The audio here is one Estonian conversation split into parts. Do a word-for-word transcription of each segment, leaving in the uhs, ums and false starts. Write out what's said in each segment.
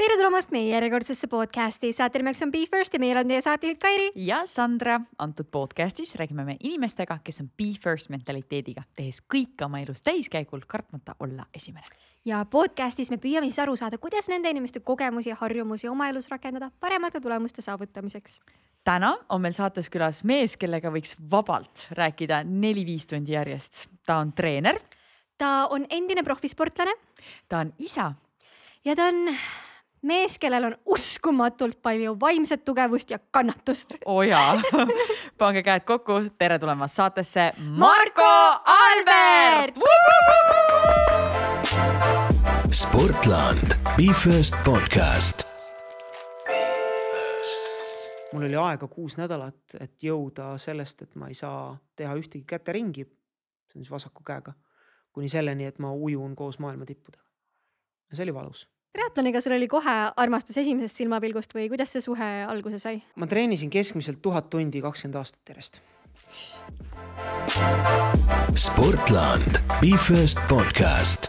Tere tulemast meie järjekordsesse podcasti. Saate nimeks on Be First ja meil on teie saatejuht Kairi. Ja Sandra. Antud podcastis räägime me inimestega, kes on Be First mentaliteediga, tehes kõik oma elus täiskäigul, kartmata olla esimene. Ja podcastis me püüame siis aru saada, kuidas nende inimeste kogemusi ja harjumusi oma elus rakendada paremate tulemuste saavutamiseks. Täna on meil saates külas mees, kellega võiks vabalt rääkida neli-viis tundi järjest. Ta on treener. Ta on endine profisportlane. Ta on isa. Ja ta on mees, kellel on uskumatult palju vaimset tugevust ja kannatust. Oo jaa. Pange käed kokku. Tere tulemast saatesse Marko Albert! Sportland. Be First podcast. Mul oli aega kuus nädalat, et jõuda sellest, et ma ei saa teha ühtegi käteringi, see on siis vasaku käega, kuni selleni, et ma ujun koos maailma tippudega. Ja see oli valus. Triatloniga sul oli kohe armastus esimesest silmapilgust või kuidas see suhe alguse sai? Ma treenisin keskmiselt tuhat tundi kakskümmend aastat järjest. Sportland. Be First podcast.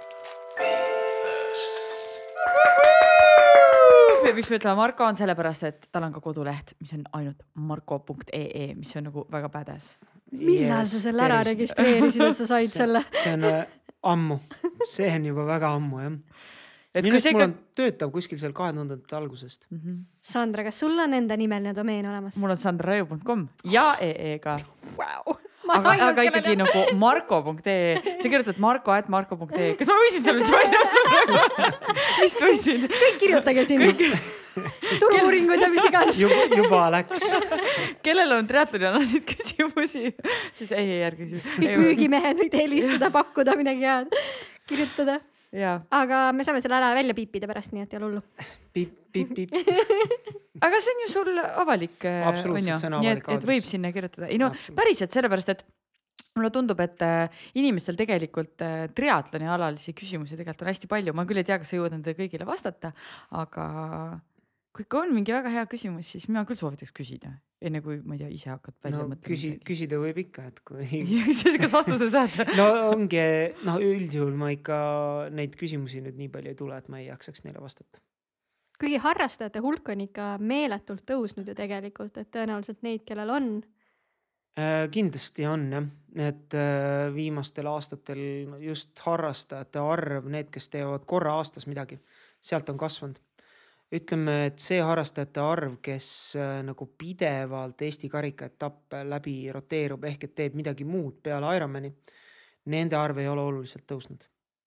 Miks me ütleme Marko on sellepärast, et tal on ka koduleht, mis on ainult marko punkt ee e, mis on nagu väga pädes. Millal Yes, sa selle ära tervist. registreerisid, et sa said See, selle? see on äh, ammu. See on juba väga ammu, jah. Et Minust see mul ka... on töötav kuskil seal kahe tuhandete algusest. mm -hmm. Sandra, kas sul on enda nimeline domeen olemas? Mul on sandraraju punkt com ja ee e ka. Wow. Aga, aga ikkagi nagu marko punkt ee e. Sa kirjutad marko at marko punkt ee e. Kas ma võisin selle siis välja? Vist võisin. Kõik kirjutage sinna. Turu-uuringud ja mis iganes. Juba, juba läks. Kellel on triatloni analüüsid küsimusi, siis ei, ei järgi. Kõik müügimehed võid helistada, pakkuda midagi head, kirjutada. Ja. Aga me saame selle ära välja piipida pärast, nii et ei ole hullu. Piip, piip, piip. Aga see on ju sul avalik. Absoluutselt, see on avalik nii, et, et võib sinna kirjutada. Ei, no, päriselt sellepärast, et mulle tundub, et inimestel tegelikult triatloni alalisi küsimusi tegelikult on hästi palju. Ma küll ei tea, kas sa jõuad nende kõigile vastata, aga kui on mingi väga hea küsimus, siis mina küll soovitaks küsida. Enne kui, ma ei tea, ise hakkad välja no, mõtlema. Küsi, küsida võib ikka, et kui... siis kas vastuse saad? No ongi, no üldjuhul ma ikka neid küsimusi nüüd nii palju ei tule, et ma ei jaksaks neile vastata. Kuigi harrastajate hulk on ikka meeletult tõusnud ju tegelikult, et tõenäoliselt neid, kellel on. Kindlasti on, jah. Et viimastel aastatel just harrastajate arv, need, kes teevad korra aastas midagi, sealt on kasvanud. Ütleme, et see harrastajate arv, kes nagu pidevalt Eesti karikaetappe läbi roteerub ehk et teeb midagi muud peale Ironmani, nende arv ei ole oluliselt tõusnud.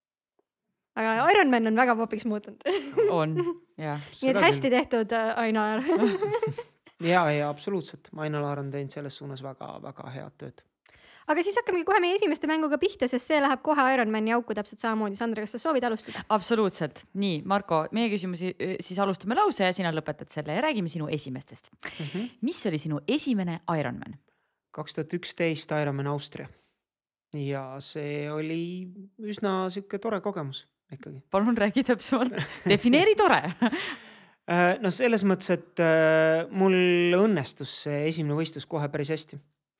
Aga Ironman on väga popiks muutunud. On, jah. Nii et hästi tehtud, Aina. ja, ja absoluutselt. Aina Laar on teinud selles suunas väga, väga head tööd. Aga siis hakkame kohe meie esimeste mänguga pihta, sest see läheb kohe Ironmani auku täpselt samamoodi. Sandra, kas sa soovid alustada? Absoluutselt. Nii, Marko, meie küsimusi siis alustame lause ja sina lõpetad selle ja räägime sinu esimestest. Mm -hmm. Mis oli sinu esimene Ironman? kaks tuhat üksteist Ironman Austria. Ja see oli üsna siuke tore kogemus ikkagi. Palun räägi täpsemalt. Defineeri tore. No selles mõttes, et mul õnnestus see esimene võistlus kohe päris hästi.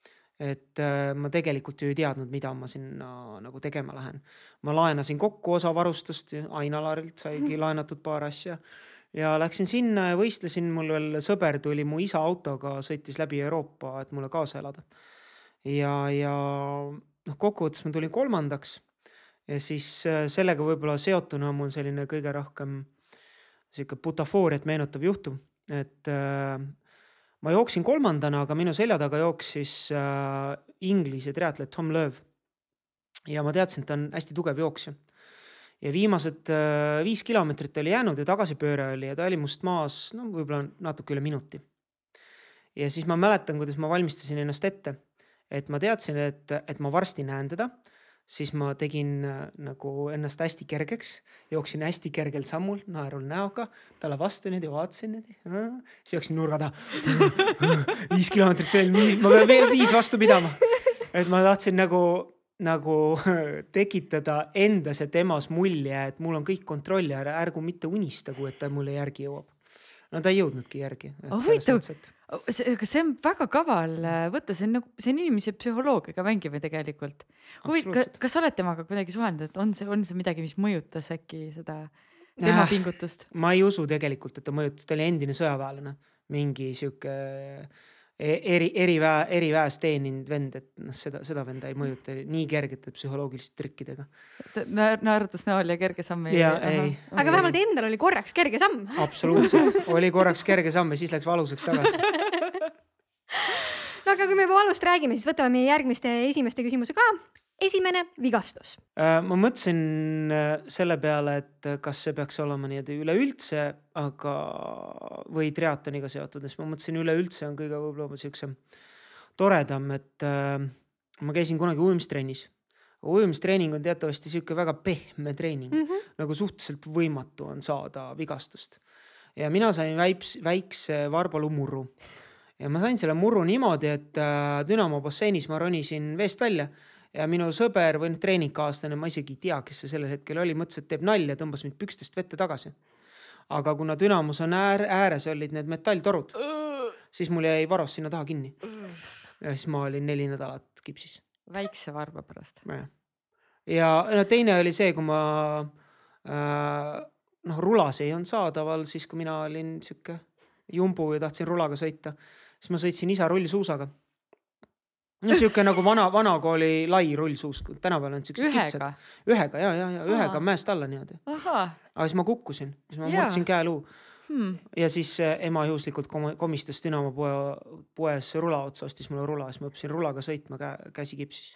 Et ma tegelikult ju ei teadnud, mida ma sinna nagu tegema lähen. Ma laenasin kokku osa varustust, Aina Laarilt saigi laenatud paar asja ja läksin sinna ja võistlesin. Mul veel sõber tuli mu isa autoga, sõitis läbi Euroopa, et mulle kaasa elada. Ja, ja noh, kokkuvõttes ma tulin kolmandaks ja siis sellega võib-olla seotuna on mul selline kõige rohkem selline butafooriat meenutav juhtum, et ma jooksin kolmandana, aga minu selja taga jooksis äh, Inglise triatlet Tom Lööv. Ja ma teadsin, et ta on hästi tugev jooksja. Ja viimased äh, viis kilomeetrit oli jäänud ja tagasipööre oli ja ta oli must maas no, võib-olla natuke üle minuti. Ja siis ma mäletan, kuidas ma valmistasin ennast ette, et ma teadsin, et, et ma varsti näen teda. Siis ma tegin äh, nagu ennast hästi kergeks, jooksin hästi kergel sammul, naerul näoga, talle vastu nüüd ja vaatasin nüüd, siis jooksin nurga taha, viis kilomeetrit veel, ma pean veel viis vastu pidama. Et ma tahtsin nagu, nagu tekitada endas ja temas mulje, et mul on kõik kontrolli, ärgu mitte unistagu, et ta mulle järgi jõuab. No ta ei jõudnudki järgi. Huvitav, see, see on väga kaval võtta, see on, nagu, see on inimese psühholoogiaga mängime tegelikult. Huvi, kas, kas oled temaga kuidagi suhelnud, et on see, on see midagi, mis mõjutas äkki seda tema pingutust? Ma ei usu tegelikult, et ta mõjutas, ta oli endine sõjaväelane, mingi siuke eri, eriväe, eriväes teeninud vend, et noh, seda, seda venda ei mõjuta nii kergete psühholoogiliste trikkidega. Naerutus näol ja kerge samm. Ja, ei. Aga vähemalt endal oli korraks kerge samm. Absoluutselt. Oli korraks kerge samm ja siis läks valusaks tagasi. No aga kui me juba valust räägime, siis võtame meie järgmiste esimeste küsimuse ka. Esimene vigastus. Ma mõtlesin selle peale, et kas see peaks olema nii üleüldse, aga või triatloniga seotud. Ma mõtlesin üleüldse on kõige võib-olla siukse toredam, et ma käisin kunagi ujumistrennis. Ujumistrening on teatavasti siuke väga pehme treening. Mm-hmm. Nagu suhteliselt võimatu on saada vigastust. Ja mina sain väips, väikse varbalu murru. Ja ma sain selle murru niimoodi, et Dünamo basseinis ma ronisin veest välja. Ja minu sõber või treeningkaaslane, ma isegi ei tea, kes see sellel hetkel oli, mõtles, et teeb nalja, tõmbas mind pükstest vette tagasi. Aga kuna Dünamos on äär, ääres olid need metalltorud, siis mul jäi varos sinna taha kinni. Ja siis ma olin neli nädalat kipsis. Väikse varba pärast. Ja, ja no, teine oli see, kui ma äh, noh, rulas ei on saadaval, siis kui mina olin siuke jumbu ja tahtsin rulaga sõita, siis ma sõitsin isa rullsuusaga. No siuke nagu vana, vana kooli lai rullsuusk. Tänapäeval on siuksed kitsed. Ühega, ja, ja, ja ühega Aha. mäest alla niimoodi. Aha. Aga siis ma kukkusin. Siis ma ja. murdsin käeluu. Hmm. Ja siis ema juhuslikult komistas Dünamo poe, poes rula otsa, ostis mulle rula. Siis ma õppisin rulaga sõitma kä, käsi kipsis.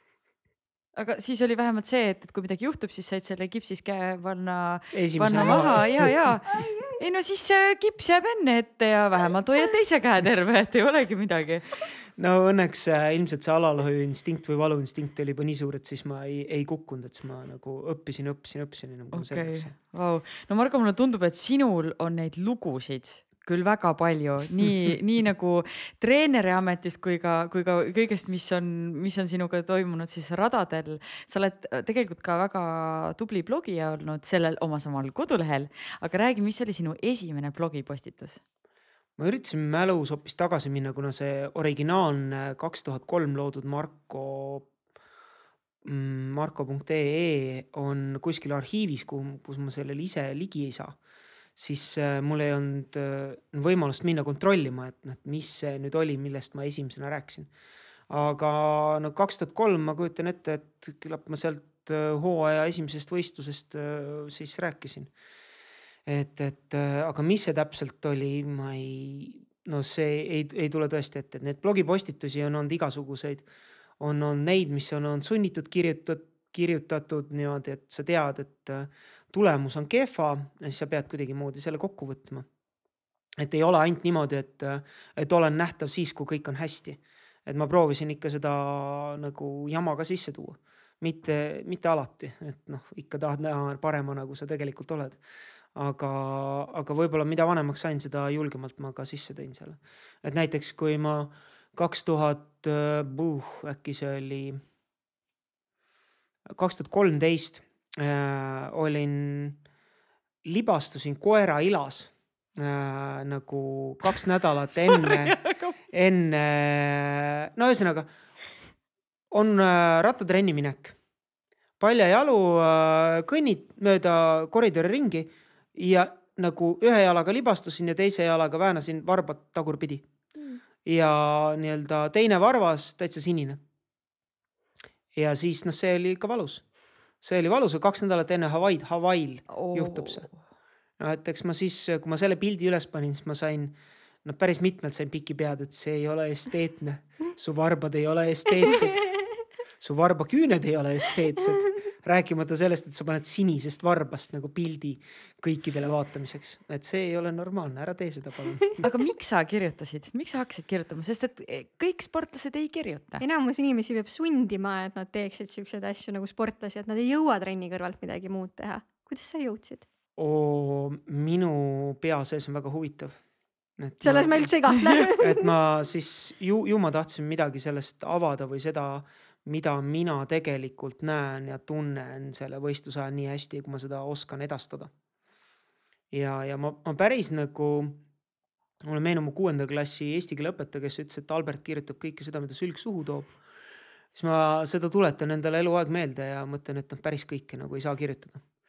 Aga siis oli vähemalt see, et kui midagi juhtub, siis said selle kipsis käe panna, panna maha. Ja, ja. Ei no siis kips jääb enne ette ja vähemalt hoiad teise käe terve, et ei olegi midagi. No õnneks äh, ilmselt see alalhoiu instinkt või valu instinkt oli juba nii suur, et siis ma ei, ei kukkunud, et siis ma nagu õppisin, õppisin, õppisin. Nagu okay. Wow. No Margo, mulle tundub, et sinul on neid lugusid küll väga palju, nii, nii nagu treeneri ametist kui ka, kui ka kõigest, mis on, mis on sinuga toimunud siis radadel. Sa oled tegelikult ka väga tubli blogija olnud sellel oma samal kodulehel, aga räägi, mis oli sinu esimene blogipostitus? Ma üritasin mälus hoopis tagasi minna, kuna see originaalne kaks tuhat kolm loodud Marko, marko punkt ee on kuskil arhiivis, kus ma sellele ise ligi ei saa. Siis mul ei olnud võimalust minna kontrollima, et mis see nüüd oli, millest ma esimesena rääkisin. Aga no, kaks tuhat kolm ma kujutan ette, et küllap ma sealt hooaja esimesest võistlusest siis rääkisin. Et, et, aga mis see täpselt oli, ma ei, no see ei, ei tule tõesti ette, et need blogipostitusi on olnud igasuguseid, on, on neid, mis on, on sunnitud kirjutatud, kirjutatud niimoodi, et sa tead, et tulemus on kehva ja siis sa pead kuidagi moodi selle kokku võtma. Et ei ole ainult niimoodi, et, et olen nähtav siis, kui kõik on hästi. Et ma proovisin ikka seda nagu jamaga sisse tuua. Mitte, mitte alati, et noh, ikka tahad näha parema, nagu sa tegelikult oled. Aga, aga võib-olla mida vanemaks sain, seda julgemalt ma ka sisse tõin selle. Et näiteks kui ma kaks tuhat buh, äkki see oli kaks tuhat kolmteist äh, olin, libastusin koera ilas äh, nagu kaks nädalat enne, enne, no ühesõnaga, on äh, rattatrenni minek. Palja jalu äh, kõnnid mööda koridori ringi ja nagu ühe jalaga libastusin ja teise jalaga väänasin varbat tagurpidi. Mm. Ja nii-öelda teine varvas täitsa sinine. Ja siis no, see oli ikka valus. See oli valus ja kaks nädalat enne Havaid, Havail oh. juhtub see. No, et eks ma siis, kui ma selle pildi üles panin, siis ma sain, no päris mitmelt sain piki pead, et see ei ole esteetne. Su varbad ei ole esteetsed. Su varbaküüned ei ole esteetsed. Rääkimata sellest, et sa paned sinisest varbast nagu pildi kõikidele vaatamiseks. Et see ei ole normaalne, ära tee seda palun. Aga miks sa kirjutasid? Miks sa hakkasid kirjutama? Sest et kõik sportlased ei kirjuta. Enamus inimesi peab sundima, et nad teeksid siukseid asju nagu sportlasi, et nad ei jõua trenni kõrvalt midagi muud teha. Kuidas sa jõudsid? Oo, minu pea sees on väga huvitav. Et selles ma, ma üldse ei kahtle. Et ma siis ju, ju ma tahtsin midagi sellest avada või seda, mida mina tegelikult näen ja tunnen selle võistluse ajal nii hästi, kui ma seda oskan edastada. Ja, ja ma, ma päris nagu, mulle meenub mu kuuenda klassi eesti keele õpetaja, kes ütles, et Albert kirjutab kõike seda, mida sülg suhu toob. Siis ma seda tuletan endale eluaeg meelde ja mõtlen, et päris kõike nagu ei saa kirjutada.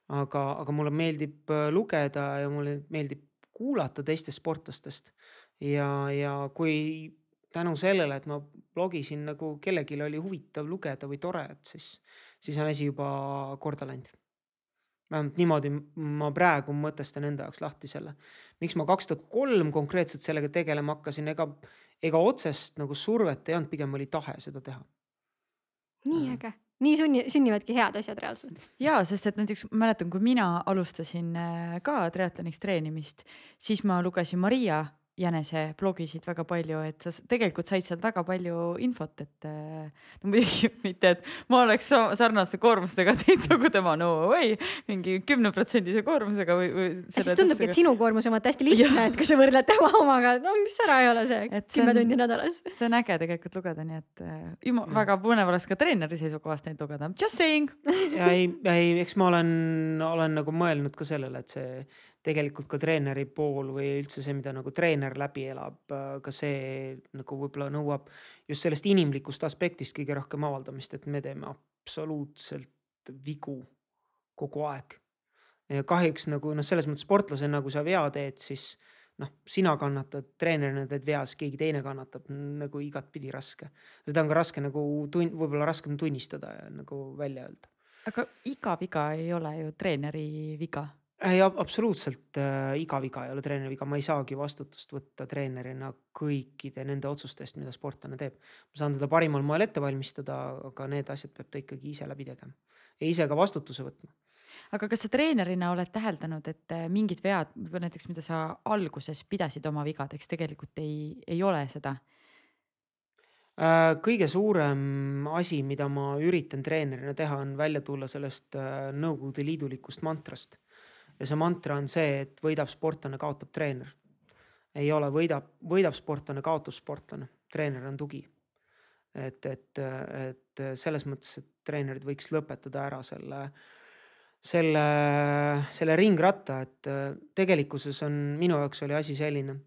aga, aga mulle meeldib lugeda ja mulle meeldib kuulata teistest sportlastest ja, ja kui tänu sellele, et ma blogisin nagu kellegil oli huvitav lugeda või tore, et siis, siis on asi juba korda läinud. Vähemalt niimoodi ma praegu mõtestan enda jaoks lahti selle. Miks ma kaks tuhat kolm konkreetselt sellega tegelema hakkasin, ega, ega otsest nagu survet ei olnud, pigem oli tahe seda teha. Nii äge. Nii sunni, sünnivadki head asjad reaalselt. Jaa, sest et näiteks mäletan, kui mina alustasin ka triatloniks treenimist, siis ma lugesin Maria Jänese blogisid väga palju, et sa tegelikult said seal väga palju infot, et no muidugi mitte, et ma oleks sarnaste koormustega teinud nagu tema, no või mingi kümne protsendise koormusega või, või siis tundubki, et sinu koormus on hästi lihtne, et kui sa võrdled tema omaga, no mis ära ei ole see kümme tundi nädalas. See on äge tegelikult lugeda, nii et ima, väga põnev oleks ka treeneri seisukohast neid lugeda. Just saying! Ja ei, ei, eks ma olen, olen nagu mõelnud ka sellele, et see tegelikult ka treeneri pool või üldse see, mida nagu treener läbi elab, ka see nagu võib-olla nõuab just sellest inimlikust aspektist kõige rohkem avaldamist, et me teeme absoluutselt vigu kogu aeg. Ja kahjuks nagu noh, selles mõttes sportlase nagu sa vea teed, siis noh, sina kannatad, treenerina teed veas, keegi teine kannatab nagu igat pidi raske. Seda on ka raske nagu tun-, võib-olla raskem tunnistada ja nagu välja öelda. Aga iga viga ei ole ju treeneri viga. Ei, absoluutselt äh, iga viga ei ole treeneri viga. Ma ei saagi vastutust võtta treenerina kõikide nende otsustest, mida sportlane teeb. Ma saan teda parimal moel ette valmistada, aga need asjad peab ta ikkagi ise läbi tegema. Ja ise ka vastutuse võtma. Aga kas sa treenerina oled täheldanud, et mingid vead, näiteks mida sa alguses pidasid oma vigadeks, tegelikult ei, ei ole seda? Kõige suurem asi, mida ma üritan treenerina teha, on välja tulla sellest Nõukogude liidulikust mantrast. Ja see mantra on see, et võidab sportlane, kaotab treener. Ei ole võidab, võidab sportlane, kaotab sportlane. Treener on tugi. Et, et, et selles mõttes, et treenerid võiks lõpetada ära selle, selle, selle ringratta, et tegelikkuses on, minu jaoks oli asi selline.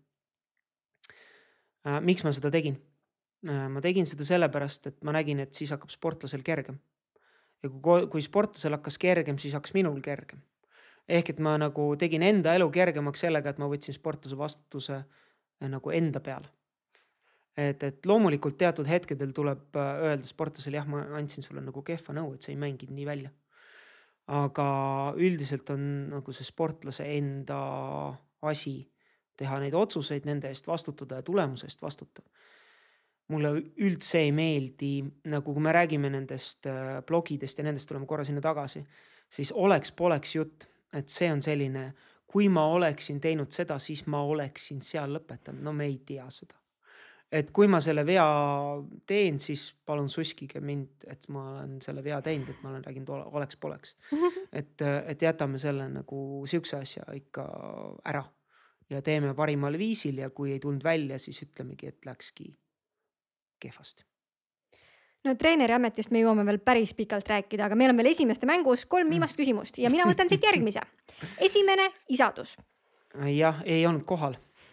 Miks ma seda tegin? Ma tegin seda sellepärast, et ma nägin, et siis hakkab sportlasel kergem. Ja kui, kui sportlasel hakkas kergem, siis hakkas minul kergem. Ehk et ma nagu tegin enda elu kergemaks sellega, et ma võtsin sportlase vastutuse nagu enda peale. Et, et loomulikult teatud hetkedel tuleb öelda sportlasel, jah, ma andsin sulle nagu kehva nõu, et sa ei mänginud nii välja. Aga üldiselt on nagu see sportlase enda asi teha neid otsuseid, nende eest vastutada ja tulemuse eest vastutada. Mulle üldse ei meeldi, nagu kui me räägime nendest blogidest ja nendest tuleme korra sinna tagasi, siis oleks poleks jutt. Et see on selline, kui ma oleksin teinud seda, siis ma oleksin seal lõpetanud. No me ei tea seda. Et kui ma selle vea teen, siis palun suskige mind, et ma olen selle vea teinud, et ma olen rääginud oleks poleks. Et, et jätame selle nagu siukse asja ikka ära ja teeme parimal viisil ja kui ei tulnud välja, siis ütlemegi, et läkski kehvasti. No treeneri ametist me jõuame veel päris pikalt rääkida, aga meil on veel esimeste mängus kolm viimast küsimust ja mina võtan siit järgmise. Esimene, isadus. Jah, ei olnud kohal.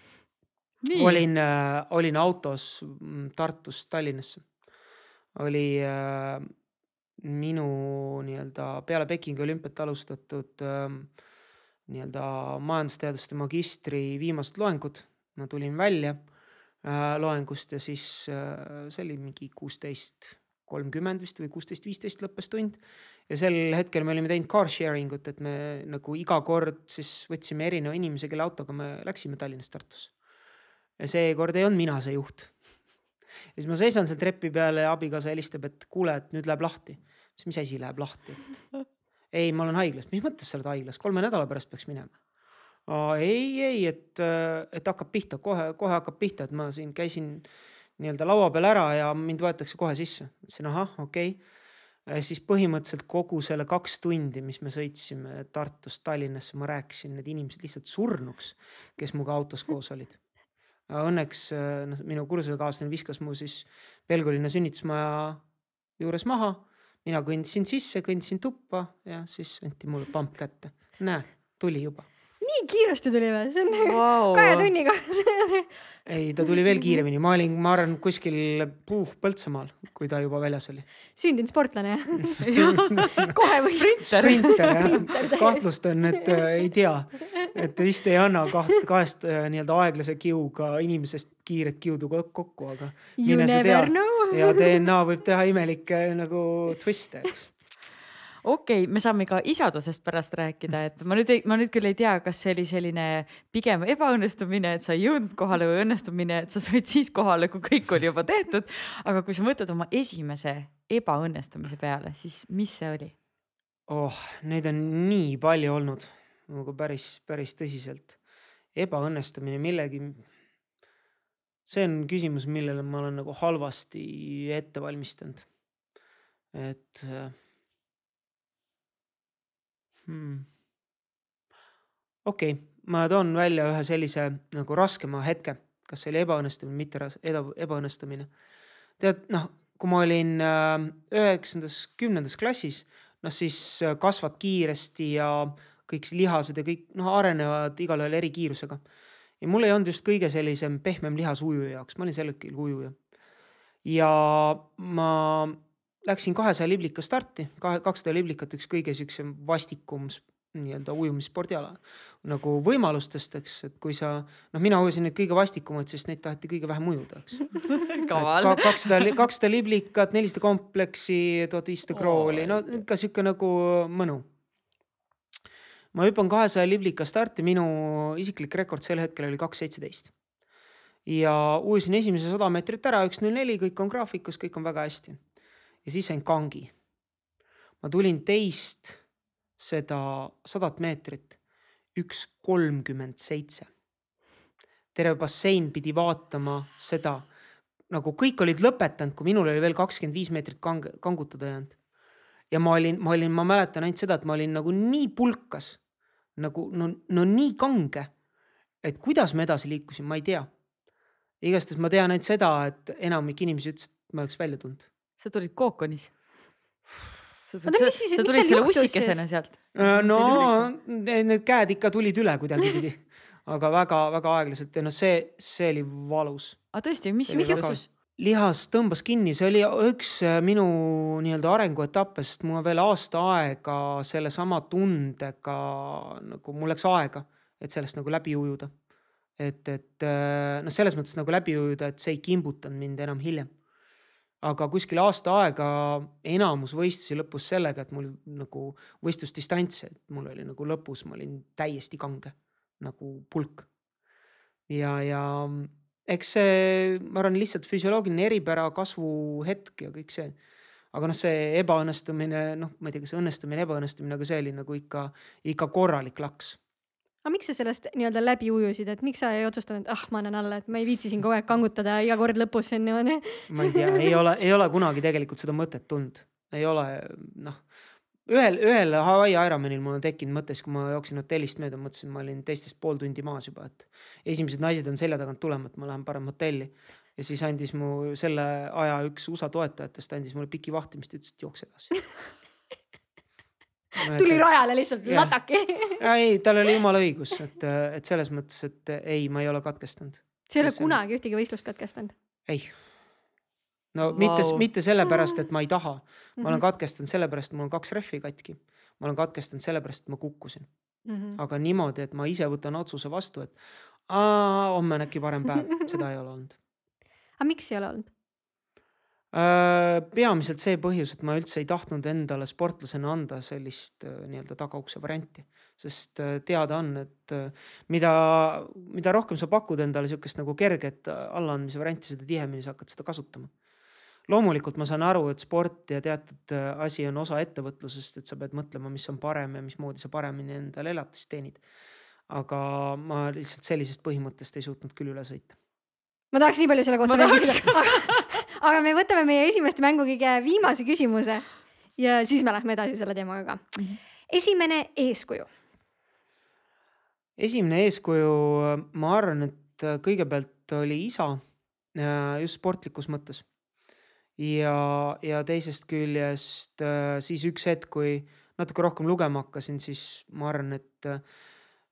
Olin, äh, olin autos Tartust Tallinnasse. Oli äh, minu nii-öelda peale Pekingi olümpiat alustatud äh, nii-öelda majandusteaduste magistri viimased loengud. Ma tulin välja loengust ja siis see oli mingi kuusteist kolmkümmend vist või kuusteist viisteist lõppes tund. Ja sel hetkel me olime teinud car sharing ut, et me nagu iga kord siis võtsime erineva inimese, kelle autoga me läksime Tallinnast Tartusse. Ja see kord ei olnud mina see juht. Ja siis ma seisan seal trepi peale ja abikaasa helistab, et kuule, et nüüd läheb lahti. Mis asi läheb lahti? Et, ei, ma olen haiglas. Mis mõttes sa oled haiglas? Kolme nädala pärast peaks minema. Oh, ei, ei, et, et hakkab pihta, kohe, kohe hakkab pihta, et ma siin käisin nii-öelda laua peal ära ja mind võetakse kohe sisse. Ütlesin, aha, okei. Okay. Siis põhimõtteliselt kogu selle kaks tundi, mis me sõitsime Tartust Tallinnasse, ma rääkisin need inimesed lihtsalt surnuks, kes muga autos koos olid. Õnneks no, minu kursusekaaslane viskas mu siis Pelgulinna sünnitusmaja juures maha. Mina kõndisin sisse, kõndisin tuppa ja siis anti mulle pamp kätte. Näe, tuli juba. Nii nii kiiresti tuli või? See on Vau. kahe tunniga. ei, ta tuli veel kiiremini. Ma olin, ma arvan, kuskil puh, Põltsamaal, kui ta juba väljas oli. Sündinud sportlane. Kohe või? Sprinter. Sprinter, jah. Kahtlustan, et äh, ei tea. Et vist ei anna kaht, kahest äh, nii-öelda aeglase kiuga inimesest kiiret kiudu kokku, aga You mine see never tea. know. Ja D N A võib teha imelikke nagu twiste, eks. Okei, okay, me saame ka isadusest pärast rääkida, et ma nüüd, ei, ma nüüd küll ei tea, kas see oli selline pigem ebaõnnestumine, et sa ei jõudnud kohale või õnnestumine, et sa said siis kohale, kui kõik oli juba tehtud. Aga kui sa mõtled oma esimese ebaõnnestumise peale, siis mis see oli? Oh, neid on nii palju olnud, nagu päris, päris tõsiselt. Ebaõnnestumine millegi. See on küsimus, millele ma olen nagu halvasti ette valmistanud. Et Hmm. okei, okay. Ma toon välja ühe sellise nagu raskema hetke, kas see oli ebaõnnestumine, mitte ras-, eda, ebaõnnestumine. Tead, noh, kui ma olin üheksandas, kümnendas klassis, noh siis kasvad kiiresti ja kõik lihased ja kõik noh, arenevad igal ajal eri kiirusega. Ja mul ei olnud just kõige sellisem pehmem lihas ujuja jaoks, ma olin sel hetkel ujuja. Ja ma läksin kahesaja liblika starti, kakssada liblikat üks kõige süksem vastikum nii-öelda ujumisspordiala nagu võimalustest, eks, et kui sa, noh mina ujusin neid kõige vastikumad, sest neid taheti kõige vähem ujuda, eks. Kaval. kakssada liblikat, nelisada kompleksi, tuhat viissada krooli, no ikka siuke nagu mõnu. Ma hüppan kahesaja liblika starti, minu isiklik rekord sel hetkel oli kaks seitseteist. Ja ujusin esimese sada meetrit ära, üks null neli, kõik on graafikus, kõik on väga hästi. Ja siis sain kangi. Ma tulin teist seda sadat meetrit, üks kolmkümmend seitse. Terve bassein pidi vaatama seda, nagu kõik olid lõpetanud, kui minul oli veel kakskümmend viis meetrit kang, kangutada jäänud. Ja ma olin, ma olin, ma mäletan ainult seda, et ma olin nagu nii pulkas, nagu no, no nii kange, et kuidas ma edasi liikusin, ma ei tea. Igastes ma tean ainult seda, et enamik inimesi ütles, et ma oleks välja tulnud. Sa tulid kookonis. Sa, Oda, mis siis- sa mis tulid seal selle juhtus ussikesena siis? sealt. No, need käed ikka tulid üle kuidagi pidi, aga väga, väga aeglaselt ja no see, see oli valus. A tõesti, mis, See mis oli väga- juhtus? Lihas tõmbas kinni, see oli üks minu nii-öelda arenguetappe, sest mul veel aasta aega selle sama tundega, nagu mul läks aega, et sellest nagu läbi ujuda. Et, et no selles mõttes nagu läbi ujuda, et see ei kimbutanud mind enam hiljem. Aga kuskil aasta aega enamus võistlusi lõpus sellega, et mul nagu võistlusdistants, et mul oli nagu lõpus, ma olin täiesti kange, nagu pulk. Ja, ja eks see, ma arvan, lihtsalt füsioloogiline eripära, kasvu hetk ja kõik see. Aga noh, see ebaõnnestumine, noh, ma ei tea, kas õnnestumine, ebaõnnestumine, aga see oli nagu ikka, ikka korralik laks. Aga miks sa sellest nii-öelda läbi ujusid, et miks sa ei otsustanud, ah, ma annan alla, et ma ei viitsi siin kogu aeg kangutada iga kord lõpus on niimoodi? Ma ei tea, ei ole, ei ole kunagi tegelikult seda mõtet tund. Ei ole, noh, ühel, ühel Hawaii Ironmanil mul on tekkinud mõttes, kui ma jooksin hotellist mööda, mõtlesin, ma olin teistest pool tundi maas juba, et esimesed naised on selja tagant tulema, et ma lähen parem hotelli. Ja siis andis mu selle aja üks U S A toetajatest, andis mulle piki vahtimist ja ütles, et jookse edasi. Tuli rajale lihtsalt Ja. lataki. ei, tal oli jumala õigus, et, et selles mõttes, et ei, ma ei ole katkestanud. See ei ole See on- kunagi ühtegi võistlust katkestanud. Ei. No Vau. mitte, mitte sellepärast, et ma ei taha. Ma olen Mhm. katkestanud sellepärast, et mul on kaks rehvi katki. Ma olen katkestanud sellepärast, et ma kukkusin. Mhm. Aga niimoodi, et ma ise võtan otsuse vastu, et aa, homme on äkki parem päev. Seda ei ole olnud. Aga miks ei ole olnud? Peamiselt see põhjus, et ma üldse ei tahtnud endale sportlasena anda sellist nii-öelda tagaukse varianti. Sest teada on, et mida, mida rohkem sa pakud endale siukest nagu kerget allaandmise varianti, seda tihemini sa hakkad seda kasutama. Loomulikult ma saan aru, et sport ja teatud asi on osa ettevõtlusest, et sa pead mõtlema, mis on parem ja mismoodi sa paremini endale elatist teenid. Aga ma lihtsalt sellisest põhimõttest ei suutnud küll üle sõita. Ma tahaks nii palju selle kohta Ma veel tahaks küsida. Aga, aga me võtame meie esimeste mängu kõige viimase küsimuse ja siis me lähme edasi selle teemaga ka. Esimene eeskuju. Esimene eeskuju, ma arvan, et kõigepealt oli isa just sportlikus mõttes. Ja, ja teisest küljest siis üks hetk, kui natuke rohkem lugema hakkasin, siis ma arvan, et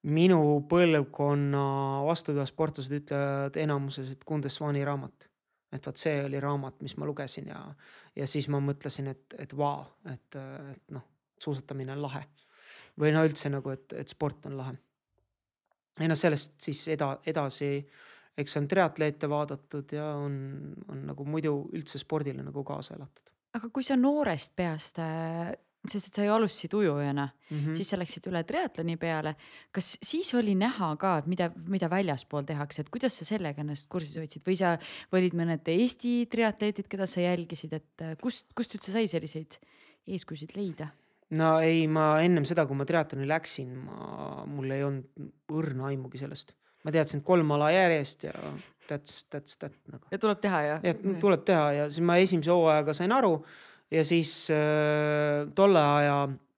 minu põlvkonna vastupeasportlased ütlevad enamuses, et Kundesvani raamat. Et vaat see oli raamat, mis ma lugesin ja, ja siis ma mõtlesin, et, et vau, et, et noh, suusatamine on lahe. Või no üldse nagu, et, et sport on lahe. Ja no sellest siis eda, edasi, eks on triatleete vaadatud ja on, on nagu muidu üldse spordile nagu kaasa elatud. Aga kui sa noorest peast, sest et sa ju alustasid ujujana, mm-hmm. siis sa läksid üle triatloni peale. Kas siis oli näha ka, mida, mida väljaspool tehakse, et kuidas sa sellega ennast kursis hoidsid või sa olid mõned Eesti triatleetid, keda sa jälgisid, et kust, kust üldse sai selliseid eeskusid leida? No ei, ma ennem seda, kui ma triatloni läksin, ma, mul ei olnud õrna aimugi sellest. Ma teadsin kolm ala järjest ja that's, that's, that. Nagu. Ja tuleb teha ja? Ja tuleb teha ja siis ma esimese hooajaga sain aru ja siis äh, tolle aja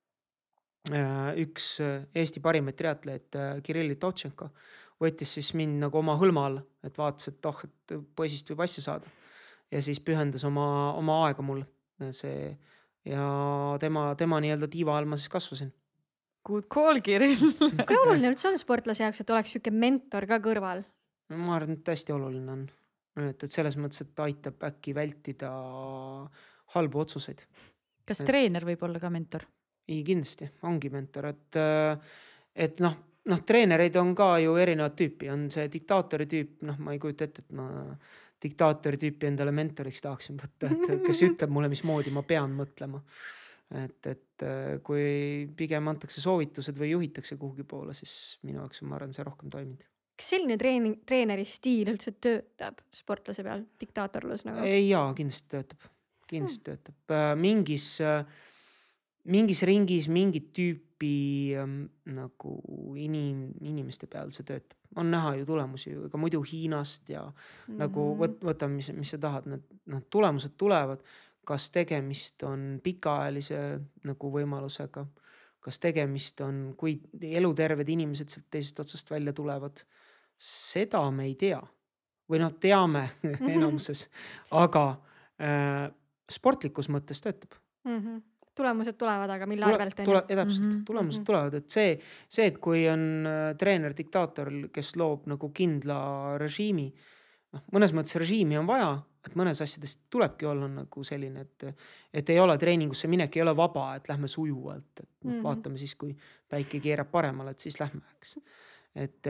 äh, üks Eesti parimaid triatleet äh, Kirill Tovtšenko võttis siis mind nagu oma hõlma all, et vaatas, et oh, et poisist võib asja saada. Ja siis pühendas oma, oma aega mulle see ja tema, tema nii-öelda tiiva all ma siis kasvasin. Good call, Kirill. Kui oluline üldse on sportlase jaoks, et oleks siuke mentor ka kõrval? Ma arvan, et hästi oluline on. Et, et selles mõttes, et aitab äkki vältida halbu otsuseid. Kas et, treener võib olla ka mentor? Ei, kindlasti, ongi mentor. Et, et noh, noh, treenereid on ka ju erinevad tüüpi. On see diktaatori tüüp, noh, ma ei kujuta ette, et ma diktaatori tüüpi endale mentoriks tahaksin võtta, et kes ütleb mulle, mismoodi ma pean mõtlema. Et, et kui pigem antakse soovitused või juhitakse kuhugi poole, siis minu jaoks ma arvan, see rohkem toiminud. Kas selline treeni, treeneri stiil üldse töötab sportlase peal, diktaatorlus? Nagu? Ei, jaa, kindlasti töötab. Kindlasti hmm. töötab. Mingis, mingis ringis mingit tüüpi nagu inim, inimeste peal see töötab. On näha ju tulemusi, ega muidu Hiinast ja mm-hmm. nagu võt, võtame, mis, mis sa tahad, need, need tulemused tulevad. Kas tegemist on pikaajalise nagu võimalusega, kas tegemist on, kui eluterved inimesed sealt teisest otsast välja tulevad, seda me ei tea. Või noh, teame enamuses, aga äh, sportlikus mõttes töötab. Mm-hmm. Tulemused tulevad, aga mille Tule, arvelt? Tule, täpselt, mm-hmm. tulemused mm-hmm. tulevad, et see, see, et kui on treener, diktaator, kes loob nagu kindla režiimi, noh, mõnes mõttes režiimi on vaja, et mõnes asjadest tulebki olla nagu selline, et, et ei ole treeningusse minek, ei ole vaba, et lähme sujuvalt, et noh, mm-hmm. vaatame siis, kui päike keerab paremale, et siis lähme, eks. Et,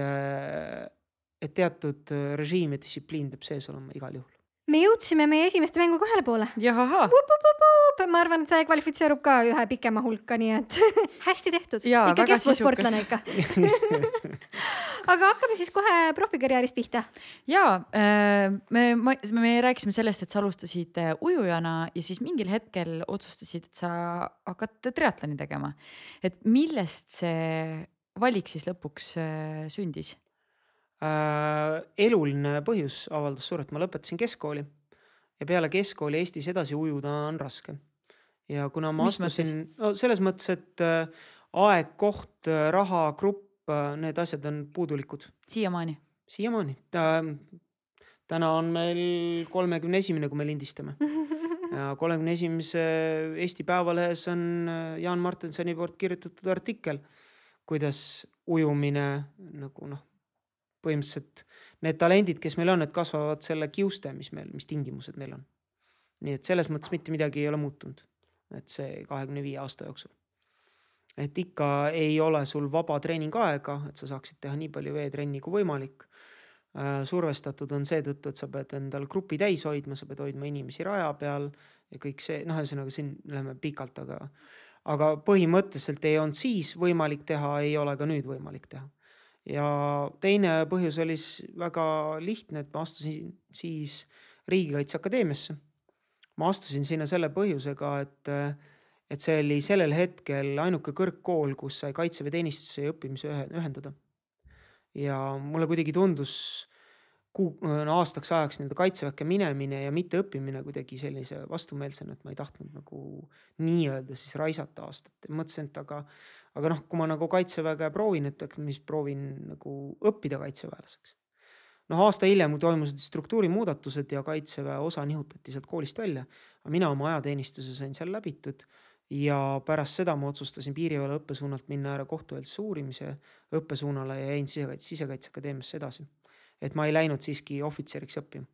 et teatud režiim ja distsipliin peab sees olema igal juhul. Me jõudsime meie esimeste mängu kahele poole. Jahaha. Ma arvan, et see kvalifitseerub ka ühe pikema hulka, nii et hästi tehtud. Jaa, ikka väga sportlane ikka. Aga hakkame siis kohe profikarjäärist pihta. Jaa, me, me, me rääkisime sellest, et sa alustasid ujujana ja siis mingil hetkel otsustasid, et sa hakkad triatloni tegema. Et millest see valik siis lõpuks sündis? Äh, eluline põhjus avaldas suurelt, ma lõpetasin keskkooli ja peale keskkooli Eestis edasi ujuda on raske. Ja kuna ma Mis astusin, no selles mõttes, et äh, aeg, koht, raha, grupp, äh, need asjad on puudulikud. Siiamaani? Siiamaani. Ta, täna on meil kolmekümne esimene, kui me lindistame. Ja kolmekümne esimese Eesti Päevalehes on Jaan Martensoni poolt kirjutatud artikkel, kuidas ujumine nagu noh, põhimõtteliselt need talendid, kes meil on, need kasvavad selle kiuste, mis meil, mis tingimused meil on. Nii et selles mõttes mitte midagi ei ole muutunud, et see kahekümne viie aasta jooksul. Et ikka ei ole sul vaba treening aega, et sa saaksid teha nii palju veetrenni kui võimalik. Survestatud on see tõttu, et sa pead endal grupi täis hoidma, sa pead hoidma inimesi raja peal ja kõik see, noh, ühesõnaga siin läheme pikalt, aga, aga põhimõtteliselt ei olnud siis võimalik teha, ei ole ka nüüd võimalik teha. Ja teine põhjus oli väga lihtne, et ma astusin siis Riigikaitse Akadeemiasse. Ma astusin sinna selle põhjusega, et, et see oli sellel hetkel ainuke kõrgkool, kus sai kaitseväeteenistuse ja õppimise ühendada. Ja mulle kuidagi tundus kuu, no, aastaks ajaks nii kaitseväkke minemine ja mitte õppimine kuidagi sellise vastumeelsena, et ma ei tahtnud nagu nii öelda siis raisata aastat. Mõtlesin, et aga, aga noh, kui ma nagu kaitseväge proovin, et mis proovin nagu õppida kaitseväelaseks. Noh, aasta hiljem toimusid struktuuri muudatused ja kaitseväe osa nihutati sealt koolist välja. Aga mina oma ajateenistuse sain seal läbitud ja pärast seda ma otsustasin piirivalve õppesuunalt minna ära kohtueelse uurimise õppesuunale ja jäin sisekaitse, sisekaitseakadeemiasse edasi. Et ma ei läinud siiski ohvitseriks õppima.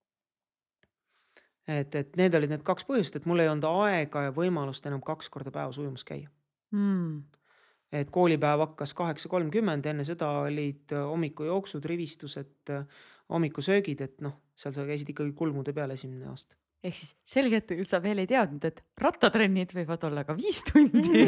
Et, et need olid need kaks põhjust, et mul ei olnud aega ja võimalust enam kaks korda päevas ujumas käia. Mm. Et koolipäev hakkas kaheksa kolmkümmend, enne seda olid hommikujooksud, rivistused, hommikusöögid, et noh, seal sa käisid ikkagi kulmude peal esimene aasta. Ehk siis sel hetkel sa veel ei teadnud, et rattatrennid võivad olla ka viis tundi.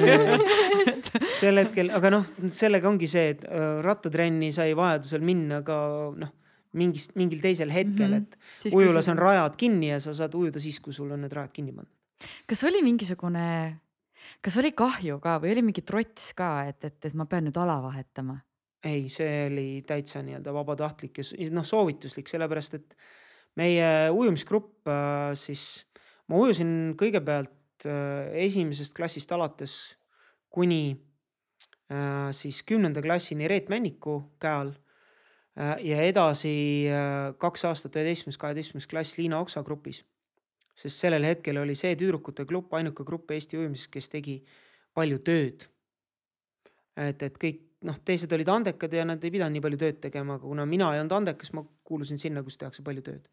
Sel hetkel, aga noh, sellega ongi see, et rattatrenni sai vajadusel minna ka noh, mingist, mingil teisel hetkel, et siis ujulas on rajad kinni ja sa saad ujuda siis, kui sul on need rajad kinni pandud. Kas oli mingisugune, kas oli kahju ka või oli mingi trots ka, et, et, et ma pean nüüd ala vahetama? Ei, see oli täitsa nii-öelda vabatahtlik ja noh, soovituslik, sellepärast, et meie ujumisgrupp siis, ma ujusin kõigepealt esimesest klassist alates kuni siis kümnenda klassini Reet Männiku käe all ja edasi kaks aastat üheteistkümnes kaheteistkümnes klass Liina Oksa grupis. Sest sellel hetkel oli see tüdrukute grupp, ainuke grupp Eesti ujumises, kes tegi palju tööd. Et, et kõik, noh, teised olid andekad ja nad ei pidanud nii palju tööd tegema, aga kuna mina ei olnud andekas, ma kuulusin sinna, kus tehakse palju tööd.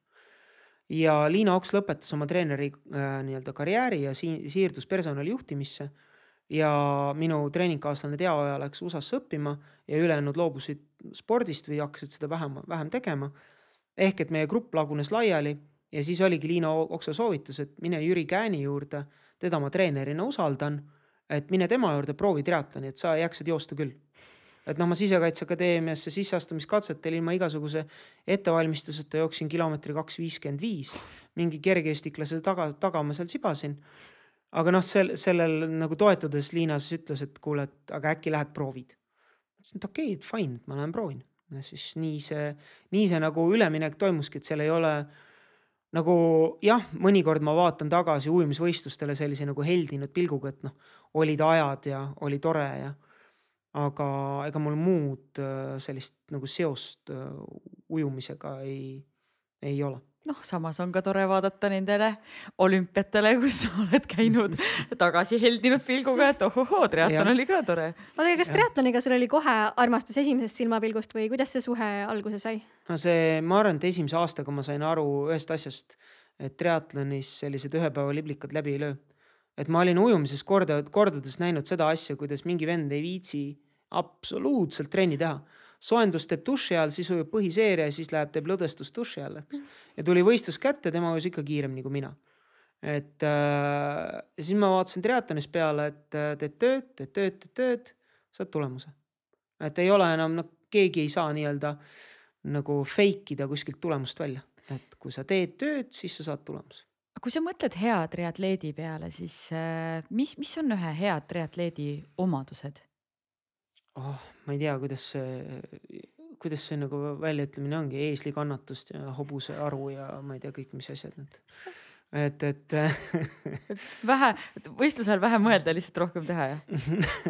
Ja Liina Oks lõpetas oma treeneri äh, nii-öelda karjääri ja si- siirdus personali juhtimisse ja minu treeningkaaslane Teaoja läks U S A-sse õppima ja ülejäänud loobusid spordist või hakkasid seda vähem, vähem tegema. Ehk et meie grupp lagunes laiali ja siis oligi Liina Oksa soovitus, et mine Jüri Kääni juurde, teda ma treenerina usaldan, et mine tema juurde proovi triatloni, et sa jaksad joosta küll. Et noh, ma Sisekaitseakadeemiasse sisseastumiskatsetel ilma igasuguse ettevalmistuseta jooksin kilomeetri kaks viiskümmend viis, mingi kergejõustiklase taga, taga ma seal sibasin. Aga noh, sel, sellel nagu toetudes Liinas ütles, et kuule, et aga äkki lähed proovid. Et okei, okay, fine, ma lähen proovin. Ja siis nii see, nii see nagu üleminek toimuski, et seal ei ole nagu jah, mõnikord ma vaatan tagasi ujumisvõistlustele sellise nagu heldinud pilguga, et noh, olid ajad ja oli tore ja aga ega mul muud sellist nagu seost ujumisega ei, ei ole. Noh, samas on ka tore vaadata nendele olümpiatele, kus sa oled käinud tagasi heldinud pilguga, et ohoho, triatlon oli ka tore. Oota, kas triatloniga sul oli kohe armastus esimesest silmapilgust või kuidas see suhe alguse sai? No see, ma arvan, et esimese aastaga ma sain aru ühest asjast, et triatlonis sellised ühepäeva liblikad läbi ei löö. Et ma olin ujumises korda, kordades näinud seda asja, kuidas mingi vend ei viitsi absoluutselt trenni teha. Soendus teeb duši all, siis ujub põhiseeria ja siis läheb teeb lõdestus duši all. Ja tuli võistlus kätte, tema ujus ikka kiiremini kui mina. Et äh, ja siis ma vaatasin triatlonis peale, et teed tööd, teed tööd, teed tööd, saad tulemuse. Et ei ole enam, no keegi ei saa nii-öelda nagu feikida kuskilt tulemust välja. Et kui sa teed tööd, siis sa saad tulemuse. Kui sa mõtled hea triatleedi peale, siis mis, mis on ühe hea triatleedi omadused? Oh, ma ei tea, kuidas see, kuidas see nagu väljaütlemine ongi, eesli kannatust ja hobuse aru ja ma ei tea kõik, mis asjad need. Et, et vähe, võistlusel vähe mõelda, lihtsalt rohkem teha, jah?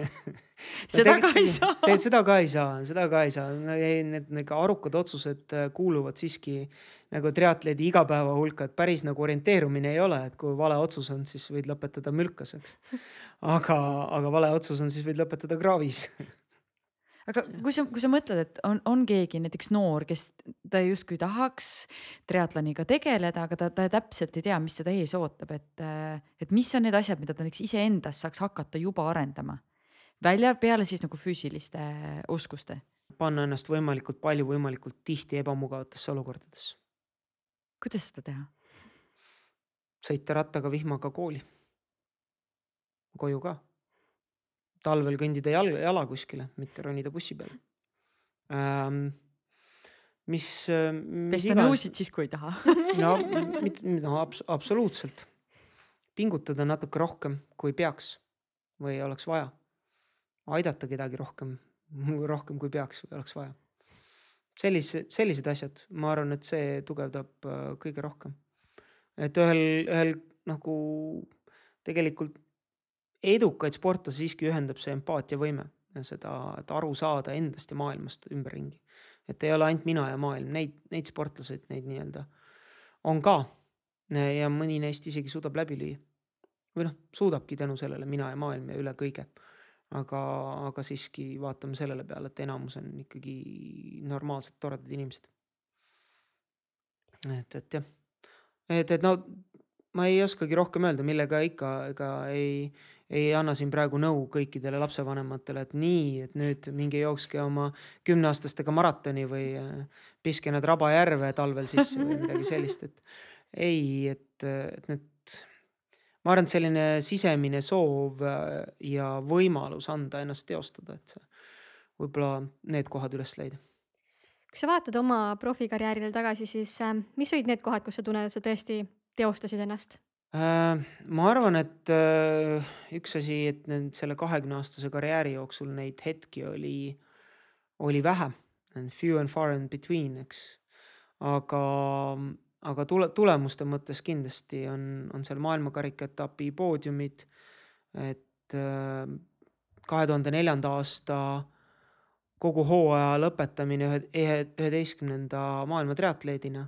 seda ka ei saa. Te, seda ka ei saa, seda ka ei saa. Need, need arukad otsused kuuluvad siiski nagu triatleedi igapäeva hulka, et päris nagu orienteerumine ei ole, et kui vale otsus on, siis võid lõpetada mülkaseks. Aga, aga vale otsus on, siis võid lõpetada kraavis. Aga kui sa, kui sa mõtled, et on, on keegi näiteks noor, kes ta justkui tahaks triatloniga tegeleda, aga ta, ta täpselt ei tea, mis teda ees ootab, et, et mis on need asjad, mida ta ise endas saaks hakata juba arendama? Välja peale siis nagu füüsiliste oskuste. Panna ennast võimalikult palju, võimalikult tihti ebamugavatesse olukordadesse. Kuidas seda teha? Sõita rattaga vihmaga kooli. Koju ka. Talvel kõndida jala, jala kuskile, mitte ronida bussi peale. Ähm, mis, mis Pesta nõusid siis, kui ei taha. no, mit, no abs, absoluutselt. Pingutada natuke rohkem, kui peaks või oleks vaja. Aidata kedagi rohkem, rohkem kui peaks või oleks vaja. Sellise, sellised asjad, ma arvan, et see tugevdab kõige rohkem. Et ühel, ühel nagu tegelikult edukaid sportlasi siiski ühendab see empaatia võime ja seda, et aru saada endast ja maailmast ümberringi. Et ei ole ainult mina ja maailm, neid, neid sportlased, neid nii-öelda on ka ja mõni neist isegi suudab läbi lüüa. või noh, suudabki tänu sellele mina ja maailm ja üle kõige. Aga, aga siiski vaatame sellele peale, et enamus on ikkagi normaalsed, toredad inimesed. Et, et jah. Et, et no ma ei oskagi rohkem öelda, millega ikka ega ei, ei anna siin praegu nõu kõikidele lapsevanematele, et nii, et nüüd mingi jookske oma kümneaastastega maratoni või piske nad Rabajärve talvel sisse või midagi sellist, et ei, et, et need, ma arvan, et selline sisemine soov ja võimalus anda ennast teostada, et see võib-olla need kohad üles leida. Kui sa vaatad oma profikarjäärile tagasi, siis mis olid need kohad, kus sa tunned, et sa tõesti teostasid ennast? Ma arvan, et üks asi, et selle kahekümne aastase karjääri jooksul neid hetki oli, oli vähe. Few and far and between, eks. Aga, aga tule, tulemuste mõttes kindlasti on, on seal maailmakarikaetapi poodiumid, et kahe tuhande neljanda aasta kogu hooaja lõpetamine üheteistkümnenda maailma triatleedina,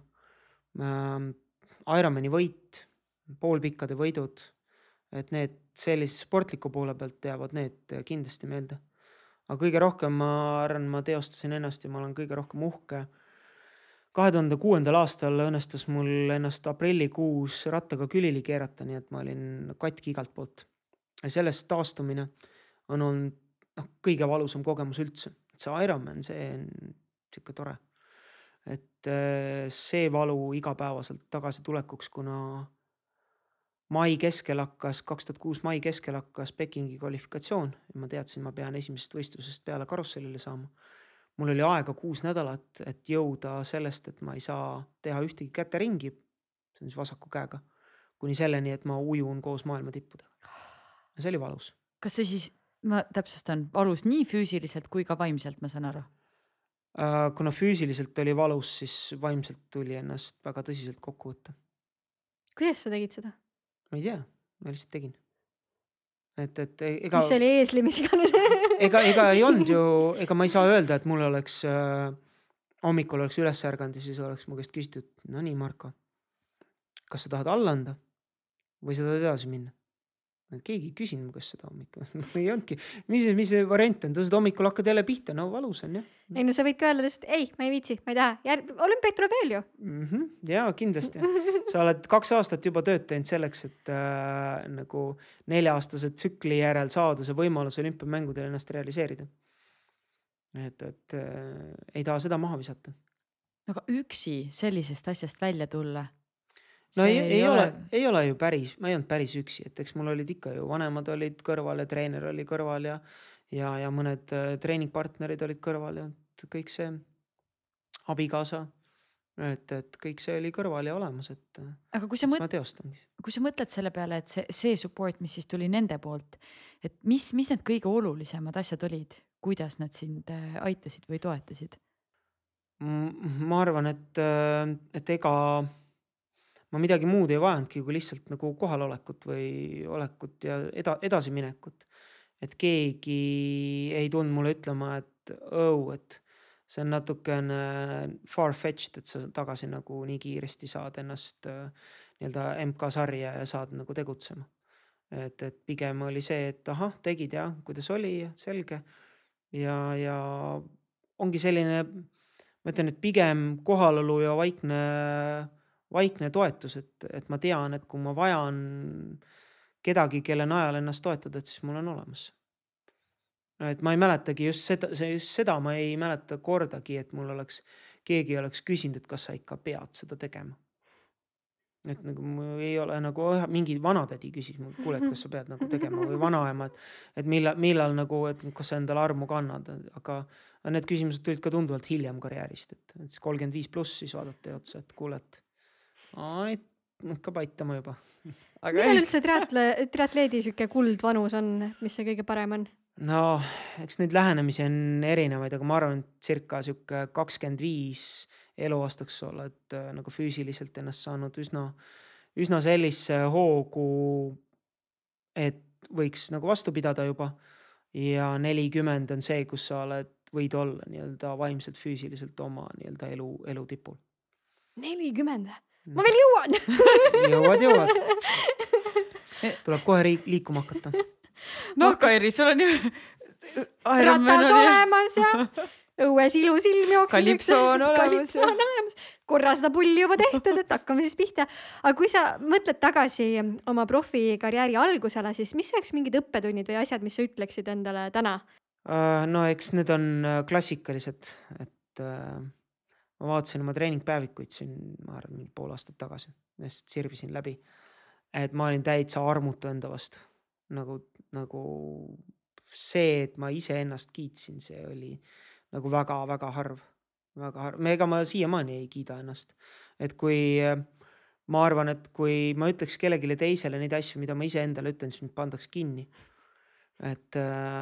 Ironmani võit, poolpikkade võidud, et need sellise sportliku poole pealt jäävad need kindlasti meelde. Aga kõige rohkem ma arvan, ma teostasin ennast ja ma olen kõige rohkem uhke. kahe tuhande kuuendal aastal õnnestus mul ennast aprillikuus rattaga külili keerata, nii et ma olin katki igalt poolt. Ja sellest taastumine on olnud no, kõige valusam kogemus üldse. See Ironman, see on siuke tore. Et see valu igapäevaselt tagasi tulekuks, kuna mai keskel hakkas, kaks tuhat kuus mai keskel hakkas Pekingi kvalifikatsioon ja ma teadsin, ma pean esimesest võistlusest peale karussellile saama. Mul oli aega kuus nädalat, et jõuda sellest, et ma ei saa teha ühtegi käteringi, see on siis vasaku käega, kuni selleni, et ma ujun koos maailma tippudega. Ja see oli valus. Kas see siis, ma täpsustan, valus nii füüsiliselt kui ka vaimselt, ma saan aru? Kuna füüsiliselt oli valus, siis vaimselt tuli ennast väga tõsiselt kokku võtta. Kuidas sa tegid seda? Ma ei tea, ma lihtsalt tegin. Et, et ega, mis oli eesli, mis iganes? ega, ega ei olnud ju, ega ma ei saa öelda, et mul oleks äh, hommikul oleks üles ärganud ja siis oleks mu käest küsitud, no nii Marko, kas sa tahad alla anda või sa tahad edasi minna? Keegi ei küsinud mu käest seda hommikul. ei ongi. Mis, mis see variant on? Tõused hommikul hakkad jälle pihta, no valus on, jah. Ei, no sa võid ka öelda, et ei, ma ei viitsi, ma ei taha. Jär... Olümpiaid tuleb veel ju. Mm-hmm. Jaa, kindlasti. Sa oled kaks aastat juba tööd teinud selleks, et äh, nagu nelja-aastase tsükli järel saada see võimalus olümpiamängudel ennast realiseerida. Et, et äh, ei taha seda maha visata. Aga üksi sellisest asjast välja tulla? No ei, ei, ei, ole, ei ole ju päris, ma ei olnud päris üksi, et eks mul olid ikka ju vanemad olid kõrval ja treener oli kõrval ja, ja, ja mõned treeningpartnerid olid kõrval ja kõik see abikaasa, et, et kõik see oli kõrval ja olemas, et aga kui sa, mõt... kui sa mõtled selle peale, et see, see support, mis siis tuli nende poolt, et mis, mis need kõige olulisemad asjad olid, kuidas nad sind aitasid või toetasid? Ma arvan, et, et ega ma midagi muud ei vajanudki, kui lihtsalt nagu kohalolekut või olekut ja eda, edasi minekut. Et keegi ei tulnud mulle ütlema, et oh, et see on natukene far-fetched, et sa tagasi nagu nii kiiresti saad ennast nii-öelda M K sarja ja saad nagu tegutsema. Et, et pigem oli see, et aha, tegid ja kuidas oli, selge. Ja, ja ongi selline, ma ütlen, et pigem kohalolu ja vaikne vaikne toetus, et, et ma tean, et kui ma vajan kedagi, kelle najal ennast toetada, et siis mul on olemas. Et ma ei mäletagi just seda, just seda ma ei mäleta kordagi, et mul oleks, keegi oleks küsinud, et kas sa ikka pead seda tegema. Et nagu mul ei ole nagu mingi vanatädi küsis mul, kuule, et kas sa pead nagu tegema või vanaema, et, et millal, millal nagu, et kas sa endale armu kannad, aga need küsimused tulid ka tunduvalt hiljem karjäärist, et, et kolmkümmend viis pluss siis vaadata otsa, et kuule, et Ai, ka paitama juba. Aga mida üldse triatle, triatleedi süke kuldvanus on, mis see kõige parem on? No, eks neid lähenemisi on erinevaid, aga ma arvan, et circa süke kakskümmend viis eluaastaks olla, et nagu füüsiliselt ennast saanud üsna, üsna sellise hoogu, et võiks nagu vastu pidada juba. Ja nelikümmend on see, kus sa oled, võid olla nii-öelda vaimselt, füüsiliselt oma nii-öelda elu, elu tipul. nelikümmend? ma veel jõuan. jõuad, jõuad. Tuleb kohe liikuma hakata. Noh, Kairi, sul on ju ratas olemas ja õues ilus ilm jooksmiseks. Kalipso on olemas. Kalipso on olemas. Korra seda pulli juba tehtud, et hakkame siis pihta. Aga kui sa mõtled tagasi oma profikarjääri algusele, siis mis oleks mingid õppetunnid või asjad, mis sa ütleksid endale täna? No eks need on klassikalised, et ma vaatasin oma treeningpäevikuid siin, ma arvan, mingi pool aastat tagasi, sest sirvisin läbi, et ma olin täitsa armutu enda vastu. Nagu, nagu see, et ma ise ennast kiitsin, see oli nagu väga, väga harv. Väga harv. Ega ma siiamaani ei kiida ennast. Et kui ma arvan, et kui ma ütleks kellegile teisele neid asju, mida ma ise endale ütlen, siis mind pandaks kinni. Et,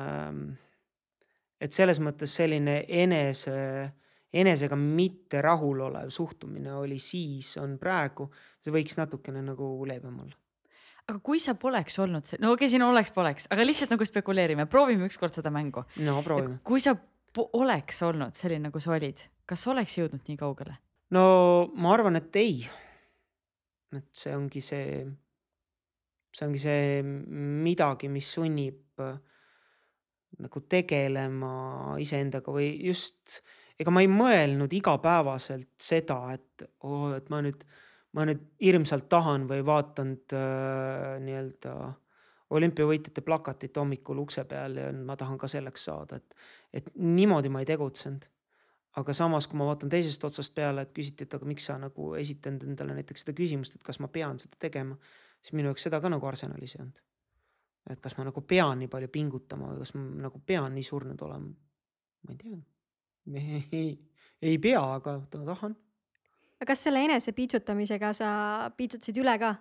et selles mõttes selline enese, enesega mitte rahul olev suhtumine oli siis, on praegu, see võiks natukene nagu leebem olla. Aga kui sa poleks olnud see, no okei, okay, siin oleks poleks, aga lihtsalt nagu spekuleerime, proovime ükskord seda mängu. No proovime. Et kui sa oleks olnud selline, nagu sa olid, kas oleks jõudnud nii kaugele? No ma arvan, et ei. Et see ongi see, see ongi see midagi, mis sunnib nagu tegelema iseendaga või just, ega ma ei mõelnud igapäevaselt seda, et, oh, et ma nüüd ma nüüd hirmsalt tahan või vaatanud äh, nii-öelda olümpiavõitjate plakatit hommikul ukse peal ja ma tahan ka selleks saada. Et, et niimoodi ma ei tegutsenud. Aga samas, kui ma vaatan teisest otsast peale, et küsiti, et aga miks sa nagu esitanud endale näiteks seda küsimust, et kas ma pean seda tegema, siis minu jaoks seda ka nagu arsenalis ei olnud. Et kas ma nagu pean nii palju pingutama või kas ma nagu pean nii surnud olema. Ma ei tea. Ei, ei pea, aga tahan. Aga kas selle enese piitsutamisega sa piitsutasid üle ka?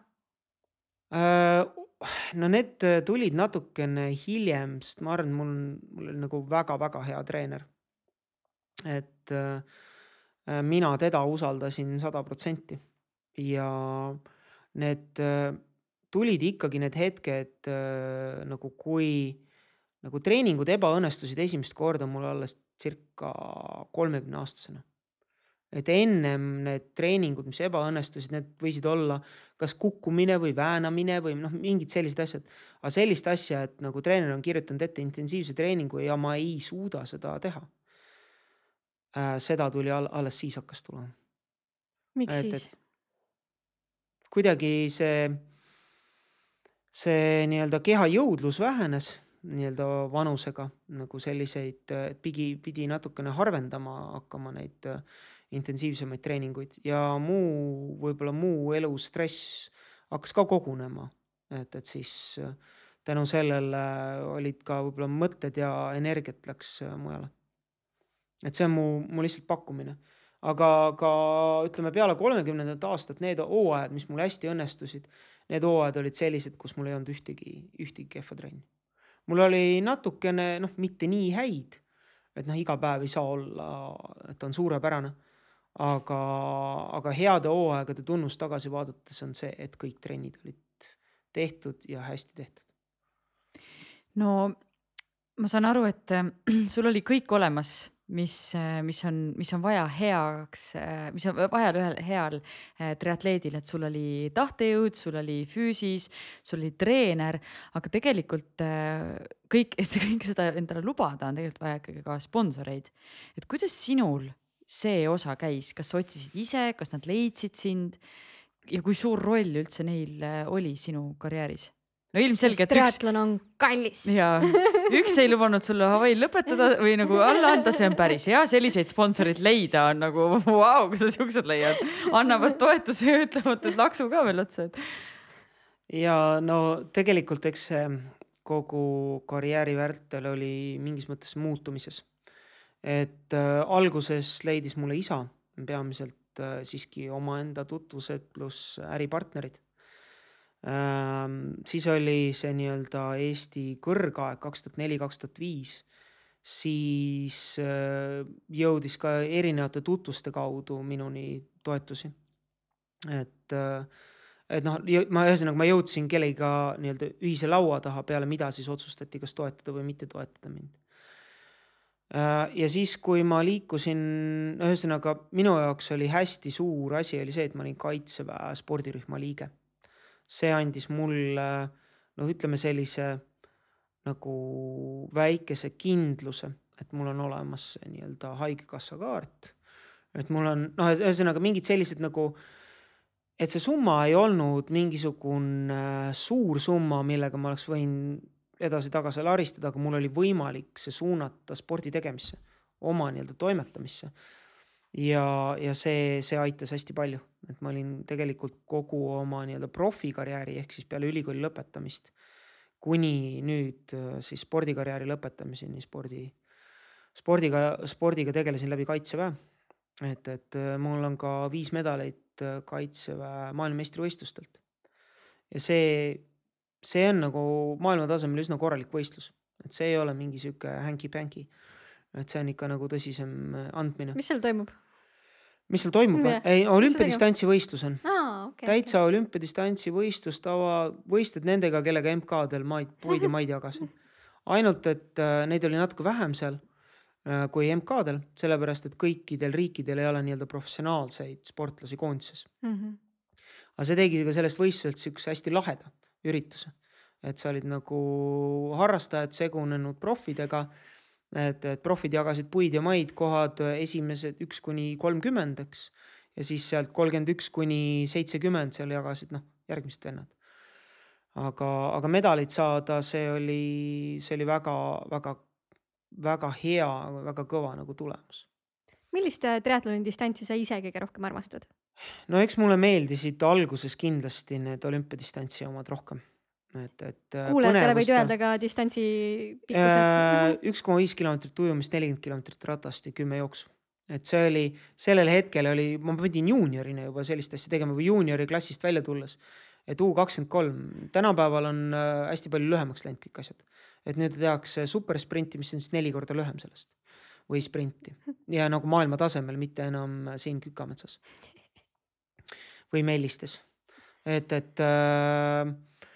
No need tulid natukene hiljem, sest ma arvan, mul, mul oli nagu väga-väga hea treener. Et mina teda usaldasin sada protsenti ja need tulid ikkagi need hetked nagu kui nagu treeningud ebaõnnestusid esimest korda mul alles circa kolmekümne aastasena. Et ennem need treeningud, mis ebaõnnestusid, need võisid olla kas kukkumine või väänamine või noh, mingid sellised asjad. Aga sellist asja, et nagu treener on kirjutanud ette intensiivse treeningu ja ma ei suuda seda teha. Äh, seda tuli alles siis hakkas tulema. Miks et, siis? Et kuidagi see, see nii-öelda keha jõudlus vähenes nii-öelda vanusega, nagu selliseid, et pidi, pidi natukene harvendama hakkama neid intensiivsemaid treeninguid ja muu, võib-olla muu elu stress hakkas ka kogunema, et, et siis tänu sellele olid ka võib-olla mõtted ja energiat läks mujale. Et see on mu, mu lihtsalt pakkumine. Aga ka ütleme peale kolmekümnendat aastat need hooajad, mis mul hästi õnnestusid, need hooajad olid sellised, kus mul ei olnud ühtegi, ühtegi kehva trenni. Mul oli natukene, noh, mitte nii häid, et noh, iga päev ei saa olla, et on suurepärane. Aga, aga heade hooaegade tunnus tagasi vaadates on see, et kõik trennid olid tehtud ja hästi tehtud. No ma saan aru, et sul oli kõik olemas, mis, mis, on, mis on vaja heaks, mis on vaja ühel heal triatleedil, et sul oli tahtejõud, sul oli füüsis, sul oli treener, aga tegelikult kõik, et kõik seda endale lubada on tegelikult vaja ikkagi ka sponsoreid. Et kuidas sinul see osa käis, kas sa otsisid ise, kas nad leidsid sind ja kui suur roll üldse neil oli sinu karjääris? No ilmselgelt triatlon on kallis. Ja üks ei lubanud sulle Hawaii lõpetada või nagu alla anda, see on päris hea. Selliseid sponsorid leida on nagu wow, kui sa siuksed leiad. Annavad toetuse ja ütlevad, et laksu ka veel otsa. Ja no tegelikult eks kogu karjääri vältel oli mingis mõttes muutumises. Et äh, alguses leidis mulle isa, peamiselt äh, siiski omaenda tutvused pluss äripartnerid. Ähm, siis oli see nii-öelda Eesti kõrgaeg kaks tuhat neli kaks tuhat viis, siis äh, jõudis ka erinevate tutvuste kaudu minuni toetusi. Et, äh, et noh, ma ühesõnaga ma jõudsin kellega nii-öelda ühise laua taha peale, mida siis otsustati, kas toetada või mitte toetada mind. ja siis, kui ma liikusin, ühesõnaga minu jaoks oli hästi suur asi, oli see, et ma olin Kaitseväe spordirühma liige. See andis mulle, no ütleme sellise nagu väikese kindluse, et mul on olemas nii-öelda haigekassa kaart. Et mul on, noh, ühesõnaga mingid sellised nagu, et see summa ei olnud mingisugune suur summa, millega ma oleks võinud edasi-tagasi laristada, aga mul oli võimalik see suunata spordi tegemisse, oma nii-öelda toimetamisse. Ja, ja see, see aitas hästi palju. Et ma olin tegelikult kogu oma nii-öelda profikarjääri ehk siis peale ülikooli lõpetamist kuni nüüd siis spordikarjääri lõpetamiseni spordi, spordiga, spordiga tegelesin läbi Kaitseväe. Et, et mul on ka viis medaleid Kaitseväe maailmameistrivõistlustelt. Ja see see on nagu maailma tasemel üsna korralik võistlus. Et see ei ole mingi siuke hänki-pänki. Et see on ikka nagu tõsisem andmine. Mis seal toimub? Mis seal toimub? Yeah. Ei, olümpiadistantsi võistlus on. Ah, okay, Täitsa okay. olümpiadistantsi võistlus, tava võistled nendega, kellega M K-del maid, puid ja maid jagasin. Ainult, et äh, neid oli natuke vähem seal äh, kui M K-del, sellepärast, et kõikidel riikidel ei ole nii-öelda professionaalseid sportlasi koondises. Mm-hmm. Aga see tegi ka sellest võistluselt siukse hästi laheda ürituse. Et sa olid nagu harrastajad segunenud profidega, et, et profid jagasid puid ja maid kohad esimesed üks kuni kolmkümmendaks ja siis sealt kolmkümmend üks kuni seitsekümmend seal jagasid noh, järgmised vennad. Aga, aga medalit saada, see oli, see oli väga, väga, väga hea, väga kõva nagu tulemus. Millist triatloni distantsi sa ise kõige rohkem armastad? No eks mulle meeldisid alguses kindlasti need olümpiadistantsi omad rohkem. Et, et kuulajatele võid öelda ka distantsi pikkused? üks koma viis kilomeetrit ujumist, nelikümmend kilomeetrit ratast ja kümme jooksu. Et see oli, sellel hetkel oli, ma pidin juuniorina juba sellist asja tegema või juuniori klassist välja tulles. Et U kakskümmend kolm, tänapäeval on hästi palju lühemaks läinud kõik asjad. Et nüüd tehakse supersprinti, mis on siis neli korda lühem sellest või sprinti. Ja nagu maailma tasemel, mitte enam siin Kükametsas. Või Mellistes. Et, et äh,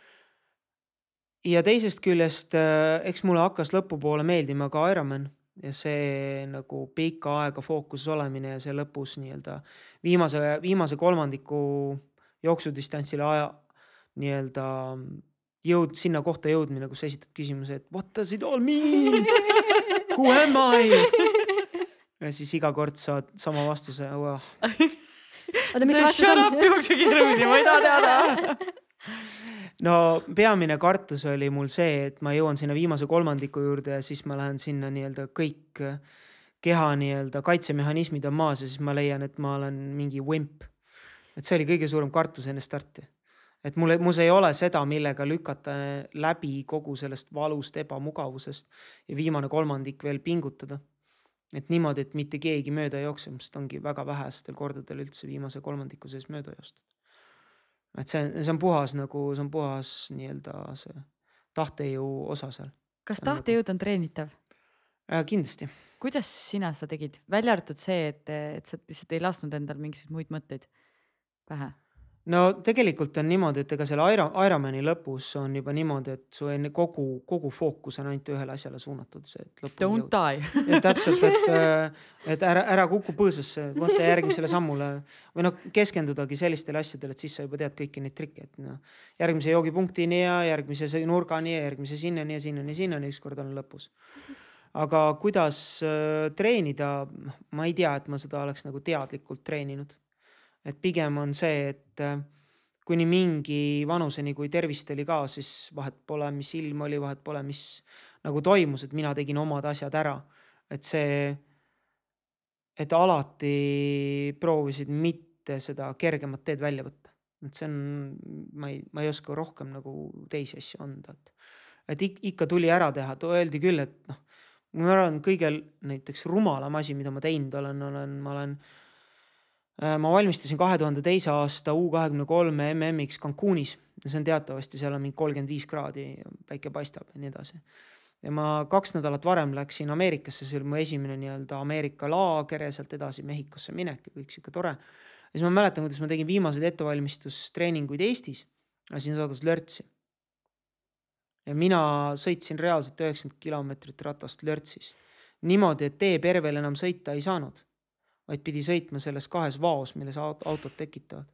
ja teisest küljest, äh, eks mulle hakkas lõpupoole meeldima ka Ironman ja see nagu pikka aega fookuses olemine ja see lõpus nii-öelda viimase, viimase kolmandiku jooksudistantsile aja nii-öelda jõud, sinna kohta jõudmine, kus esitad küsimuse, et what does it all mean? Who am I? Ja siis iga kord saad sama vastuse. Wow. Oda, mis vastus on? Shut up, jookse kiiremini, ma ei taha teada. No peamine kartus oli mul see, et ma jõuan sinna viimase kolmandiku juurde ja siis ma lähen sinna nii-öelda kõik keha nii-öelda kaitsemehhanismid on maas ja siis ma leian, et ma olen mingi wimp. Et see oli kõige suurem kartus enne starti. Et mul, mul ei ole seda, millega lükata läbi kogu sellest valust, ebamugavusest ja viimane kolmandik veel pingutada. Et niimoodi, et mitte keegi mööda jooksemast ongi väga vähestel kordadel üldse viimase kolmandiku sees mööda joostud. Et see, see on puhas nagu, see on puhas nii-öelda see tahtejõu osa seal. Kas tahtejõud on treenitav? Äh, kindlasti. Kuidas sina seda tegid? Välja arvatud see, et, et sa lihtsalt ei lasknud endal mingisuguseid muid mõtteid pähe? No tegelikult on niimoodi, et ega selle Ironmani lõpus on juba niimoodi, et su enne kogu, kogu fookus on ainult ühele asjale suunatud. See, et Don't jõud. Die. Ja täpselt, et, et ära, ära kuku põõsasse, võtta järgmisele sammule või noh, keskendudagi sellistele asjadele, et siis sa juba tead kõiki neid trikke. Et no, järgmise joogipunktini ja järgmise nurgani ja järgmise sinnani ja sinnani, sinnani ükskord on lõpus. Aga kuidas treenida, ma ei tea, et ma seda oleks nagu teadlikult treeninud. Et pigem on see, et kuni mingi vanuseni, kui tervist oli ka, siis vahet pole, mis ilm oli, vahet pole, mis nagu toimus, et mina tegin omad asjad ära. Et see, et alati proovisid mitte seda kergemat teed välja võtta. Et see on, ma ei, ma ei oska rohkem nagu teisi asju anda. Et, et ikka tuli ära teha, öeldi küll, et noh, ma arvan kõige näiteks rumalam asi, mida ma teinud olen, olen, ma olen Ma valmistasin kahe tuhande teise aasta U kakskümmend kolm M M-iks Cancunis. See on teatavasti, seal on mingi kolmkümmend viis kraadi, päike paistab ja nii edasi. Ja ma kaks nädalat varem läksin Ameerikasse, see oli mu esimene nii-öelda Ameerika laager ja sealt edasi Mehhikosse minek ja kõik siuke tore. Ja siis ma mäletan, kuidas ma tegin viimased ettevalmistustreeninguid Eestis ja siin saadus lörtsi. Ja mina sõitsin reaalselt üheksakümmend kilomeetrit ratast lörtsis. niimoodi, et tee pervel enam sõita ei saanud, vaid pidi sõitma selles kahes vaos, milles autod tekitavad.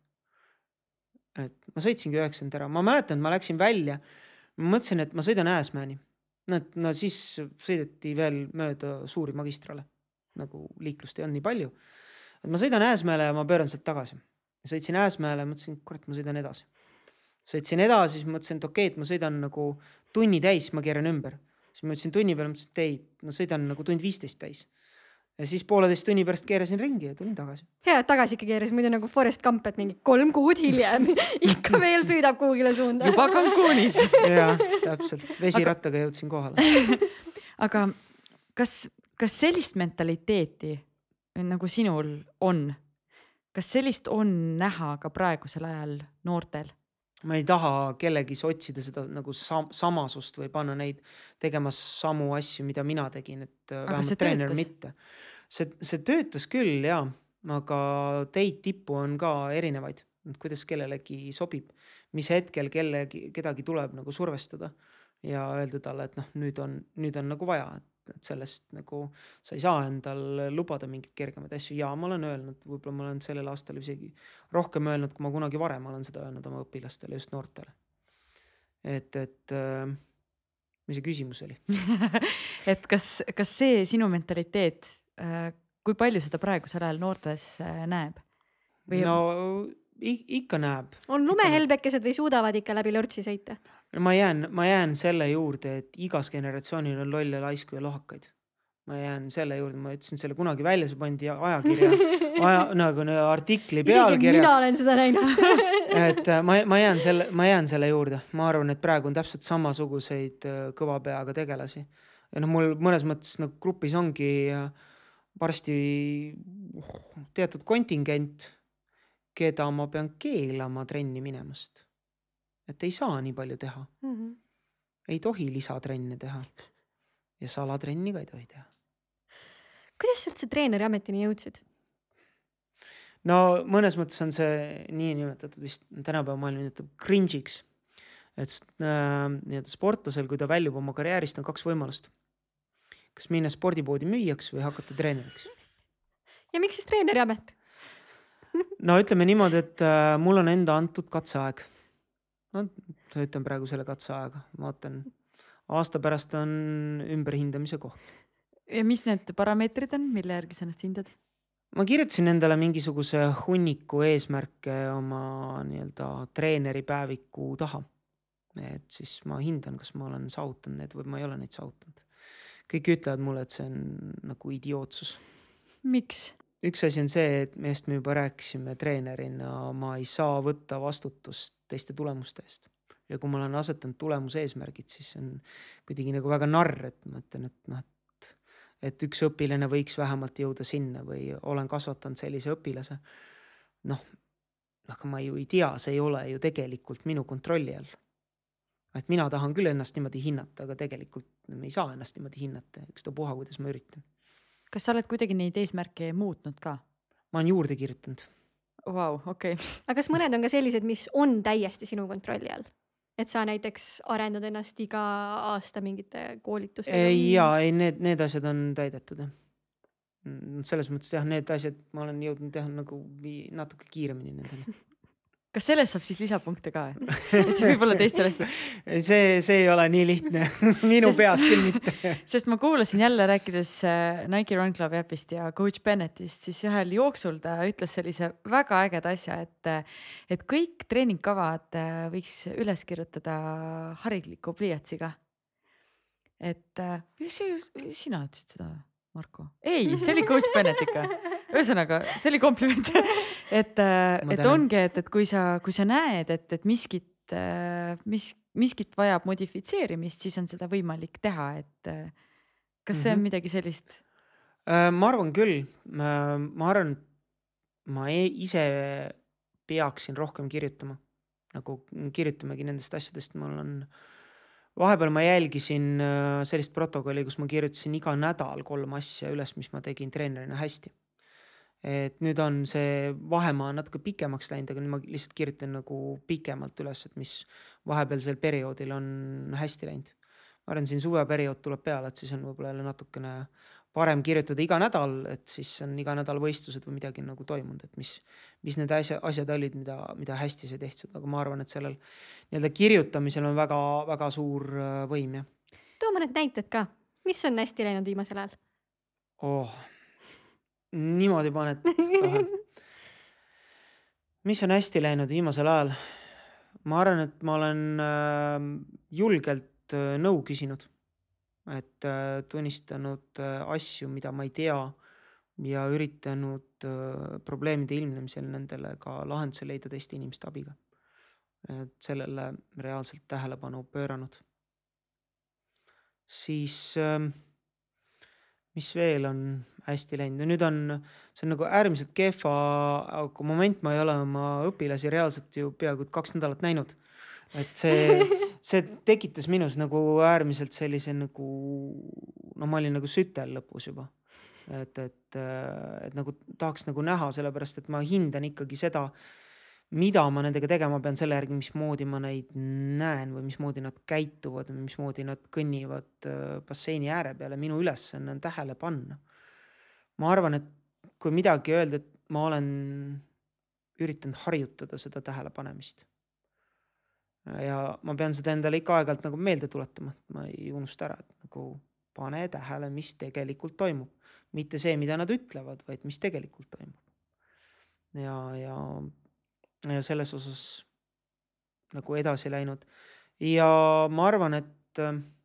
Et ma sõitsingi üheksakümmend ära. Ma mäletan, et ma läksin välja, ma mõtlesin, et ma sõidan Ääsmäeni. No, no siis sõideti veel mööda suuri magistrale, nagu liiklust ei olnud nii palju. Et ma sõidan Ääsmäele ja ma pööran sealt tagasi. Sõitsin Ääsmäele ja mõtlesin, kurat, ma sõidan edasi. Sõitsin edasi, siis mõtlesin, et okei, et ma sõidan nagu tunni täis, ma keeran ümber. Siis ma ütlesin tunni peale, mõtlesin, et ei, ma sõidan nagu tund viisteist täis. Ja siis pooleteist tunni pärast keerasin ringi ja tulin tagasi. Hea, et tagasi ikka keeras, muidu nagu Forrest Gump, et mingi kolm kuud hiljem ikka veel sõidab kuhugile suunda. Juba Cancunis. Jaa, täpselt. Vesirattaga jõudsin kohale. Aga kas, kas sellist mentaliteeti nagu sinul on? Kas sellist on näha ka praegusel ajal noortel? Ma ei taha kellegis otsida seda nagu sam samasust või panna neid tegema samu asju, mida mina tegin, et aga vähemalt treener mitte. See, see töötas küll, jaa, aga teid tippu on ka erinevaid, kuidas kellelegi sobib, mis hetkel kellegi, kedagi tuleb nagu survestada ja öelda talle, et noh, nüüd on, nüüd on nagu vaja, et sellest nagu sa ei saa endal lubada mingit kergemaid asju. Ja ma olen öelnud, võib-olla ma olen sellel aastal isegi rohkem öelnud, kui ma kunagi varem olen seda öelnud oma õpilastele, just noortele. Et, et äh, mis see küsimus oli? et kas, kas see sinu mentaliteet, äh, kui palju seda praegusel ajal noortes äh, näeb? Või... No ikka näeb. On lumehelbekesed või suudavad ikka läbi lörtsi sõita? Ma jään, ma jään selle juurde, et igas generatsioonil on lolle, laisku ja lohakaid. Ma jään selle juurde, ma ütlesin selle kunagi välja, see pandi ajakirja, aja, nagu artikli pealkirjaks. Isegi mina olen seda näinud. et ma, ma, jään selle, ma jään selle juurde. Ma arvan, et praegu on täpselt samasuguseid kõva peaga tegelasi. Ja no mul mõnes mõttes nagu grupis ongi varsti teatud kontingent, keda ma pean keelama trenni minemast. Et ei saa nii palju teha. Mm-hmm. Ei tohi lisatrenne teha. Ja salatrenni ka ei tohi teha. Kuidas sa üldse treeneri ametini jõudsid? No mõnes mõttes on see nii nimetatud vist tänapäeva maailma nimetab cringe'iks. Et äh, sportlasel, kui ta väljub oma karjäärist, on kaks võimalust. Kas minna spordipoodi müüjaks või hakata treeneriks? Ja miks siis treeneri amet? no ütleme niimoodi, et äh, mul on enda antud katseaeg. No, töötan praegu selle katseaega. Ma vaatan, aasta pärast on ümberhindamise koht. Ja mis need parameetrid on, mille järgi sa ennast hindad? Ma kirjutasin endale mingisuguse hunniku eesmärke oma nii-öelda treeneri päeviku taha. Et siis ma hindan, kas ma olen saavutanud need või ma ei ole neid saavutanud. Kõik ütlevad mulle, et see on nagu idiootsus. Miks? Üks asi on see, et meest me juba rääkisime treenerina, ma ei saa võtta vastutust teiste tulemuste eest. Ja kui ma olen asetanud tulemuse eesmärgid, siis on kuidagi nagu väga narr, et ma ütlen, et, noh, et, et üks õpilane võiks vähemalt jõuda sinna või olen kasvatanud sellise õpilase. Noh, aga ma ju ei tea, see ei ole ju tegelikult minu kontrolli all. Et mina tahan küll ennast niimoodi hinnata, aga tegelikult me ei saa ennast niimoodi hinnata. Üks ta puha, kuidas ma üritan. Kas sa oled kuidagi neid eesmärke muutnud ka? Ma olen juurde kirjutanud. Vau, okei. Aga kas mõned on ka sellised, mis on täiesti sinu kontrolli all? Et sa näiteks arendad ennast iga aasta mingite koolituste? Ei, jaa, ei, need, need asjad on täidetud. Selles mõttes jah, need asjad ma olen jõudnud teha nagu natuke kiiremini nendele. Kas sellest saab siis lisapunkte ka? Et see võib olla teistele seda? See, see ei ole nii lihtne. Minu sest, peas küll mitte. Sest ma kuulasin jälle rääkides Nike Run Club appist ja Coach Bennettist, siis ühel jooksul ta ütles sellise väga ägeda asja, et, et kõik treeningkavad võiks üles kirjutada hariliku pliiatsiga. Et see, sina ütlesid seda, Marko? Ei, see oli Coach Bennett ikka. Ühesõnaga, see oli kompliment. et, et ongi, et, et kui sa, kui sa näed, et, et miskit, mis, miskit vajab modifitseerimist, siis on seda võimalik teha. Et kas see on midagi sellist? Ma arvan küll. Ma arvan, ma ise peaksin rohkem kirjutama. Nagu kirjutamegi nendest asjadest. Mul on vahepeal ma jälgisin sellist protokolli, kus ma kirjutasin iga nädal kolm asja üles, mis ma tegin treenerina hästi. Et nüüd on see vahemaa natuke pikemaks läinud, aga nüüd ma lihtsalt kirjutan nagu pikemalt üles, et mis vahepealsel perioodil on hästi läinud. Ma arvan, siin suveperiood tuleb peale, et siis on võib-olla natukene parem kirjutada iga nädal, et siis on iga nädal võistlused või midagi nagu toimunud, et mis, mis need asja, asjad olid, mida, mida hästi see tehtud, aga ma arvan, et sellel nii-öelda kirjutamisel on väga, väga suur võim. Ja. Too mõned näited ka, mis on hästi läinud viimasel ajal? Oh, niimoodi paned vahel. Mis on hästi läinud viimasel ajal? Ma arvan, et ma olen äh, julgelt äh, nõu küsinud, et äh, tunnistanud äh, asju, mida ma ei tea ja üritanud äh, probleemide ilmnemisel nendele ka lahenduse leida teiste inimeste abiga. Et sellele reaalselt tähelepanu pööranud. Siis äh, mis veel on hästi läinud? Nüüd on, see on nagu äärmiselt kehva, aga moment ma ei ole oma õpilasi reaalselt ju peaaegu kaks nädalat näinud. Et see, see tekitas minus nagu äärmiselt sellise nagu, no ma olin nagu sütel lõpus juba. Et, et, et nagu tahaks nagu näha, sellepärast, et ma hindan ikkagi seda, mida ma nendega tegema pean selle järgi, mismoodi ma neid näen või mismoodi nad käituvad või mismoodi nad kõnnivad basseini ääre peale. Minu ülesanne on tähele panna. Ma arvan, et kui midagi öelda, et ma olen üritanud harjutada seda tähelepanemist. Ja ma pean seda endale ikka aeg-ajalt nagu meelde tuletama, et ma ei unusta ära, et nagu pane tähele, mis tegelikult toimub. Mitte see, mida nad ütlevad, vaid mis tegelikult toimub. Ja, ja, ja selles osas nagu edasi läinud. Ja ma arvan, et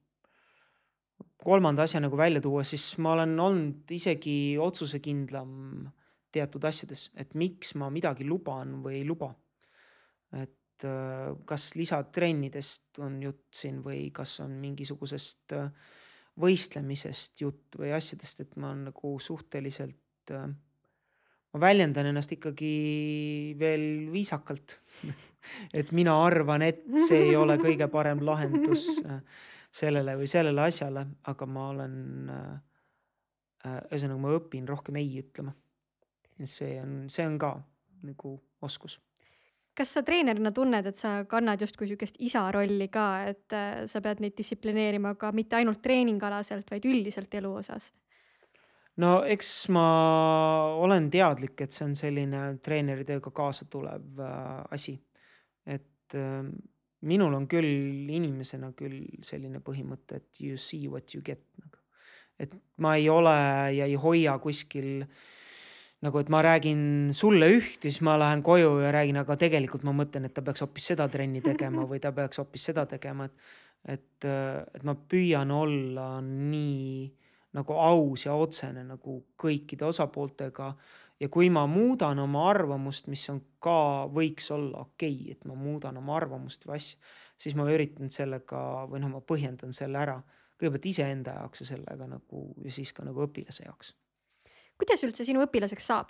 kolmanda asja nagu välja tuua, siis ma olen olnud isegi otsusekindlam teatud asjades, et miks ma midagi luban või ei luba. Et kas lisatrennidest on jutt siin või kas on mingisugusest võistlemisest jutt või asjadest, et ma on nagu suhteliselt, ma väljendan ennast ikkagi veel viisakalt, et mina arvan, et see ei ole kõige parem lahendus sellele või sellele asjale, aga ma olen, ühesõnaga ma õpin rohkem ei ütlema. See on, see on ka nagu oskus. Kas sa treenerina tunned, et sa kannad justkui sükest isa rolli ka, et sa pead neid distsiplineerima ka mitte ainult treeningalaselt, vaid üldiselt elu osas? No eks ma olen teadlik, et see on selline treeneritööga kaasa tulev asi. Et minul on küll inimesena küll selline põhimõte, et you see what you get. Et ma ei ole ja ei hoia kuskil nagu, et ma räägin sulle ühti, siis ma lähen koju ja räägin, aga tegelikult ma mõtlen, et ta peaks hoopis seda trenni tegema või ta peaks hoopis seda tegema. Et, et, et ma püüan olla nii nagu aus ja otsene nagu kõikide osapooltega. Ja kui ma muudan oma arvamust, mis on ka, võiks olla okei, okay, et ma muudan oma arvamust või asja, siis ma üritan sellega või no ma põhjendan selle ära. Kõigepealt ise enda jaoks ja sellega nagu, ja siis ka nagu õpilase jaoks. Kuidas üldse sinu õpilaseks saab?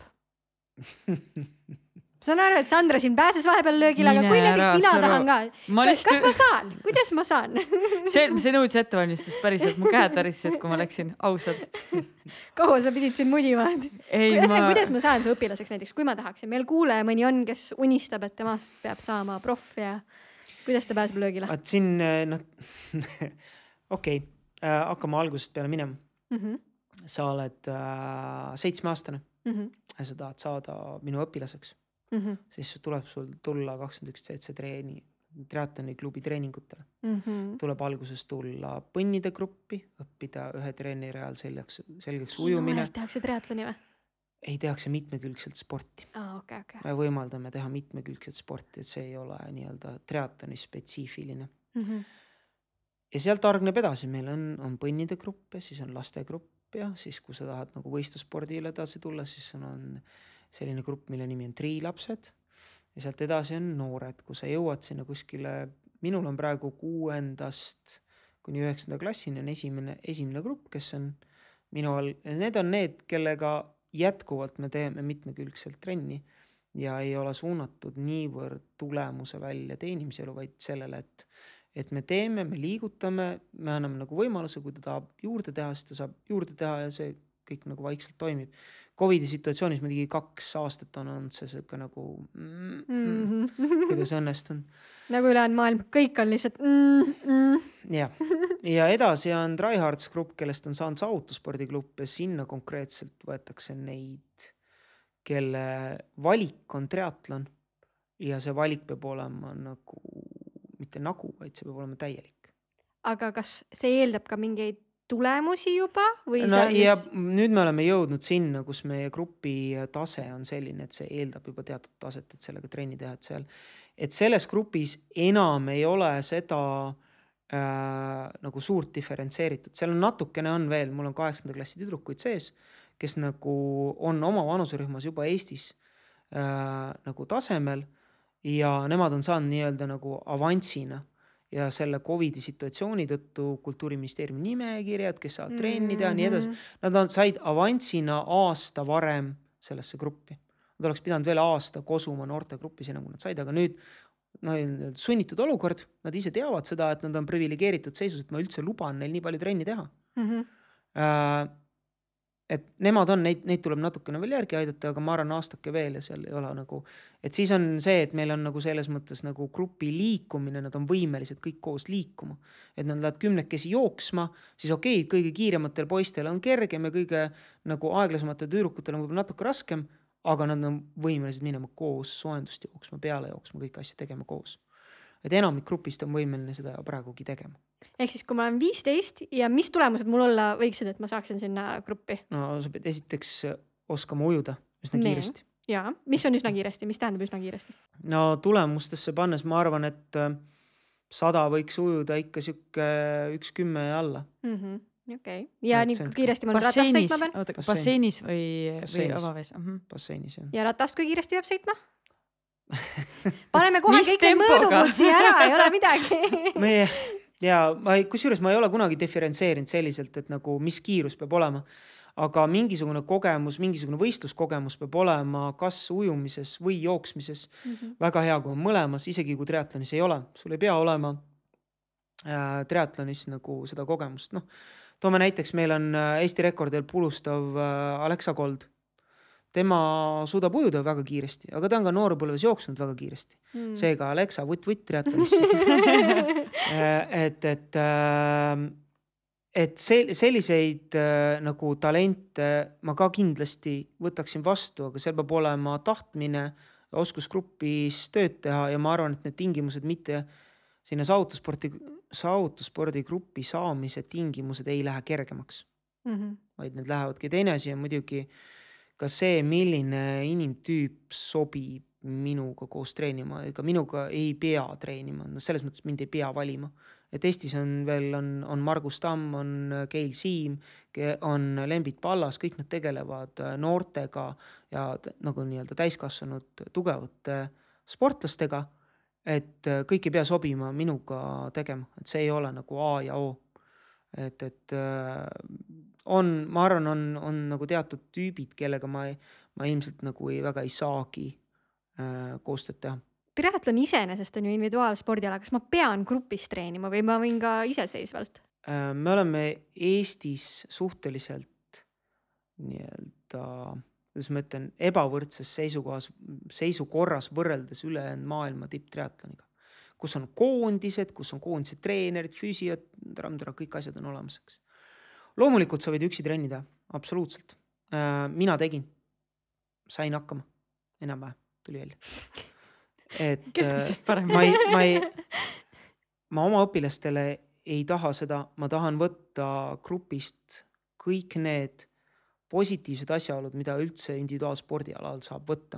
Saan aru, et Sandra siin pääses vahepeal löögile, aga kui näiteks mina tahan ka. Ma lihtsalt... Kas ma saan? Kuidas ma saan? see, see nõudis ettevalmistus päriselt. Mu käed värisid, kui ma läksin ausalt. Kaua sa pidid siin mudima? Ei, kuidas, ma... kuidas ma saan su õpilaseks näiteks, kui ma tahaksin? Meil kuule mõni on, kes unistab, et temast peab saama proff ja kuidas ta pääseb löögile? At siin, no, okei, okay. hakkame algusest peale minema. Mhm. Sa oled äh, seitsmeaastane mm-hmm. ja sa tahad saada minu õpilaseks. Mm-hmm. Siis tuleb sul tulla kakskümmend üks C C treeni, triatloni klubi treeningutele. Mm-hmm. Tuleb alguses tulla põnnide gruppi, õppida ühe treeneri ajal selgeks, selgeks ujumine. No, tehakse triatloni või? Ei, tehakse mitmekülgselt sporti. Ah, okay, okay. Me võimaldame teha mitmekülgselt sporti, et see ei ole nii-öelda triatloni spetsiifiline. Mm-hmm. Ja sealt argneb edasi. Meil on, on põnnide grupp ja siis on laste grupp. Ja siis kui sa tahad nagu võistluspordile edasi tulla, siis on selline grupp, mille nimi on triilapsed ja sealt edasi on noored, kui sa jõuad sinna kuskile, minul on praegu kuuendast kuni üheksanda klassini on esimene, esimene grupp, kes on minu all, need on need, kellega jätkuvalt me teeme mitmekülgselt trenni ja ei ole suunatud niivõrd tulemuse välja teenimiselu, vaid sellele, et et me teeme, me liigutame, me anname nagu võimaluse, kui ta tahab juurde teha, siis ta saab juurde teha ja see kõik nagu vaikselt toimib. Covidi situatsioonis muidugi kaks aastat on olnud see siuke nagu mm, mm, kuidas õnnestun. Nagu ülejäänud maailm, kõik on lihtsalt mm, mm. Ja. ja edasi on Tryhards Grupp, kellest on saanud autospordiklubb ja sinna konkreetselt võetakse neid, kelle valik on triatlon ja see valik peab olema nagu, mitte nagu, vaid see peab olema täielik. Aga kas see eeldab ka mingeid tulemusi juba? Või no mis... ja nüüd me oleme jõudnud sinna, kus meie grupi tase on selline, et see eeldab juba teatud taset, et sellega trenni teha, et seal, et selles grupis enam ei ole seda äh, nagu suurt diferentseeritud. Seal on natukene on veel, mul on kaheksanda klassi tüdrukuid sees, kes nagu on oma vanuserühmas juba Eestis äh, nagu tasemel ja nemad on saanud nii-öelda nagu avantsina ja selle Covidi situatsiooni tõttu Kultuuriministeeriumi nimekirjad, kes saavad trenni teha, nii edasi. Nad on, said avantsina aasta varem sellesse gruppi. Nad oleks pidanud veel aasta kosuma noorte gruppi sinna, kui nad said, aga nüüd no, sunnitud olukord, nad ise teavad seda, et nad on privilegeeritud seisus, et ma üldse luban neil nii palju trenni teha. Mm-hmm. Äh, et nemad on, neid, neid tuleb natukene veel järgi aidata, aga ma arvan aastake veel ja seal ei ole nagu, et siis on see, et meil on nagu selles mõttes nagu grupi liikumine, nad on võimelised kõik koos liikuma. Et nad lähevad kümnekesi jooksma, siis okei, okay, kõige kiirematel poistel on kergem ja kõige nagu aeglasematel tüdrukutel on võib-olla natuke raskem, aga nad on võimelised minema koos soojendust jooksma, peale jooksma, kõik asja tegema koos. Et enamik grupist on võimeline seda praegugi tegema. Ehk siis, kui ma olen viisteist ja mis tulemused mul olla võiksid, et ma saaksin sinna gruppi? No sa pead esiteks oskama ujuda üsna nee. kiiresti. Jaa, mis on üsna kiiresti? Mis tähendab üsna kiiresti? No tulemustesse pannes ma arvan, et sada võiks ujuda ikka siuke üks kümme alla. Mm-hmm. Okei. Okay. Ja nii kiiresti ma ratast sõitma pean? Oota, basseinis või, või avavees? Uh-huh. Basseinis, jah. Ja ratast kui kiiresti peab sõitma? Paneme kohe kõik mõõdumud siia ära, ei ole midagi. Meie, ja ma, kusjuures ma ei ole kunagi diferentseerinud selliselt, et nagu mis kiirus peab olema, aga mingisugune kogemus, mingisugune võistluskogemus peab olema kas ujumises või jooksmises. Mm-hmm. Väga hea, kui on mõlemas, isegi kui triatlonis ei ole. Sul ei pea olema äh, triatlonis nagu seda kogemust. No, toome näiteks, meil on Eesti rekordil pulustav äh, Alexa Gold. Tema suudab ujuda väga kiiresti, aga ta on ka noorepõlves jooksnud väga kiiresti. Mm. Seega Alexa, võtt-võtt triatlonisse. et, et, et selliseid nagu talente ma ka kindlasti võtaksin vastu, aga seal peab olema tahtmine oskusgrupis tööd teha ja ma arvan, et need tingimused mitte sinna saavutusspordi, saavutusspordigruppi saamise tingimused ei lähe kergemaks. Mm-hmm. Vaid need lähevadki teine asi ja muidugi ka see, milline inimtüüp sobib minuga koos treenima, ega minuga ei pea treenima, no selles mõttes mind ei pea valima. Et Eestis on veel, on, on Margus Tamm, on Keil Siim, on Lembit Pallas, kõik nad tegelevad noortega ja nagu nii-öelda täiskasvanud tugevate sportlastega, et kõik ei pea sobima minuga tegema, et see ei ole nagu A ja O. Et, et on, ma arvan, on, on nagu teatud tüübid, kellega ma, ma ilmselt nagu ei, väga ei saagi äh, koostööd teha. Triatlon iseenesest on ju individuaalspordiala, kas ma pean grupis treenima või ma võin ka iseseisvalt? Äh, me oleme Eestis suhteliselt nii-öelda, kuidas ma ütlen, ebavõrdses seisukohas, seisukorras võrreldes ülejäänud maailma tipptriatloniga. Kus on koondised, kus on koondised treenerid, füüsijad, tramdra, kõik asjad on olemaseks. Loomulikult sa võid üksi trenni teha, absoluutselt. Mina tegin, sain hakkama, enam vähe, tuli välja. Et, keskmisest parem. Ma, ei, ma, ei, ma oma õpilastele ei taha seda, ma tahan võtta grupist kõik need positiivsed asjaolud, mida üldse individuaalspordialal saab võtta.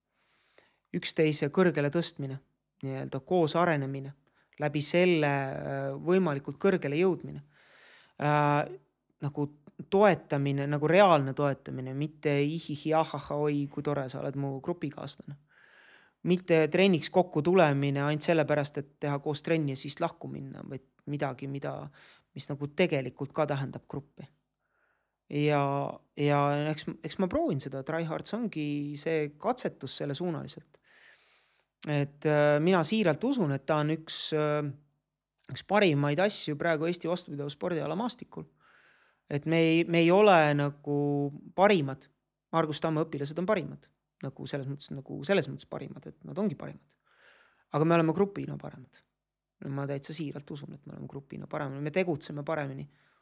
Üksteise kõrgele tõstmine. Nii-öelda koos arenemine, läbi selle võimalikult kõrgele jõudmine. Äh, nagu toetamine, nagu reaalne toetamine, mitte ihihi, ahaha, oi, kui tore sa oled mu grupikaaslane. Mitte treeniks kokku tulemine ainult sellepärast, et teha koos trenni ja siis lahku minna, vaid midagi, mida, mis nagu tegelikult ka tähendab gruppi. Ja, ja eks, eks ma proovin seda, Tryhards ongi see katsetus selle suunaliselt. Et äh, mina siiralt usun, et ta on üks, äh, üks parimaid asju praegu Eesti vastupidav spordiala maastikul. Et me ei, me ei ole nagu parimad, Margus Tamme õpilased on parimad, nagu selles mõttes, nagu selles mõttes parimad, et nad ongi parimad. Aga me oleme grupina paremad. Ma täitsa siiralt usun, et me oleme grupina paremad, me tegutseme paremini.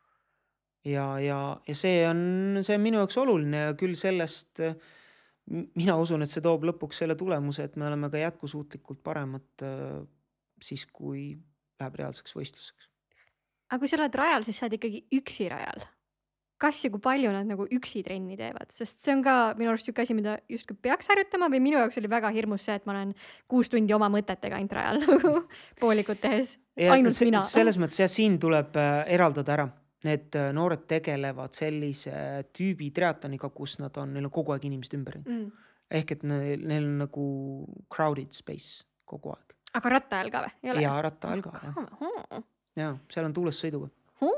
Ja, ja, ja see on, see on minu jaoks oluline ja küll sellest mina usun, et see toob lõpuks selle tulemuse, et me oleme ka jätkusuutlikult paremad siis, kui läheb reaalseks võistluseks. Aga kui sa oled rajal, siis sa oled ikkagi üksi rajal. Kas ja kui palju nad nagu üksi trenni teevad? Sest see on ka minu arust üks asi, mida justkui peaks harjutama või minu jaoks oli väga hirmus see, et ma olen kuus tundi oma mõtetega ainult rajal nagu poolikut tehes. Ainult se- mina. Selles mõttes, ja siin tuleb eraldada ära. Need noored tegelevad sellise tüübi triatloniga, kus nad on, neil on kogu aeg inimesed ümber. Mm. Ehk et neil, neil on nagu crowded space kogu aeg. Aga ratta ajal ka või? Ja ratta ajal ka. Ja. ja, seal on tuules sõiduga.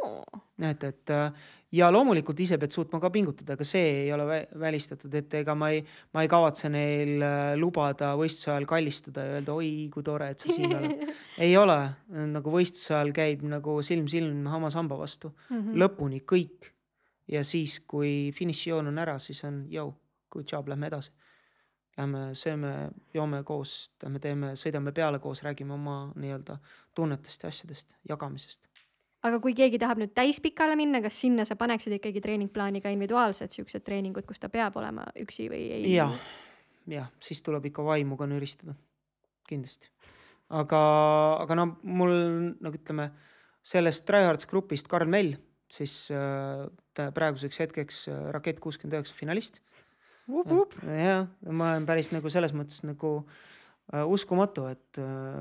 Et, et, ja loomulikult ise pead suutma ka pingutada, aga see ei ole välistatud, et ega ma ei, ma ei kavatse neil lubada võistluse ajal kallistada ja öelda, oi, kui tore, et sa siin oled. Ei ole, nagu võistluse ajal käib nagu silm silm hammas hamba vastu. Mm-hmm. Lõpuni kõik. Ja siis, kui finišijoon on ära, siis on, jau, good job, lähme edasi. Lähme sööme, joome koos, lähme teeme, sõidame peale koos, räägime oma nii-öelda tunnetest ja asjadest, jagamisest. Aga kui keegi tahab nüüd täispikale minna, kas sinna sa paneksid ikkagi treeningplaani ka individuaalsed siuksed treeningud, kus ta peab olema üksi või ei? Jah, jah, siis tuleb ikka vaimuga nüristada. Kindlasti. Aga, aga no mul, nagu ütleme, sellest Tryhards grupist Karl Mell, siis äh, praeguseks hetkeks Rakett kuuskümmend üheksa finalist. Vup, vup. Ja, ma olen päris nagu selles mõttes nagu äh, uskumatu, et äh,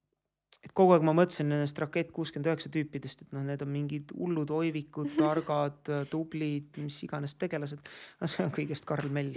et kogu aeg ma mõtlesin nendest Rakett kuuskümmend üheksa tüüpidest, et noh, need on mingid hullud oivikud, targad, tublid, mis iganes tegelased. No see on kõigest Karl Mell.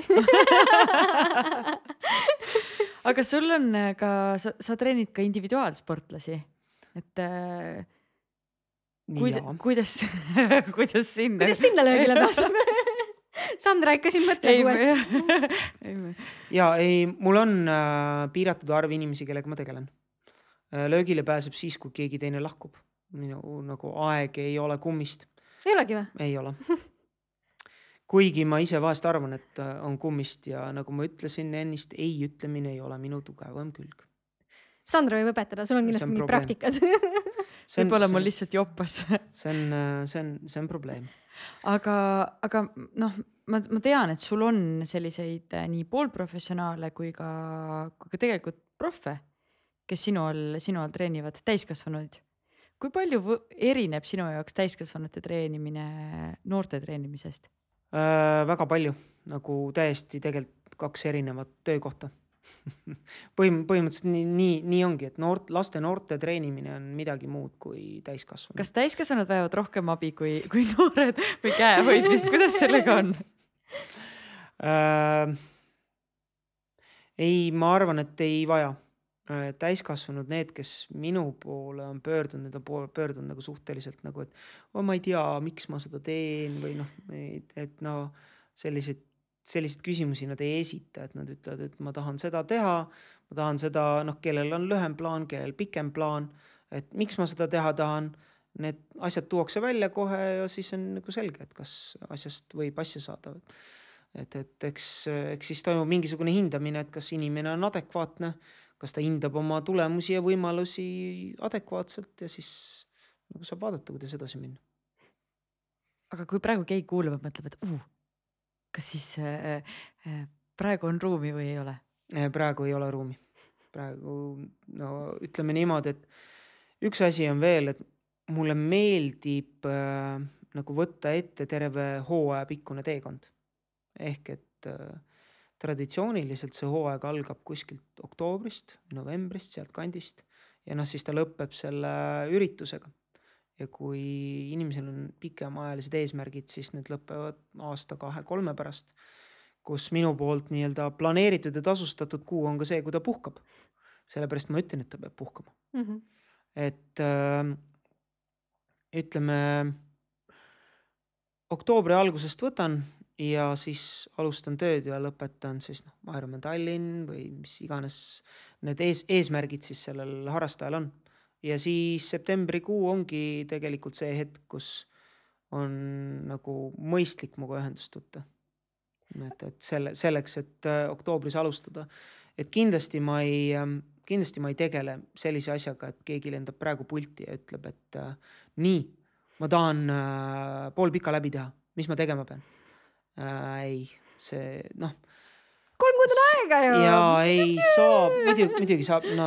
Aga sul on ka, sa, sa treenid ka individuaalsportlasi, et äh, kuida, kuidas, kuidas sinna? Kuidas sinna löögile pääseb? Sandra ikka siin mõtleb uuesti. Ja ei, mul on äh, piiratud arv inimesi, kellega ma tegelen. Löögile pääseb siis, kui keegi teine lahkub. Minu nagu aeg ei ole kummist. Ei olegi või? Ei ole. Kuigi ma ise vahest arvan, et on kummist ja nagu ma ütlesin ennist, ei ütlemine ei ole minu tugevam külg. Sandra võib õpetada, sul on kindlasti on mingid praktikad. Võib-olla mul lihtsalt joppas. See on, see on, see on probleem. Aga, aga noh, ma, ma tean, et sul on selliseid nii poolprofessionaale kui ka, kui ka tegelikult profe, kes sinu all, sinu all treenivad täiskasvanud. Kui palju v- erineb sinu jaoks täiskasvanute treenimine noorte treenimisest? Äh, väga palju, nagu täiesti tegelikult kaks erinevat töökohta. Põhim, põhimõtteliselt nii, nii, nii ongi, et noort, laste noorte treenimine on midagi muud kui täiskasvanud. Kas täiskasvanud vajavad rohkem abi kui, kui noored või käehoidmist? Kuidas sellega on? Äh, ei, ma arvan, et ei vaja. Täiskasvanud need, kes minu poole on pöördunud, need on pöördunud nagu suhteliselt nagu, et oh, ma ei tea, miks ma seda teen või noh, et, et no sellised, sellised küsimusi nad ei esita, et nad ütlevad, et ma tahan seda teha, ma tahan seda, noh, kellel on lühem plaan, kellel pikem plaan, et miks ma seda teha tahan, need asjad tuuakse välja kohe ja siis on nagu selge, et kas asjast võib asja saada. Et, et eks, eks siis toimub mingisugune hindamine, et kas inimene on adekvaatne, kas ta hindab oma tulemusi ja võimalusi adekvaatselt ja siis nagu saab vaadata, kuidas edasi minna. Aga kui praegu keegi kuuleb, mõtleb, et uh, kas siis äh, äh, praegu on ruumi või ei ole? Praegu ei ole ruumi. Praegu, no ütleme niimoodi, et üks asi on veel, et mulle meeldib äh, nagu võtta ette terve hooaja pikkune teekond. Ehk et äh, traditsiooniliselt see hooaeg algab kuskilt oktoobrist, novembrist, sealt kandist ja noh, siis ta lõpeb selle üritusega. Ja kui inimesel on pikemaajalised eesmärgid, siis need lõpevad aasta, kahe, kolme pärast, kus minu poolt nii-öelda planeeritud ja tasustatud kuu on ka see, kui ta puhkab. Sellepärast ma ütlen, et ta peab puhkama. Mm-hmm. Et äh, ütleme, oktoobri algusest võtan ja siis alustan tööd ja lõpetan siis noh, Ironman Tallinn või mis iganes need ees, eesmärgid siis sellel harrastajal on. Ja siis septembrikuu ongi tegelikult see hetk, kus on nagu mõistlik muga ühendust võtta. et, et selle, selleks, et oktoobris alustada. Et kindlasti ma ei, kindlasti ma ei tegele sellise asjaga, et keegi lendab praegu pulti ja ütleb, et äh, nii, ma tahan äh, pool pika läbi teha. Mis ma tegema pean? Äh, ei, see, noh. Kolm kuud on aega ju. Ja ei saa, muidugi, muidugi saab, no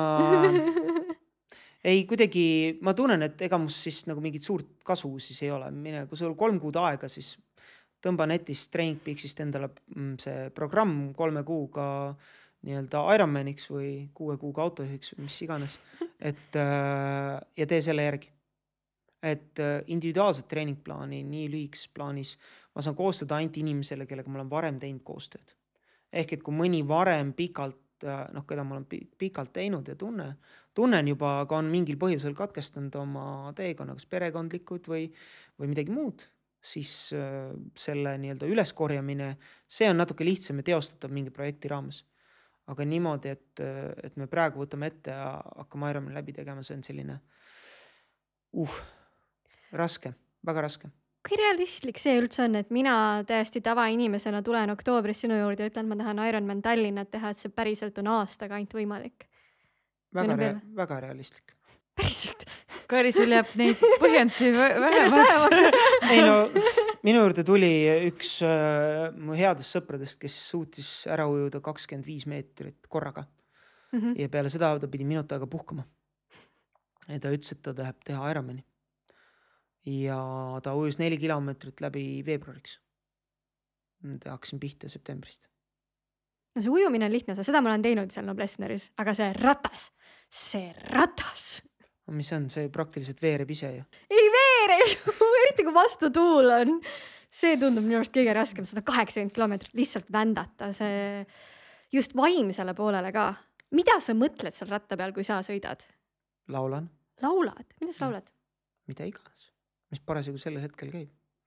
ei kuidagi, ma tunnen, et ega must siis nagu mingit suurt kasu siis ei ole. Mine, kui sul kolm kuud aega, siis tõmba netist Training Peaksist endale see programm kolme kuuga nii-öelda Ironmaniks või kuue kuuga autojuhiks või mis iganes. Et, ja tee selle järgi. Et individuaalset treeningplaani nii lühiks plaanis ma saan koostada ainult inimesele, kellega ma olen varem teinud koostööd. Ehk et kui mõni varem pikalt, noh, keda ma olen pikalt teinud ja tunne, tunnen juba, aga on mingil põhjusel katkestanud oma teekonna, kas perekondlikud või, või midagi muud, siis selle nii-öelda üleskorjamine, see on natuke lihtsam ja teostatav mingi projekti raames. Aga niimoodi, et, et me praegu võtame ette ja hakkame Ironman läbi tegema, see on selline uh, raske, väga raske. Kui realistlik see üldse on, et mina täiesti tavainimesena tulen oktoobris sinu juurde ja ütlen, et ma tahan Ironman Tallinnat teha, et see päriselt on aastaga ainult võimalik? Väga, rea väga realistlik. Päriselt? Kari, sul jääb neid põhjendusi vähemaks. Ei no, minu juurde tuli üks äh, mu headest sõpradest, kes suutis ära ujuda kakskümmend viis meetrit korraga. Mm -hmm. Ja peale seda ta pidi minut aega puhkama. Ja ta ütles, et ta tahab teha Ironmani. Ja ta ujus neli kilomeetrit läbi veebruariks. Ta hakkasin pihta septembrist. No see ujumine on lihtne, seda ma olen teinud seal Noblessneris, aga see ratas, see ratas. Mis on see praktiliselt veereb ise ju? Ei veere ju, eriti kui vastu tuul on. See tundub minu arust kõige raskem, sada kaheksakümmend kilomeetrit lihtsalt vändata, see just vaimsele poolele ka. Mida sa mõtled seal ratta peal, kui sa sõidad? Laulan. Laulad? Mida sa laulad? Mida iganes, mis parasjagu sellel hetkel käib.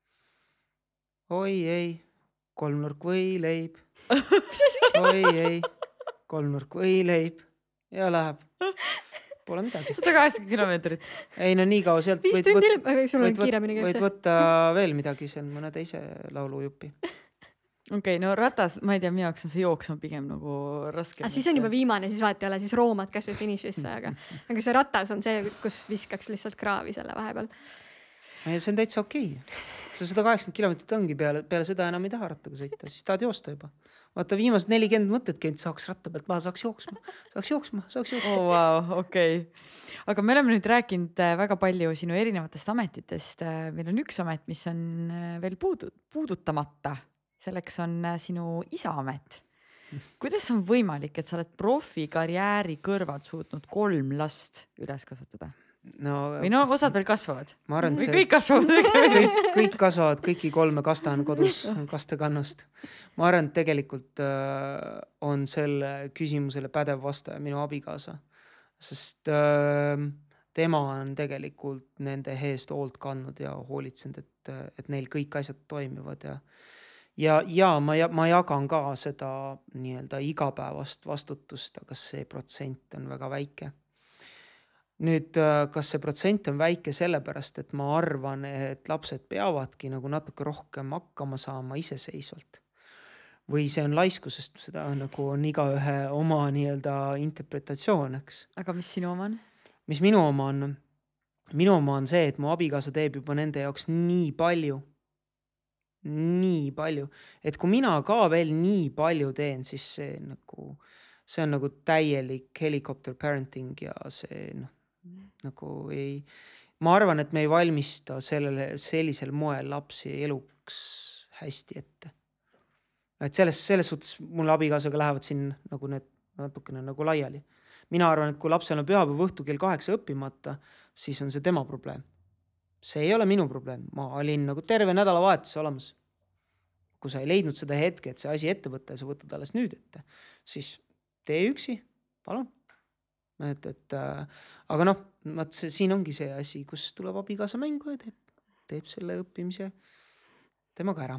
Oi ei, kolmnurk või leib. Oi ei, kolmnurk või leib. Ja läheb. Pole midagi. sada kaheksakümmend kilomeetrit. Ei no nii kaua sealt võid, võt, võt, võid, võt, võid võtta veel midagi, see on mõne teise laulujuppi. Okei, okay, no ratas, ma ei tea, minu jaoks on see jooksma pigem nagu raske. Aga siis on juba viimane, siis vaat ei ole, siis roomad kas või finišisse, aga, aga see ratas on see, kus viskaks lihtsalt kraavi selle vahepeal. See on täitsa okei. See sada kaheksakümmend kilomeetrit ongi peale, peale seda enam ei taha rattaga sõita, siis tahad joosta juba. Vaata viimased nelikümmend mõtted käinud, saaks ratta pealt maha, saaks jooksma, saaks jooksma, saaks jooksma. Oh, wow, okei. Okay. Aga me oleme nüüd rääkinud väga palju sinu erinevatest ametitest. Meil on üks amet, mis on veel puudutamata. Selleks on sinu isa amet. Kuidas on võimalik, et sa oled profikarjääri kõrvad suutnud kolm last üles kasvatada? No, või no osad veel kasvavad. Ma arvan, see... kõik kasvavad. kõik, kõik kasvavad, kõiki kolme kastan kodus kastekannust. Ma arvan, et tegelikult äh, on selle küsimusele pädev vastaja minu abikaasa. Sest äh, tema on tegelikult nende heest hoolt kandnud ja hoolitsenud, et, et neil kõik asjad toimivad. Ja, ja, ja ma, ma jagan ka seda nii-öelda igapäevast vastutust, aga see protsent on väga väike. Nüüd, kas see protsent on väike sellepärast, et ma arvan, et lapsed peavadki nagu natuke rohkem hakkama saama iseseisvalt. Või see on laiskusest, seda nagu on iga ühe oma nii-öelda interpretatsioon, eks. Aga mis sinu oma on? Mis minu oma on? Minu oma on see, et mu abikaasa teeb juba nende jaoks nii palju. Nii palju. Et kui mina ka veel nii palju teen, siis see, nagu, see on nagu täielik helikopter parenting ja see noh, nagu ei, ma arvan, et me ei valmista sellele, sellisel moel lapsi eluks hästi ette. Et selles, selles suhtes mul abikaasaga lähevad siin nagu need natukene nagu laiali. Mina arvan, et kui lapsel on pühapäeva õhtu kell kaheksa õppimata, siis on see tema probleem. See ei ole minu probleem. Ma olin nagu terve nädalavahetuse olemas. Kui sa ei leidnud seda hetke, et see asi ette võtta ja sa võtad alles nüüd ette, siis tee üksi, palun. Et, et, äh, aga noh, siin ongi see asi, kus tuleb abikaasa mängu ja teeb, teeb selle õppimise temaga ära.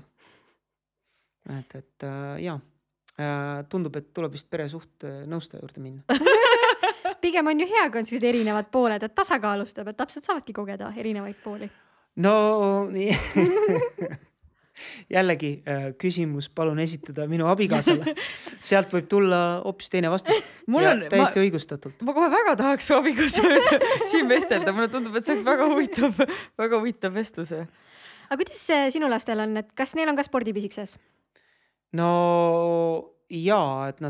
Et, et äh, jaa, äh, tundub, et tuleb vist peresuht nõustaja juurde minna. Pigem on ju hea, kui on sellised erinevad pooled, et tasakaalustab, et lapsed saavadki kogeda erinevaid pooli. No nii. jällegi küsimus palun esitada minu abikaasale. Sealt võib tulla hoopis teine vastus. Mul ja on, täiesti ma, õigustatult. Ma kohe väga tahaks su abikaasale siin vestelda. Mulle tundub, et see oleks väga huvitav, väga huvitav vestluse. Aga kuidas sinu lastel on, et kas neil on ka spordipisik sees? No jaa, et nad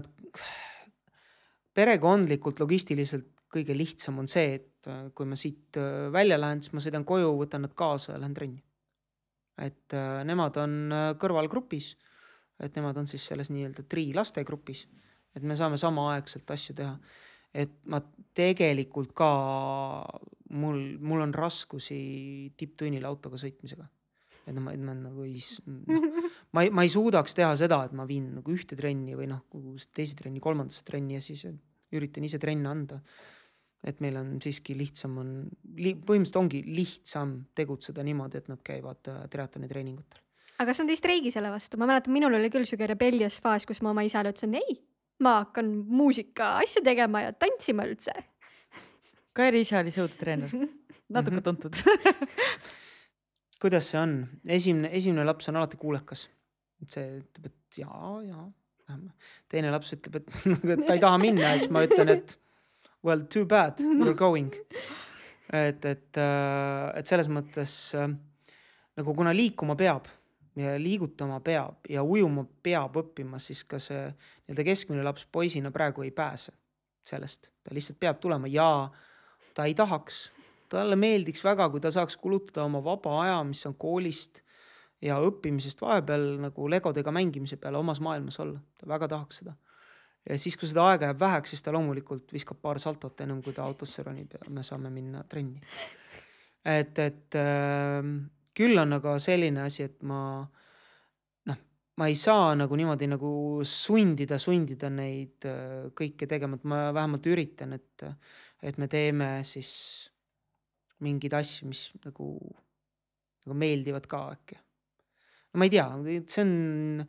perekondlikult, logistiliselt kõige lihtsam on see, et kui ma siit välja lähen, siis ma sõidan koju, võtan nad kaasa ja lähen trenni. Et nemad on kõrvalgrupis, et nemad on siis selles nii-öelda tri laste grupis, et me saame samaaegselt asju teha. Et ma tegelikult ka, mul, mul on raskusi tipptunnil autoga sõitmisega. Et ma, ma, nagu ei, ma, ei, ma ei suudaks teha seda, et ma viin nagu ühte trenni või noh, teise trenni, kolmandasse trenni ja siis üritan ise trenne anda. Et meil on siiski lihtsam, on, põhimõtteliselt ongi lihtsam tegutseda niimoodi, et nad käivad triatloni treeningutel. Aga kas on teist reigi selle vastu? Ma mäletan, minul oli küll süge rebellious faas, kus ma oma isale ütlesin, ei, ma hakkan muusika asju tegema ja tantsima üldse. Kairi isa oli sõudutreener. Natuke tuntud. Kuidas see on? Esimene, esimene laps on alati kuulekas. See ütleb, et jaa, jaa. Teine laps ütleb, et ta ei taha minna ja siis ma ütlen, et well, too bad, you're going. Et, et, et selles mõttes nagu kuna liikuma peab ja liigutama peab ja ujuma peab õppima, siis ka see nii-öelda keskmine laps poisina praegu ei pääse sellest. Ta lihtsalt peab tulema ja ta ei tahaks. Talle meeldiks väga, kui ta saaks kulutada oma vaba aja, mis on koolist ja õppimisest vahepeal nagu legodega mängimise peale omas maailmas olla. Ta väga tahaks seda. Ja siis, kui seda aega jääb väheks, siis ta loomulikult viskab paar saltot ennem, kui ta autosse ronib ja me saame minna trenni. Et, et äh, küll on aga selline asi, et ma, noh, ma ei saa nagu niimoodi nagu sundida, sundida neid äh, kõike tegema. Ma vähemalt üritan, et, et me teeme siis mingid asju, mis nagu, nagu meeldivad ka äkki. No ma ei tea, see on...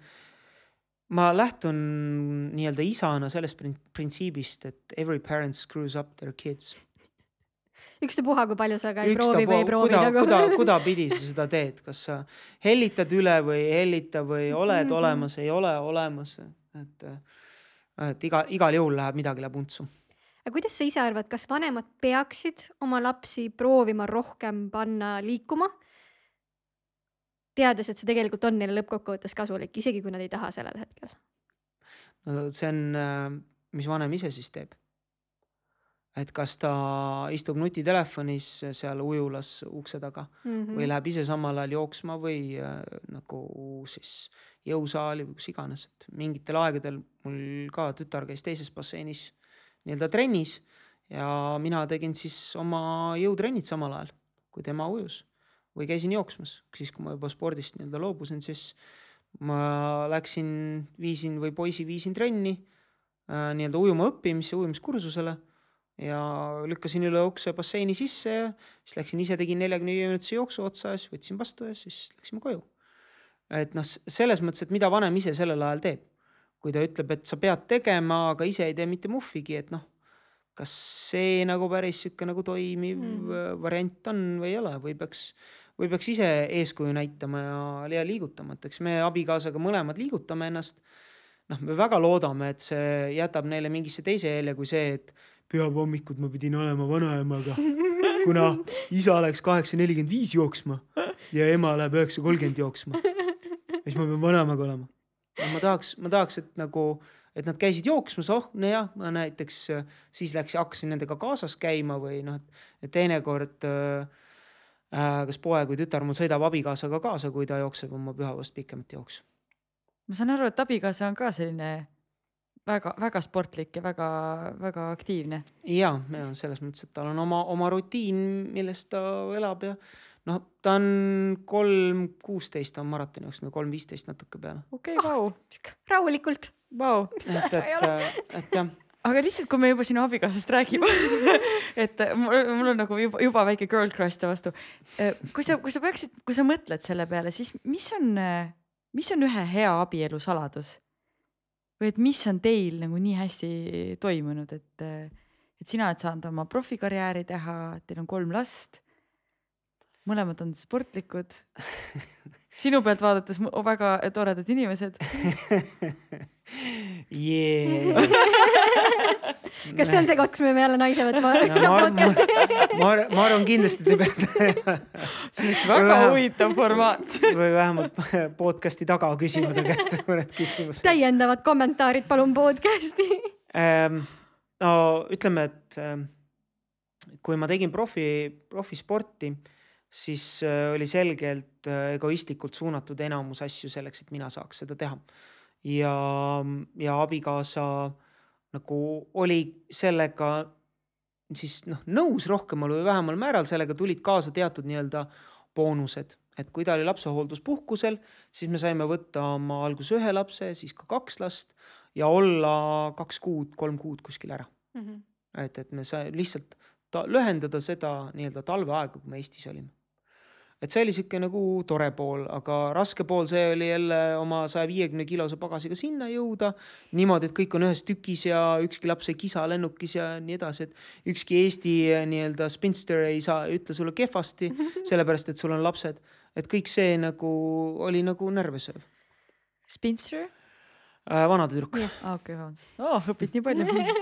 Ma lähtun nii-öelda isana sellest printsiibist, et every parent screws up their kids. Üksta puha, kui palju sa ka ei proovi või ei proovi. Kuda, nagu. kuda, kuda pidi sa seda teed? Kas sa hellitad üle või ei hellita või oled olemas, ei ole olemas? Et, et iga, igal juhul läheb midagi läheb untsu. Ja kuidas sa ise arvad, kas vanemad peaksid oma lapsi proovima rohkem panna liikuma? Teades, et see tegelikult on neile lõppkokkuvõttes kasulik, isegi kui nad ei taha sellel hetkel. No, see on, mis vanem ise siis teeb. Et kas ta istub nutitelefonis seal ujulas ukse taga mm-hmm. või läheb ise samal ajal jooksma või nagu siis jõusaali või kus iganes. Et mingitel aegadel mul ka tütar käis teises basseinis nii-öelda trennis ja mina tegin siis oma jõutrennid samal ajal, kui tema ujus. Või käisin jooksmas, siis kui ma juba spordist nii-öelda loobusin, siis ma läksin, viisin või poisi viisin trenni äh, nii-öelda ujuma õppimise, ujumiskursusele ja lükkasin üle ukse basseini sisse ja siis läksin ise tegin nelikümmend viis minutise jooksu otsa ja siis võtsin vastu ja siis läksime koju. Et noh, selles mõttes, et mida vanem ise sellel ajal teeb. Kui ta ütleb, et sa pead tegema, aga ise ei tee mitte muffigi, et noh, kas see nagu päris sükka nagu toimiv mm. variant on või ei ole, või peaks või peaks ise eeskuju näitama ja liigutama, et eks me abikaasaga mõlemad liigutame ennast. Noh, me väga loodame, et see jätab neile mingisse teise eelja kui see, et peab hommikud ma pidin olema vanaemaga, kuna isa läks kaheksa nelikümmend viis jooksma ja ema läheb üheksa kolmkümmend jooksma. Siis ma pean vanaemaga olema. Ma tahaks, ma tahaks, et nagu, et nad käisid jooksmas, oh, no jah, ma näiteks siis läks ja hakkasin nendega kaasas käima või noh, et teinekord kas poeg või tütar mul sõidab abikaasaga kaasa, kui ta jookseb oma pühavast pikemat jooksu. Ma saan aru, et abikaasa on ka selline väga, väga sportlik ja väga, väga aktiivne. Ja, selles mõttes, et tal on oma, oma rutiin, millest ta elab ja noh, ta on kolm kuusteist on maratoni jooksnud, kolm viisteist natuke peale. Okei, okay, vau. Oh, rahulikult. Vau. Et, et, et jah. Aga lihtsalt, kui me juba sinu abikaasast räägime, et mul on nagu juba, juba väike girl crush ta vastu. Kui sa, kui sa peaksid, kui sa mõtled selle peale, siis mis on, mis on ühe hea abielu saladus? Või et mis on teil nagu nii hästi toimunud, et, et sina oled saanud oma profikarjääri teha, et teil on kolm last, mõlemad on sportlikud. Sinu pealt vaadates mu- väga toredad inimesed. Yes. Kas see on see koht, kus me peame jälle naise võtma? No, ma, ar- ma, ma, ar- ma arvan kindlasti te peate See oleks väga vähem- huvitav formaat. või vähemalt podcasti taga küsima ta käest mõned küsimused. Täiendavad kommentaarid palun podcasti. Ähm, no ütleme, et ähm, kui ma tegin profi, profisporti, siis äh, oli selgelt äh, egoistlikult suunatud enamus asju selleks, et mina saaks seda teha. Ja, ja abikaasa nagu oli sellega siis noh, nõus rohkemal või vähemal määral, sellega tulid kaasa teatud nii-öelda boonused. Et kui ta oli lapsehoolduspuhkusel, siis me saime võtta oma algus ühe lapse, siis ka kaks last ja olla kaks kuud, kolm kuud kuskil ära. Mhm. Et, et me sai lihtsalt ta, lühendada seda nii-öelda talveaega, kui me Eestis olime. Et see oli siuke nagu tore pool, aga raske pool see oli jälle oma saja viiekümne kilose pagasiga sinna jõuda. Niimoodi, et kõik on ühes tükis ja ükski laps ei kisa lennukis ja nii edasi, et ükski Eesti nii-öelda spinster ei saa, ütle sulle kehvasti, sellepärast, et sul on lapsed. Et kõik see nagu oli nagu närvesööv. Spinster? Äh, vanatüdruk. Ah, okei, vabandust. Oh, õpid nii palju.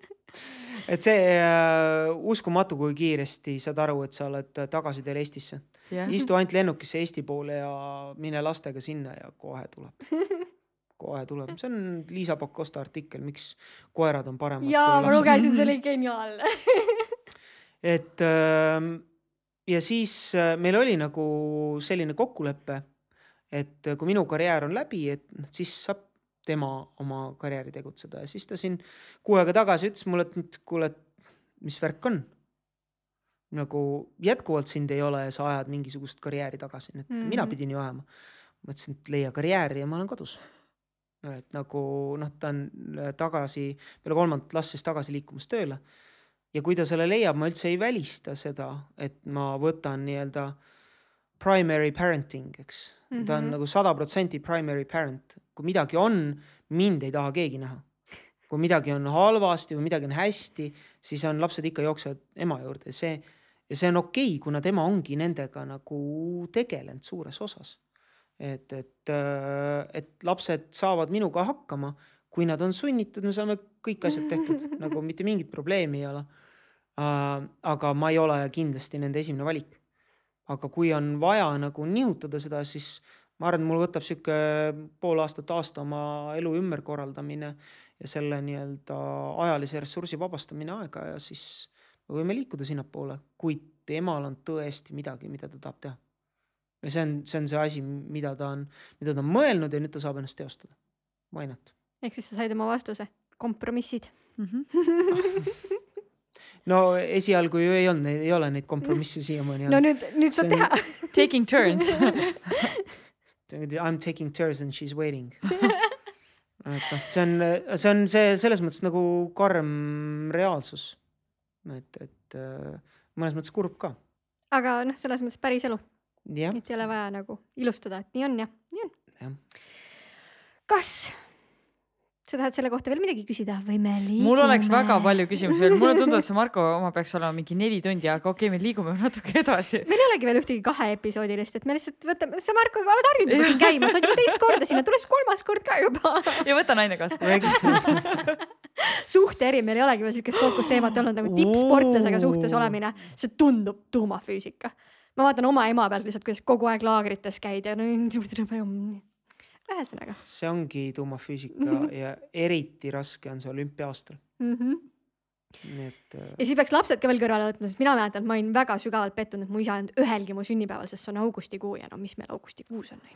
Et see äh, uskumatu, kui kiiresti saad aru, et sa oled tagasi teil Eestisse. Yeah. Istu ainult lennukisse Eesti poole ja mine lastega sinna ja kohe tuleb. Kohe tuleb. See on Liisa Pakosta artikkel, miks koerad on paremad. Jaa, ma lugesin, see oli geniaalne. Et äh, ja siis äh, meil oli nagu selline kokkulepe, et kui minu karjäär on läbi, et siis saab tema oma karjääri tegutseda ja siis ta siin kuu aega tagasi ütles mulle, et kuule, mis värk on? Nagu jätkuvalt sind ei ole ja sa ajad mingisugust karjääri tagasi. Et mm-hmm. mina pidin ju ajama. Ma ütlesin, et leia karjääri ja ma olen kodus. Et nagu noh, ta on tagasi, peale kolmandat last siis tagasi liikumas tööle. Ja kui ta selle leiab, ma üldse ei välista seda, et ma võtan nii-öelda primary parenting, eks. Mm-hmm. Ta on nagu sada protsenti primary parent. Kui midagi on, mind ei taha keegi näha. Kui midagi on halvasti või midagi on hästi, siis on lapsed ikka jooksevad ema juurde. See, ja see on okei, kuna tema ongi nendega nagu tegelenud suures osas. Et, et, et lapsed saavad minuga hakkama. Kui nad on sunnitud, me saame kõik asjad tehtud. Nagu mitte mingit probleemi ei ole. Aga ma ei ole kindlasti nende esimene valik. Aga kui on vaja nagu nihutada seda, siis ma arvan, mul võtab siuke pool aastat aasta oma elu ümber korraldamine ja selle nii-öelda ajalise ressursi vabastamine aega ja siis me võime liikuda sinna poole, kui temal on tõesti midagi, mida ta tahab teha. Ja see on see, on see asi, mida ta, on, mida ta on mõelnud ja nüüd ta saab ennast teostada. Why not? Ehk siis sa said oma vastuse. Kompromissid. Mm-hmm. No esialgu ju ei olnud, ei ole neid kompromisse siiamaani. No nüüd, nüüd saab teha. Taking turns. I'm taking turns and she's waiting. See on, see on see, selles mõttes nagu karm reaalsus. Et, et mõnes mõttes kurb ka. Aga noh, selles mõttes päris elu. Ja. Et ei ole vaja nagu ilustada, et nii on ja nii on. Ja. Kas sa tahad selle kohta veel midagi küsida või me liigume? Mul oleks väga palju küsimusi veel. Mulle tundub, et see Marko oma peaks olema mingi neli tundi, aga okei, me liigume natuke edasi. Meil ei olegi veel ühtegi kahe episoodilist, et me lihtsalt võtame, sa Marko, oled harjunud siin käima, sa oled juba teist korda sinna, tules kolmas kord ka juba. Ja võta naine kaasa. Suhte eri, meil ei olegi veel sükest fookusteemat olnud nagu tippsportlasega suhtes olemine. See tundub tuumafüüsika. Ma vaatan oma ema pealt lihtsalt, kuidas kogu aeg laagrites käid ja no... Ühesõnaga. See ongi tuumafüüsika mm-hmm. ja eriti raske on see olümpiaastal. Mm-hmm. Nii et, äh... ja siis peaks lapsed ka veel kõrvale võtma, sest mina mäletan, et ma olin väga sügavalt pettunud, et mu isa on ühelgi mu sünnipäeval, sest see on augustikuu ja no mis meil augustikuus on.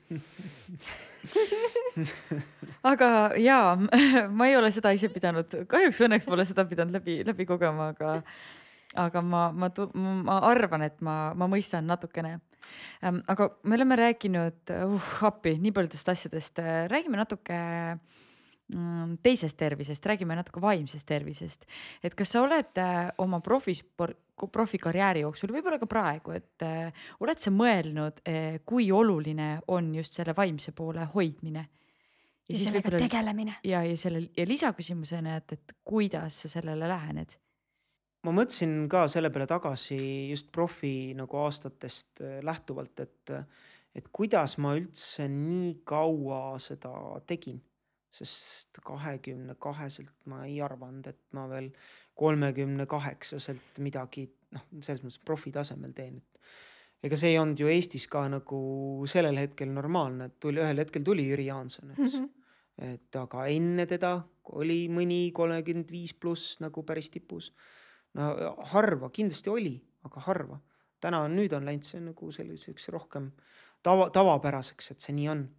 Aga jaa, ma ei ole seda ise pidanud, kahjuks õnneks pole seda pidanud läbi, läbi kogema, aga, aga ma, ma, ma arvan, et ma, ma mõistan natukene. Aga me oleme rääkinud uh, appi nii paljudest asjadest, räägime natuke mm, teisest tervisest, räägime natuke vaimsest tervisest, et kas sa oled oma profispor- profikarjääri jooksul, võib-olla ka praegu, et uh, oled sa mõelnud, uh, kui oluline on just selle vaimse poole hoidmine ja, ja sellega võib-olla, tegelemine ja, ja, selle, ja lisaküsimusena, et, et kuidas sa sellele lähened? Ma mõtlesin ka selle peale tagasi just profi nagu aastatest lähtuvalt, et, et kuidas ma üldse nii kaua seda tegin, sest kahekümne kaheselt ma ei arvanud, et ma veel kolmekümne kaheksaselt midagi, noh, selles mõttes profi tasemel teen. Ega see ei olnud ju Eestis ka nagu sellel hetkel normaalne, et tuli, ühel hetkel tuli Jüri Jaanson, eks. Mm-hmm. Et aga enne teda oli mõni kolmekümmend viis pluss nagu päris tipus. No harva, kindlasti oli, aga harva. Täna on, nüüd on läinud see nagu selliseks rohkem tava, tavapäraseks, et see nii on.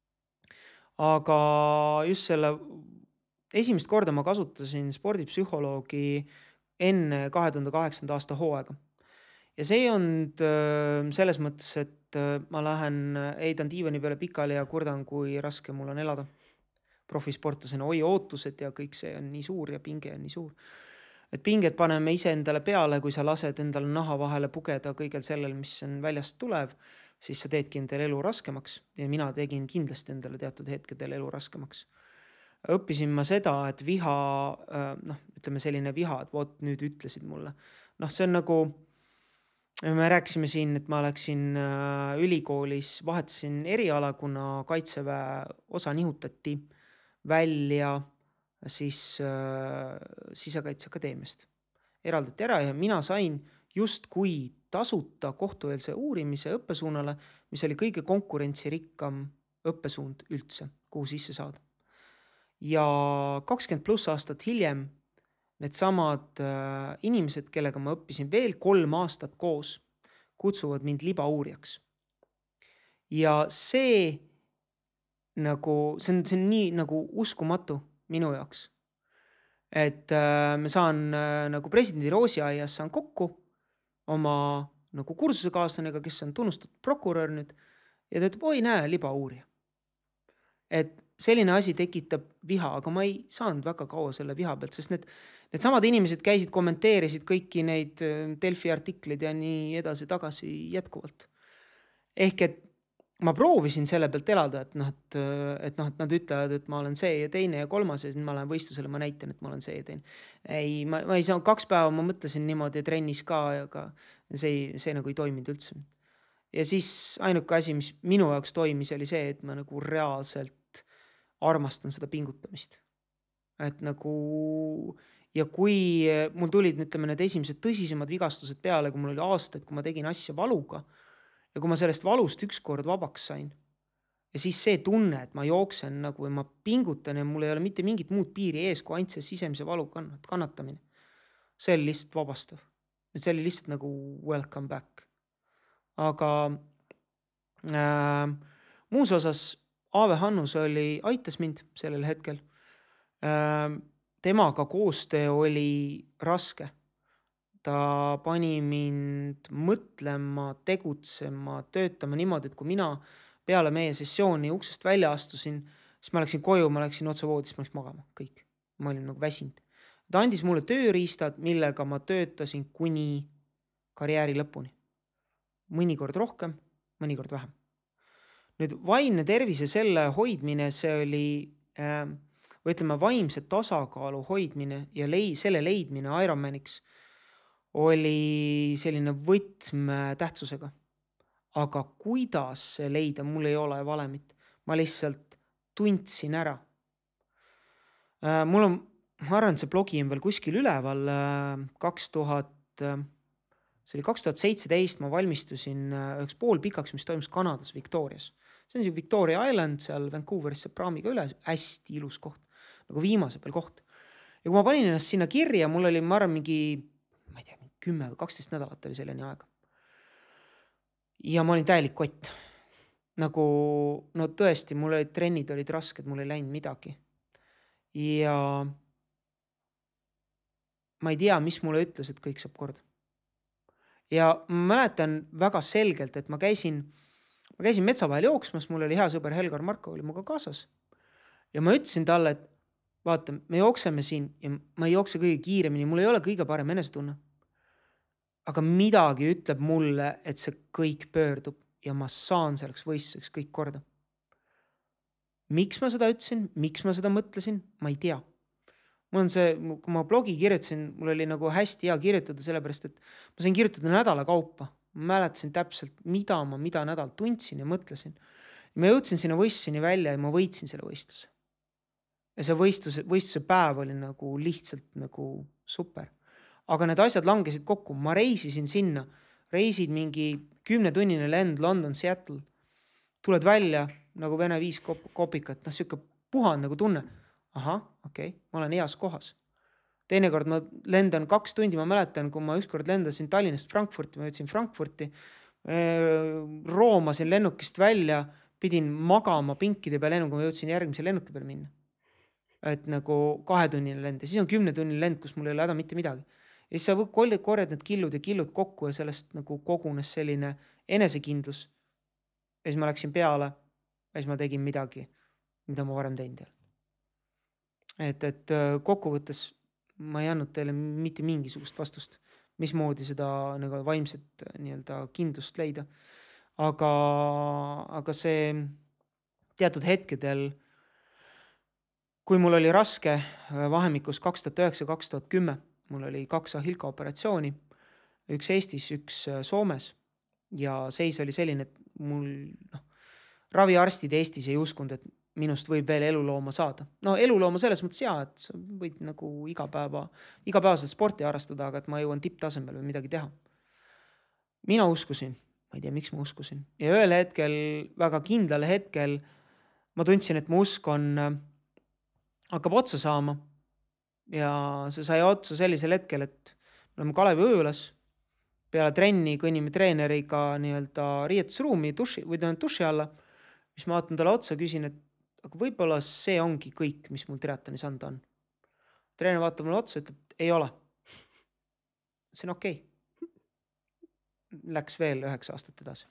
Aga just selle esimest korda ma kasutasin spordipsühholoogi enne kahe tuhande kaheksanda aasta hooaega. Ja see on selles mõttes, et ma lähen heidan diivani peale pikali ja kurdan, kui raske mul on elada. Profisportlasena, oi ootused ja kõik see on nii suur ja pinge on nii suur. Et pinged paneme ise endale peale, kui sa lased endale naha vahele pugeda kõigel sellel, mis on väljast tulev, siis sa teedki endale elu raskemaks ja mina tegin kindlasti endale teatud hetkedel elu raskemaks. Õppisin ma seda, et viha, noh, ütleme selline viha, et voot nüüd ütlesid mulle. Noh, see on nagu, me rääksime siin, et ma läksin ülikoolis, vahetasin eriala, kuna kaitseväe osa nihutati välja siis äh, Sisekaitseakadeemiast. Eraldati ära ja mina sain just kui tasuta kohtueelse uurimise õppesuunale, mis oli kõige konkurentsirikkam õppesuund üldse, kuhu sisse saada. Ja kakskümmend pluss aastat hiljem need samad äh, inimesed, kellega ma õppisin veel kolm aastat koos, kutsuvad mind libauurijaks. Ja see nagu, see on, see on nii nagu uskumatu minu jaoks. Et äh, me saan äh, nagu presidendi Roosiaias saan kokku oma nagu kursuse kaaslanega, kes on tunnustatud prokurör nüüd ja ta ütleb, oi näe, libauurija. Et selline asi tekitab viha, aga ma ei saanud väga kaua selle viha pealt, sest need, need samad inimesed käisid, kommenteerisid kõiki neid Delfi artiklid ja nii edasi tagasi jätkuvalt. Ehk et ma proovisin selle pealt elada, et, noh, et, et, noh, et nad ütlevad, et ma olen see ja teine ja kolmas ja ma lähen võistlusele, ma näitan, et ma olen see ja teine. Ei, ma, ma ei saa, kaks päeva ma mõtlesin niimoodi trennis ka, aga see, see nagu ei toiminud üldse. Ja siis ainuke asi, mis minu jaoks toimis, oli see, et ma nagu reaalselt armastan seda pingutamist. Et nagu, ja kui mul tulid, ütleme, need esimesed tõsisemad vigastused peale, kui mul oli aastaid, kui ma tegin asja valuga, ja kui ma sellest valust üks kord vabaks sain ja siis see tunne, et ma jooksen nagu ja ma pingutan ja mul ei ole mitte mingit muud piiri ees, kui ainult see sisemise valu kannatamine. See oli lihtsalt vabastav. See oli lihtsalt nagu welcome back. Aga äh, muus osas Aave Hannus oli, aitas mind sellel hetkel. Äh, temaga koostöö oli raske. Ta pani mind mõtlema, tegutsema, töötama niimoodi, et kui mina peale meie sessiooni uksest välja astusin, siis ma läksin koju, ma läksin otse voodist, ma läksin magama, kõik. Ma olin nagu väsinud. Ta andis mulle tööriistad, millega ma töötasin kuni karjääri lõpuni. Mõnikord rohkem, mõnikord vähem. Nüüd vaimne tervis ja selle hoidmine, see oli, äh, või ütleme, vaimse tasakaalu hoidmine ja lei, selle leidmine Ironmaniks oli selline võtme tähtsusega. Aga kuidas see leida, mul ei ole valemit. Ma lihtsalt tundsin ära. Mul on, ma arvan, see blogi on veel kuskil üleval. kaks tuhat, see oli kaks tuhat seitseteist, ma valmistusin üheks pool pikaks, mis toimus Kanadas Victorias. See on see Victoria Island, seal Vancouveris saab praamiga üle, hästi ilus koht, nagu viimase peal koht. Ja kui ma panin ennast sinna kirja, mul oli, ma arvan, mingi ma ei tea, kümme või kaksteist nädalat oli selleni aega. Ja ma olin täielik kott. Nagu, no tõesti, mul olid trennid olid rasked, mul ei läinud midagi. Ja ma ei tea, mis mulle ütles, et kõik saab korda. Ja ma mäletan väga selgelt, et ma käisin, ma käisin metsa vahel jooksmas, mul oli hea sõber Helgar Marko, oli muga kaasas. Ja ma ütlesin talle, et vaata, me jookseme siin ja ma ei jookse kõige kiiremini, mul ei ole kõige parem enesetunne. Aga midagi ütleb mulle, et see kõik pöördub ja ma saan selleks võistluseks kõik korda. Miks ma seda ütlesin? Miks ma seda mõtlesin? Ma ei tea. Mul on see, kui ma blogi kirjutasin, mul oli nagu hästi hea kirjutada sellepärast, et ma sain kirjutada nädala kaupa. ma mäletasin täpselt, mida ma mida nädal tundsin ja mõtlesin. Ma jõudsin sinna võistluseni välja ja ma võitsin selle võistluse. Ja see võistluse, võistluse päev oli nagu lihtsalt nagu super. Aga need asjad langesid kokku. Ma reisisin sinna, reisid mingi kümnetunnine lend London, Seattle. Tuled välja nagu Vene viis kopikat, noh siuke puhan nagu tunne. Aha, okei, okay, ma olen heas kohas. Teinekord ma lendan kaks tundi, ma mäletan, kui ma ükskord lendasin Tallinnast Frankfurti, ma jõudsin Frankfurti, roomasin lennukist välja, pidin magama pinkide peal enne, kui ma jõudsin järgmise lennuki peal minna. Et nagu kahetunnine lend ja siis on kümnetunnine lend, kus mul ei ole häda mitte midagi. Ja siis sa korjad need killud ja killud kokku ja sellest nagu kogunes selline enesekindlus. Ja siis ma läksin peale ja siis ma tegin midagi, mida ma varem teinud. Et, et kokkuvõttes ma ei andnud teile mitte mingisugust vastust, mismoodi seda nagu vaimset nii-öelda kindlust leida. Aga, aga see teatud hetkedel, kui mul oli raske vahemikus kaks tuhat üheksa kaks tuhat kümme, mul oli kaks ahilka operatsiooni, üks Eestis, üks Soomes ja seis oli selline, et mul noh, raviarstid Eestis ei uskunud, et minust võib veel elulooma saada. No elulooma selles mõttes jaa, et sa võid nagu iga päeva, iga päevaselt sporti harrastada, aga et ma jõuan tipptasemel või midagi teha. Mina uskusin, ma ei tea, miks ma uskusin. Ja ühel hetkel, väga kindlal hetkel ma tundsin, et mu usk on, hakkab otsa saama ja see sai otsa sellisel hetkel, et me oleme Kalevi Õjulas, peale trenni kõnnime treeneriga nii-öelda riietusruumi duši, või duši alla, mis ma vaatan talle otsa, küsin, et aga võib-olla see ongi kõik, mis mul triatlonis anda on. Treener vaatab mulle otsa, ütleb, ei ole. See on okei. Läks veel üheksa aastat edasi.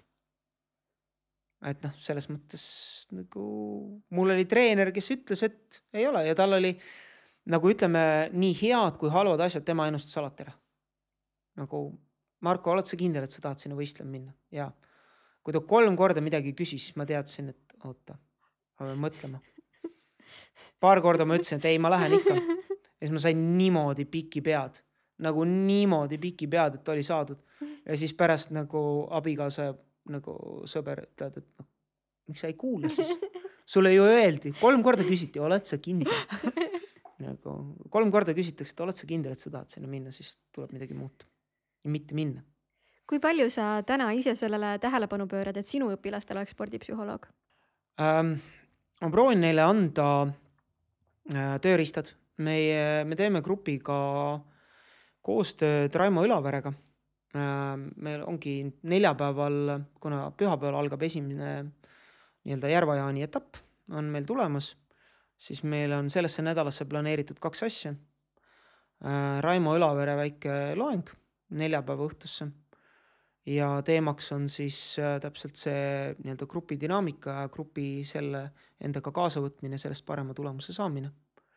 Et noh, selles mõttes nagu mul oli treener, kes ütles, et ei ole ja tal oli nagu ütleme nii head kui halvad asjad tema ennustas alati ära. Nagu Marko, oled sa kindel, et sa tahad sinna võistlema minna? Ja kui ta kolm korda midagi küsis, ma teadsin, et oota, ma pean mõtlema. Paar korda ma ütlesin, et ei, ma lähen ikka. Ja siis ma sain niimoodi piki pead. Nagu niimoodi piki pead, et oli saadud. Ja siis pärast nagu abikaasa nagu sõber ütled, et no, miks sa ei kuule siis? Sulle ju öeldi, kolm korda küsiti, oled sa kindel? Nagu, kolm korda küsitakse, et oled sa kindel, et sa tahad sinna minna, siis tuleb midagi muuta. Ja mitte minna. Kui palju sa täna ise sellele tähelepanu pöörad, et sinu õpilastel oleks spordipsühholoog? Ähm, ma proovin neile anda äh, tööriistad. Me, me teeme grupiga koostööd Raimo Ülaverega. Äh, meil ongi neljapäeval, kuna pühapäeval algab esimene nii-öelda Järvajaani etapp, on meil tulemas, siis meil on sellesse nädalasse planeeritud kaks asja. Äh, Raimo Ülavere väike loeng neljapäeva õhtusse. Ja teemaks on siis äh, täpselt see nii-öelda grupi dünaamika ja grupi selle endaga kaasavõtmine, sellest parema tulemuse saamine.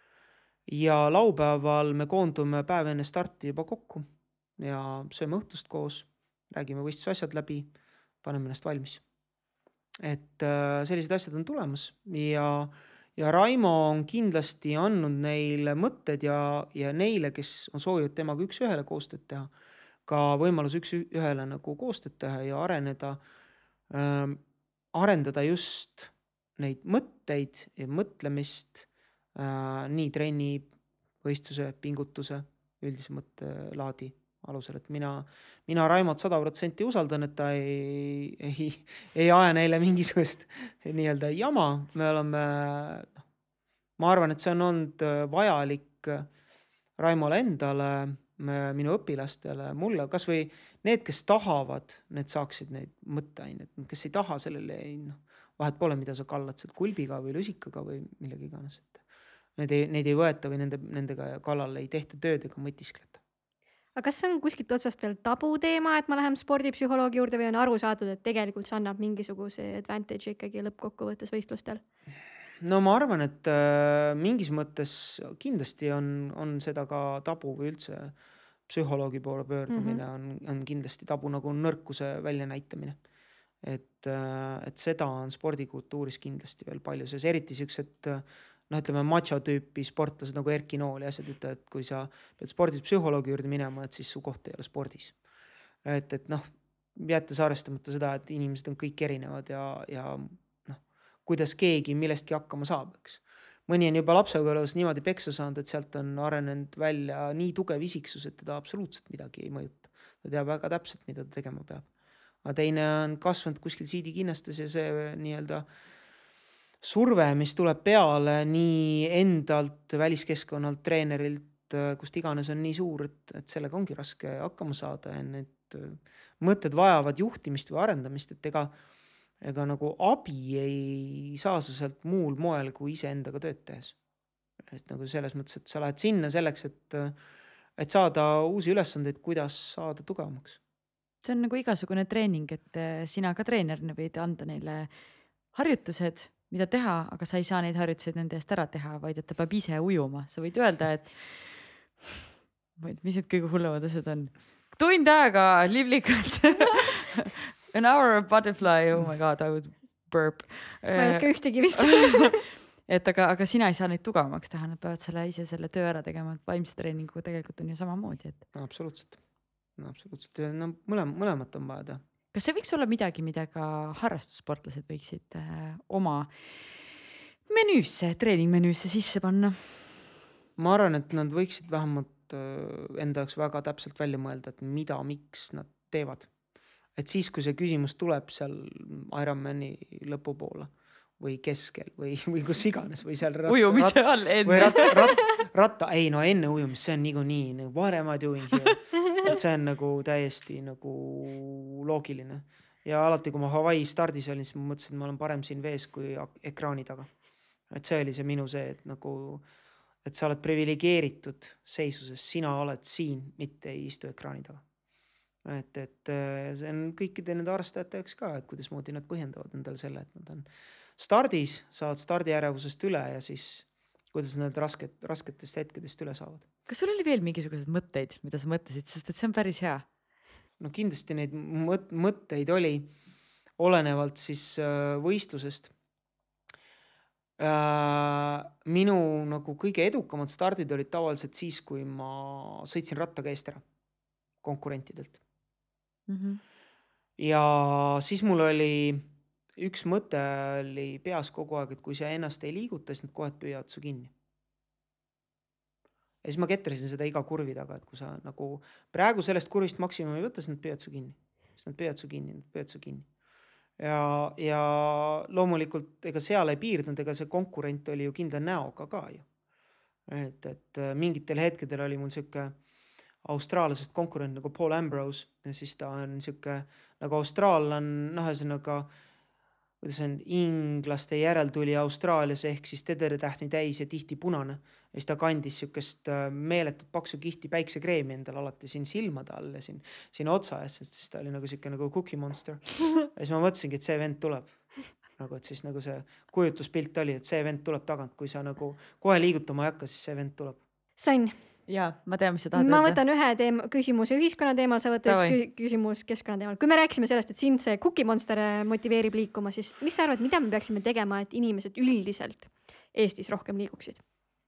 Ja laupäeval me koondume päev enne starti juba kokku ja sööme õhtust koos, räägime võistluse asjad läbi, paneme ennast valmis. Et äh, sellised asjad on tulemas ja, ja Raimo on kindlasti andnud neile mõtted ja, ja neile, kes on soovinud temaga üks ühele koostööd teha, ka võimalus üks ühele nagu koostööd teha ja areneda, äh, arendada just neid mõtteid ja mõtlemist äh, nii trenni, võistluse, pingutuse, üldise mõttelaadi alusel. Et mina, mina Raimot sada protsenti usaldan, et ta ei, ei, ei aja neile mingisugust nii-öelda jama. Me oleme, ma arvan, et see on olnud vajalik Raimole endale, minu õpilastele, mulle, kas või need, kes tahavad, need saaksid neid mõtteaineid, kes ei taha sellele, no, vahet pole, mida sa kallad sealt kulbiga või lusikaga või millegi iganes. Need ei, neid ei võeta või nende, nendega kallal ei tehta tööd ega mõtiskleta. Aga kas see on kuskilt otsast veel tabu teema, et ma lähen spordipsühholoogi juurde või on aru saadud, et tegelikult see annab mingisuguse advantage ikkagi lõppkokkuvõttes võistlustel? No ma arvan, et äh, mingis mõttes kindlasti on, on seda ka tabu või üldse psühholoogi poole pöördumine mm-hmm. on, on kindlasti tabu nagu nõrkuse välja näitamine. Et, äh, et seda on spordikultuuris kindlasti veel palju, sest eriti siuksed no ütleme macho tüüpi sportlased nagu Erki Nool ja asjad ütle, et kui sa pead spordis psühholoogi juurde minema, et siis su koht ei ole spordis. Et, et noh, jättes arvestamata seda, et inimesed on kõik erinevad ja, ja noh, kuidas keegi millestki hakkama saab, eks. Mõni on juba lapsepõlves niimoodi peksa saanud, et sealt on arenenud välja nii tugev isiksus, et teda absoluutselt midagi ei mõjuta. Ta teab väga täpselt, mida ta tegema peab. Aga teine on kasvanud kuskil siidi kinnastes ja see nii-öelda surve, mis tuleb peale nii endalt, väliskeskkonnalt, treenerilt, kust iganes on nii suur, et, et sellega ongi raske hakkama saada ja need mõtted vajavad juhtimist või arendamist, et ega, ega nagu abi ei saa sa sealt muul moel kui ise endaga tööd tehes. Et nagu selles mõttes, et sa lähed sinna selleks, et, et saada uusi ülesandeid, kuidas saada tugevamaks. See on nagu igasugune treening, et sina ka treenerina võid anda neile harjutused, mida teha, aga sa ei saa neid harjutuseid nende eest ära teha, vaid et ta peab ise ujuma. Sa võid öelda, et mis need kõige hullemad asjad on? Tund aega livlikalt. An hour of butterfly, oh my god, I would burp. Ma ei oska ühtegi vist. et aga, aga sina ei saa neid tugevamaks teha, nad peavad selle ise selle töö ära tegema, et vaimse treeningu tegelikult on ju samamoodi. Et... No, absoluutselt. No, absoluutselt. No, mõlem, mõlemat on vaja teha. Kas see võiks olla midagi, mida ka harrastussportlased võiksid äh, oma menüüsse, treeningmenüüsse sisse panna? Ma arvan, et nad võiksid vähemalt äh, enda jaoks väga täpselt välja mõelda, et mida, miks nad teevad. Et siis, kui see küsimus tuleb seal Ironmani lõpupoole või keskel või, või kus iganes või seal rat, ujumise all enne. Või rat, rat, ratta, ei no enne ujumist, see on nigu nii, what am I doing here? Et see on nagu täiesti nagu loogiline. Ja alati, kui ma Hawaii stardis olin, siis ma mõtlesin, et ma olen parem siin vees kui ekraani taga. Et see oli see minu see, et nagu, et sa oled privilegeeritud seisuses, sina oled siin, mitte ei istu ekraani taga. Et, et see on kõikide nende arvestajate jaoks ka, et kuidas moodi nad põhjendavad endale selle, et nad on stardis, saavad stardiärevusest üle ja siis kuidas nad rasket, rasketest hetkedest üle saavad. Kas sul oli veel mingisugused mõtteid, mida sa mõtlesid, sest et see on päris hea? No kindlasti neid mõt, mõtteid oli olenevalt siis võistlusest. Minu nagu kõige edukamad stardid olid tavaliselt siis, kui ma sõitsin rattaga eest ära konkurentidelt. Mm-hmm. Ja siis mul oli üks mõte oli peas kogu aeg, et kui sa ennast ei liiguta, siis nad kohe püüavad su kinni. Ja siis ma ketrasin seda iga kurvi taga, et kui sa nagu praegu sellest kurvist maksimum ei võtta, siis nad püüavad su kinni. Siis nad püüavad su kinni, nad püüavad su kinni. Ja, ja loomulikult ega seal ei piirdunud, ega see konkurent oli ju kindla näoga ka ju. Et, et mingitel hetkedel oli mul siuke austraalasest konkurent nagu Paul Ambrose ja siis ta on siuke nagu austraallan, noh, ühesõnaga kuidas on inglaste järel tuli Austraalias ehk siis tedertähtni täis ja tihti punane. Ja siis ta kandis siukest meeletut paksu kihti päiksekreemi endal alati siin silmade all ja siin, siin otsa ees, et siis ta oli nagu siuke nagu cookie monster. Ja siis ma mõtlesingi, et see vend tuleb. Nagu, et siis nagu see kujutuspilt oli, et see vend tuleb tagant, kui sa nagu kohe liigutama ei hakka, siis see vend tuleb. Sain. Jaa, ma tean, mis sa tahad ma võtan ühe teema, küsimuse ühiskonna teemal, sa võtta üks küsimus keskkonna teemal. Kui me rääkisime sellest, et sind see Cookie Monster motiveerib liikuma, siis mis sa arvad, mida me peaksime tegema, et inimesed üldiselt Eestis rohkem liiguksid?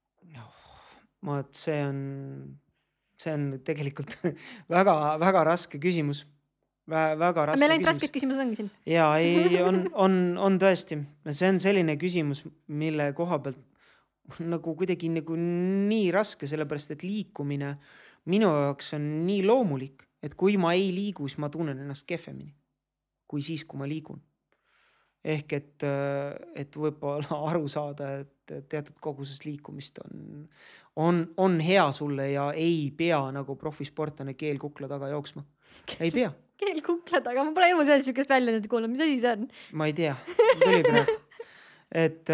Ma, et see on, see on tegelikult väga, väga raske küsimus. Vä, väga raske meil ainult rasked küsimused ongi siin. Jaa, ei, on, on, on tõesti. See on selline küsimus, mille koha pealt nagu kuidagi nagu nii raske, sellepärast et liikumine minu jaoks on nii loomulik, et kui ma ei liigu, siis ma tunnen ennast kehvemini kui siis, kui ma liigun. Ehk et, et võib-olla aru saada, et teatud koguses liikumist on, on, on hea sulle ja ei pea nagu profisportlane keel kukla taga jooksma. Ei pea. Keel kukla taga, ma pole elu selles sükest välja nüüd kuulnud, mis asi see on? Ma ei tea, tuli praegu. Et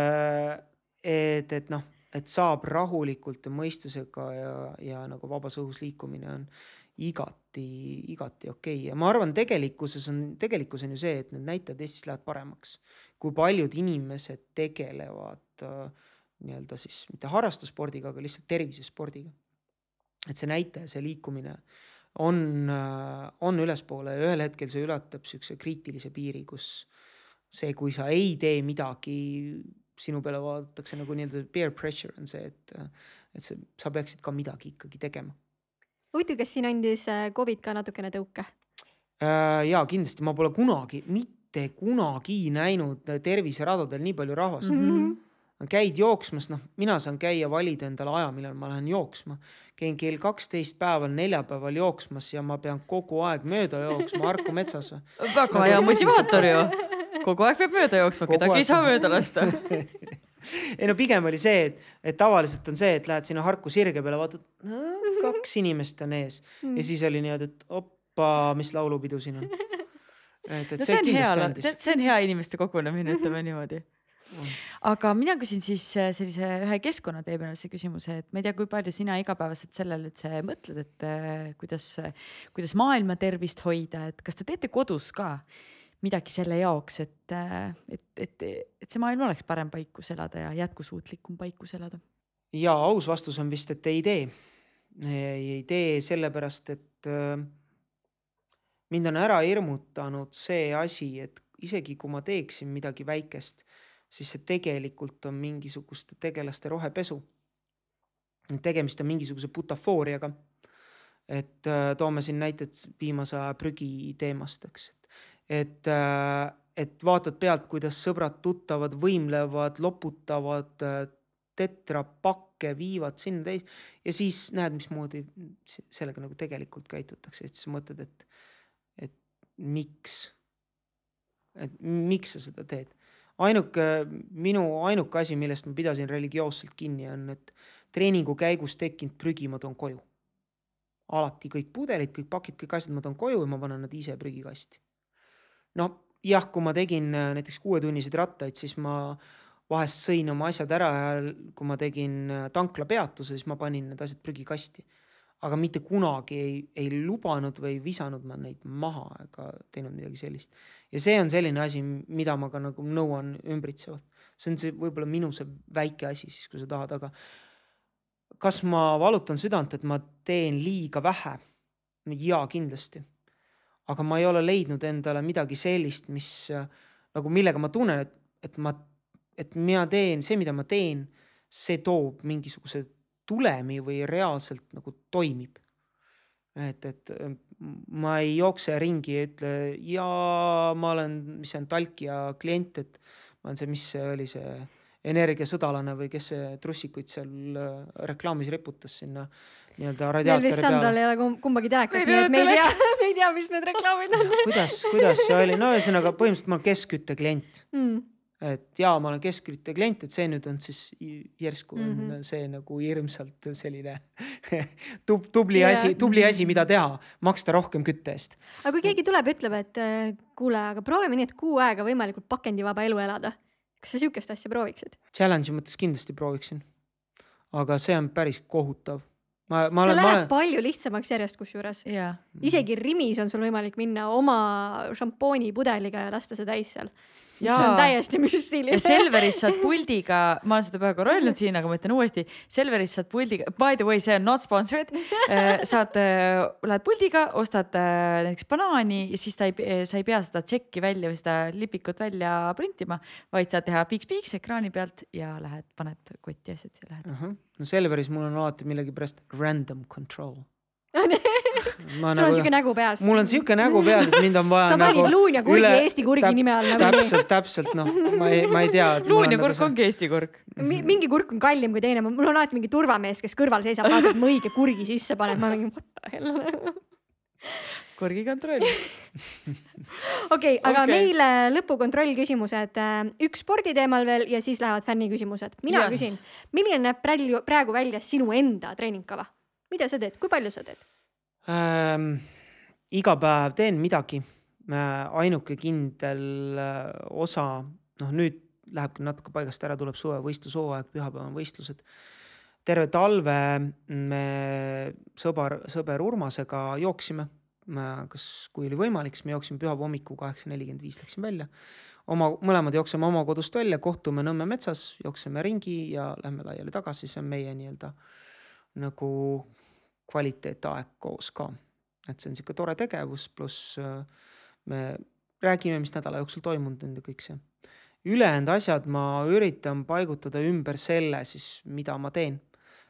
et, et noh, et saab rahulikult ja mõistusega ja, ja nagu vabas õhus liikumine on igati, igati okei. Ja ma arvan, tegelikkuses on, tegelikkus on ju see, et need näitajad Eestis lähevad paremaks. Kui paljud inimesed tegelevad äh, nii-öelda siis mitte harrastusspordiga, aga lihtsalt tervisespordiga. Et see näitaja, see liikumine on, äh, on ülespoole ja ühel hetkel see ületab sükse kriitilise piiri, kus see, kui sa ei tee midagi, sinu peale vaadatakse nagu nii-öelda peer pressure on see, et, et see, sa peaksid ka midagi ikkagi tegema. Huvitav, kas siin andis COVID ka natukene tõuke? Ja kindlasti ma pole kunagi, mitte kunagi näinud terviseradadel nii palju rahvast. Mm-hmm. Käid jooksmas, noh, mina saan käia valida endale aja, millal ma lähen jooksma. Käin kell kaksteist päeval, neljapäeval jooksmas ja ma pean kogu aeg mööda jooksma Harku metsas. Väga hea motivaator ju. Kogu aeg peab mööda jooksma, kedagi ei saa mööda lasta. Ei no pigem oli see, et, et tavaliselt on see, et lähed sinna Harku sirge peale, vaatad, kaks inimest on ees. Ja siis oli niimoodi, et oppa, mis laulupidu siin on. Et, et no see, on hea, see, see on hea inimeste kogunemine, ütleme niimoodi. Aga mina küsin siis sellise ühe keskkonnateemalise küsimuse, et ma ei tea, kui palju sina igapäevaselt sellele üldse mõtled, et kuidas, kuidas maailma tervist hoida, et kas te teete kodus ka midagi selle jaoks, et, et, et, et see maailm oleks parem paik, kus elada ja jätkusuutlikum paik, kus elada? Ja aus vastus on vist, et ei tee. Ei tee sellepärast, et mind on ära hirmutanud see asi, et isegi kui ma teeksin midagi väikest, siis see tegelikult on mingisuguste tegelaste rohepesu. Tegemist on mingisuguse butafooriaga. Et toome siin näited viimase aja prügi teemast, eks. Et, et vaatad pealt, kuidas sõbrad tuttavad, võimlevad, loputavad, tetrapakke viivad sinna täis ja siis näed, mismoodi sellega nagu tegelikult käitutakse. Et siis mõtled, et, et miks? Et miks sa seda teed? Ainuke, minu ainuke asi, millest ma pidasin religioosselt kinni on, et treeningu käigus tekkinud prügi ma toon koju. Alati kõik pudelid, kõik pakid, kõik asjad ma toon koju ja ma panen nad ise prügikasti. No jah, kui ma tegin näiteks kuuetunnised rattaid, siis ma vahest sõin oma asjad ära ja kui ma tegin tankla peatuse, siis ma panin need asjad prügikasti. Aga mitte kunagi ei, ei lubanud või visanud ma neid maha ega teinud midagi sellist. Ja see on selline asi, mida ma ka nagu nõuan ümbritsevalt. See on see võib-olla minu see väike asi, siis kui sa tahad, aga kas ma valutan südant, et ma teen liiga vähe? Ja kindlasti. Aga ma ei ole leidnud endale midagi sellist, mis nagu millega ma tunnen, et, et, ma, et mina teen, see, mida ma teen, see toob mingisuguse tulemi või reaalselt nagu toimib. Et, et ma ei jookse ringi ja ütle, ja ma olen, mis see on talkija klient, et ma olen see, mis see oli see energiasõdalane või kes see trussikuid seal reklaamis riputas sinna nii-öelda radiaatori peale. Meil vist Sandral ei ole kumbagi teakat, nii et me ei tea, me ei tea, mis need reklaamid on. Kuidas, kuidas see oli? No ühesõnaga põhimõtteliselt ma olen keskkütte klient. Mm. Et jaa, ma olen keskkütte klient, et see nüüd on siis järsku on mm-hmm. see nagu hirmsalt selline tub, tubli, yeah. asi, tubli asi, mida teha, maksta rohkem kütte eest. Aga kui keegi tuleb, ütleb, et kuule, aga proovime nii, et kuu aega võimalikult pakendivaba elu elada. Kas sa sihukest asja prooviksid? Challenge'i mõttes kindlasti prooviksin. Aga see on päris kohutav. Ma, ma see olen, läheb olen... palju lihtsamaks järjest kusjuures. Yeah. Isegi Rimis on sul võimalik minna oma šampooni pudeliga ja lasta see täis seal. Ja. See on täiesti müstiline. Ja Selveris saad puldiga, ma olen seda päeva öelnud siin, aga ma ütlen uuesti, Selveris saad puldiga, by the way, see on not sponsored, saad, lähed puldiga, ostad näiteks banaani ja siis ta ei, sa ei pea seda tšekki välja või seda lipikut välja printima, vaid saad teha piiks-piiks ekraani pealt ja lähed, paned kotti asjad ja lähed. Uh-huh. No Selveris mul on alati millegi pärast random control. Ma sul nagu, on siuke nägu peas. Mul on siuke nägu peas, et mind on vaja sa panid nagu luun ja kurgi üle, Eesti kurgi täp, nime all. Nagu täpselt, täpselt, noh, ma ei, ma ei tea. Luun ja kurk nagu ongi Eesti kurk. Mingi kurk on kallim kui teine. Mul on alati mingi turvamees, kes kõrval seisab, vaatab, ma õige kurgi sisse panen. Ma mingi, what the hell? Kurgi kontroll. Okei, okay, aga okay. Meile lõpukontroll küsimused. Üks spordi teemal veel ja siis lähevad fänni küsimused. Mina yes. küsin, milline näeb praegu välja sinu enda treeningkava? Mida sa teed? Kui palju sa teed? Ähm, iga päev teen midagi. Ainuke kindel osa, noh nüüd läheb natuke paigast ära, tuleb suve võistlushooaeg, pühapäeva võistlused. Terve talve me sõber, sõber Urmasega jooksime. Kas, kui oli võimalik, siis me jooksime pühapäeva hommiku kaheksa nelikümmend viis läksin välja. Oma, mõlemad jookseme oma kodust välja, kohtume Nõmme metsas, jookseme ringi ja lähme laiali tagasi. See on meie nii-öelda nagu kvaliteetaeg koos ka. Et see on siuke tore tegevus, pluss me räägime, mis nädala jooksul toimunud nende kõik see. Ülejäänud asjad ma üritan paigutada ümber selle, siis mida ma teen.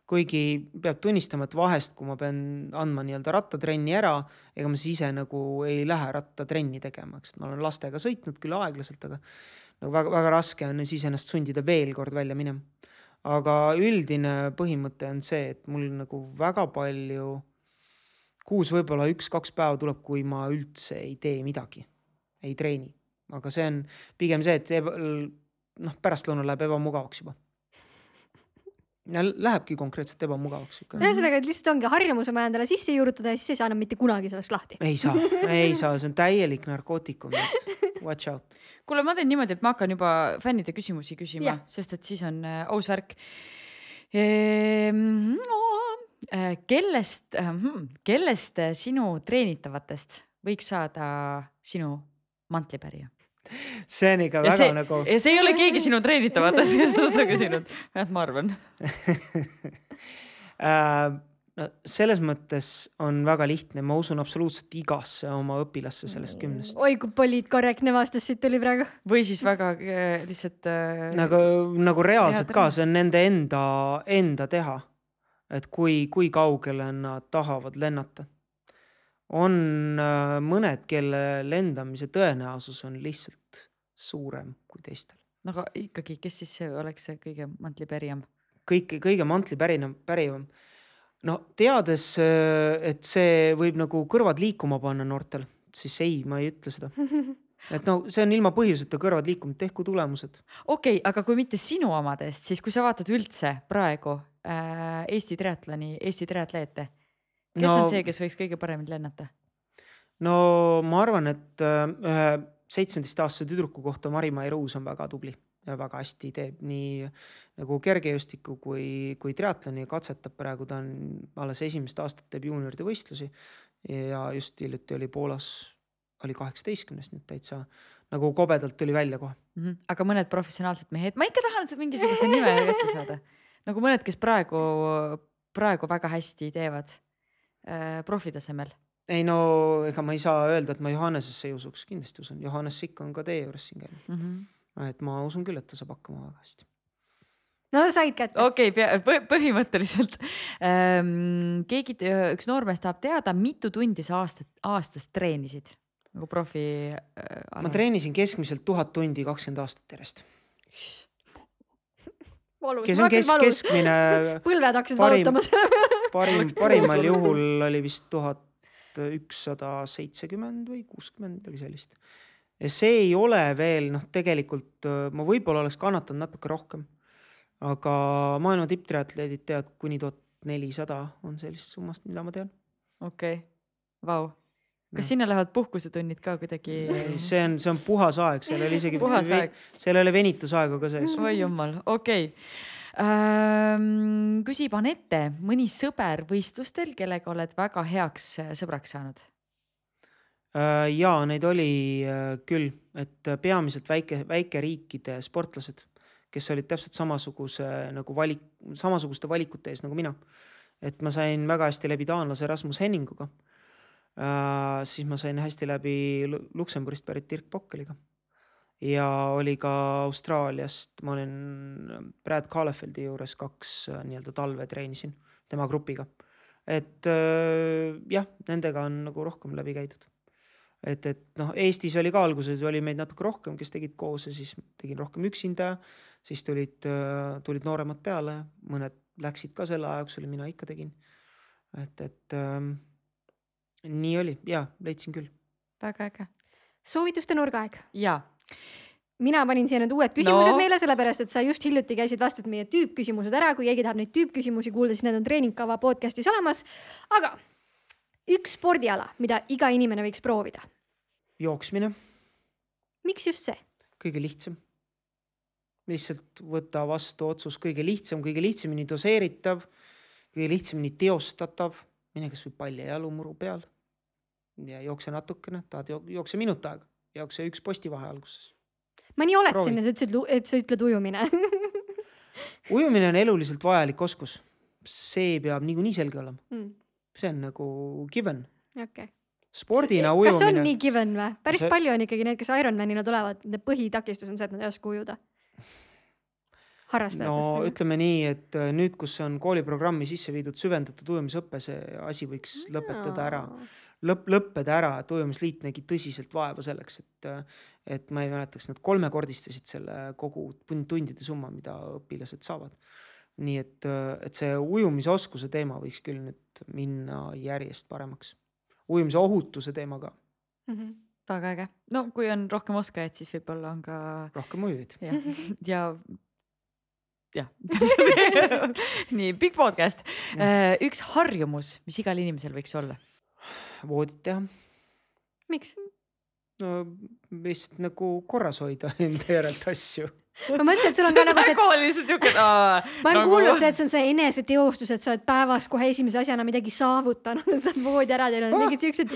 kuigi peab tunnistama, et vahest, kui ma pean andma nii-öelda rattatrenni ära, ega ma siis ise nagu ei lähe rattatrenni tegema, eks ma olen lastega sõitnud küll aeglaselt, aga nagu väga, väga raske on siis ennast sundida veel kord välja minema. Aga üldine põhimõte on see, et mul nagu väga palju kuus võib-olla üks-kaks päeva tuleb, kui ma üldse ei tee midagi, ei treeni. Aga see on pigem see, et eba, noh, pärast lõuna läheb ebamugavaks juba. Ja lähebki konkreetselt ebamugavaks. Ühesõnaga, et lihtsalt ongi harjumus oma endale sisse juurutada ja siis ei saa enam mitte kunagi sellest lahti. Ei saa, ei saa, see on täielik narkootikum. Watch out. Kuule, ma teen niimoodi, et ma hakkan juba fännide küsimusi küsima, ja. Sest et siis on äh, aus värk. Ehm, no, äh, kellest, äh, kellest sinu treenitavatest võiks saada sinu mantlipärija? See on ikka ja väga see, nagu... Ja see ei ole keegi sinu treenitavatest, kes on seda küsinud. Et ma arvan. no, selles mõttes on väga lihtne. Ma usun absoluutselt igasse oma õpilasse sellest kümnest. Oi, kui poliit korrektne vastus siit tuli praegu. Või siis väga äh, lihtsalt... Äh, nagu, nagu reaalselt ka, see on nende enda, enda teha. Et kui, kui kaugele nad tahavad lennata. On mõned, kelle lendamise tõenäosus on lihtsalt suurem kui teistel. Aga ikkagi, kes siis see oleks see kõige mantlipärijam? Kõik, kõige mantlipärijam. No teades, et see võib nagu kõrvad liikuma panna noortel, siis ei, ma ei ütle seda. Et no see on ilma põhjuseta kõrvad liikumid, tehku tulemused. Okei, okay, aga kui mitte sinu omadest, siis kui sa vaatad üldse praegu äh, Eesti triatloni, Eesti triatleete, kes no, on see, kes võiks kõige paremini lennata? No ma arvan, et ühe seitsmeteistaastase tüdruku kohta Mari-Mai Ruus on väga tubli ja väga hästi teeb nii nagu kergejõustiku kui, kui triatloni katsetab praegu. Ta on alles esimest aastat teeb juunioride võistlusi ja just hiljuti oli Poolas, oli kaheksateistkümnes, nüüd täitsa nagu kobedalt tuli välja kohe. Mm-hmm. Aga mõned professionaalsed mehed, ma ikka tahan mingisuguse nime ette saada. Nagu mõned, kes praegu, praegu väga hästi teevad. Profitasemel. Ei no, ega ma ei saa öelda, et ma Johannesesse ei usuks, kindlasti usun. Johannes ikka on ka teie juures siin käinud. Mm-hmm. Et ma usun küll, et ta saab hakkama väga hästi. No said kätte. Okei, okay, põhimõtteliselt. Ähm, keegi, üks noormees tahab teada, mitu tundi sa aastat, aastast treenisid? Nagu profi... Äh, ma treenisin keskmiselt tuhat tundi kakskümmend aastat järjest. Valus. Kes on kes, keskmine... Põlved hakkasid valutama. Parim, parimal juhul oli vist tuhat ükssada seitsekümmend või kuuskümmend või sellist. Ja see ei ole veel, noh tegelikult ma võib-olla oleks kannatanud natuke rohkem, aga maailma tipptriatleedid tead kuni tuhat nelisada on sellist summast, mida ma tean. Okei, okay. Vau. Kas no. Sinna lähevad puhkusetunnid ka kuidagi? See on, see on puhas aeg, seal oli isegi ve- seal oli venitusaega ka sees. Oi jummal, okei. Okay. Ähm, küsib Anette, mõni sõber võistlustel, kellega oled väga heaks sõbraks saanud? Äh, jaa, neid oli äh, küll, et peamiselt väike, väike riikide sportlased, kes olid täpselt samasuguse, nagu valik, samasuguste valikute ees nagu mina. Et ma sain väga hästi läbi taanlase Rasmus Henninguga. Äh, siis ma sain hästi läbi Luksemburgist pärit Dirk Pokkeliga. Ja oli ka Austraaliast, ma olen Brad Kahlefeldi juures kaks nii-öelda talve treenisin tema grupiga. Et jah, nendega on nagu rohkem läbi käidud. Et, et noh, Eestis oli ka alguses, oli meid natuke rohkem, kes tegid koos ja siis tegin rohkem üksinda, siis tulid, tulid nooremad peale, mõned läksid ka selle ajaks, oli mina ikka tegin. Et, et ähm, nii oli, jaa, leidsin küll. Väga äge. Soovituste nurgaeg. Jaa. Mina panin siia nüüd uued küsimused no. meile, sellepärast, et sa just hiljuti käisid vastad meie tüüpküsimused ära. Kui keegi tahab neid tüüpküsimusi kuulda, siis need on treeningkava podcastis olemas. Aga üks spordiala, mida iga inimene võiks proovida? Jooksmine. Miks just see? Kõige lihtsam. Lihtsalt võtta vastu otsus kõige lihtsam, kõige lihtsamini doseeritav, kõige lihtsamini teostatav. Mine kas või palli ja jalumuru peal. Ja jookse natukene, tahad jookse minut aega. Jookse üks posti vahe alguses. Ma nii oletsin, et sa ütled, et sa ütled ujumine. Ujumine on eluliselt vajalik oskus. See peab niikuinii selge olema. Mm. See on nagu given. Okay. Spordina see, ujumine. Kas on nii given või? Päris see... palju on ikkagi need, kes Ironmanile tulevad, nende põhitakistus on see, et nad ei oska ujuda. harrastajatest? no nagu? ütleme nii, et nüüd, kus on kooliprogrammi sisse viidud süvendatud ujumisõppe, see asi võiks lõpetada ära. Lõpp, lõppeda ära, et ujumisliit nägi tõsiselt vaeva selleks, et, et ma ei mäletaks, nad kolmekordistasid selle kogu tundide summa, mida õpilased saavad. Nii et, et see ujumise oskuse teema võiks küll nüüd minna järjest paremaks. Ujumise ohutuse teema ka. Mhm. Väga äge. No kui on rohkem oskajaid, siis võib-olla on ka... Rohkem ujuid. Ja, ja, ja. Nii, big podcast. Üks harjumus, mis igal inimesel võiks olla? Voodit teha. Miks? No lihtsalt nagu korras hoida enda järelt asju. Ma mõtlen, et sul on ka nagu see... Väga oli see tšukad. Ma olen nagu... kuulnud see, et see on see enese teostus, et sa oled päevas kohe esimese asjana midagi saavutanud, et sa oled voodi ära teinud, mingid siuksed...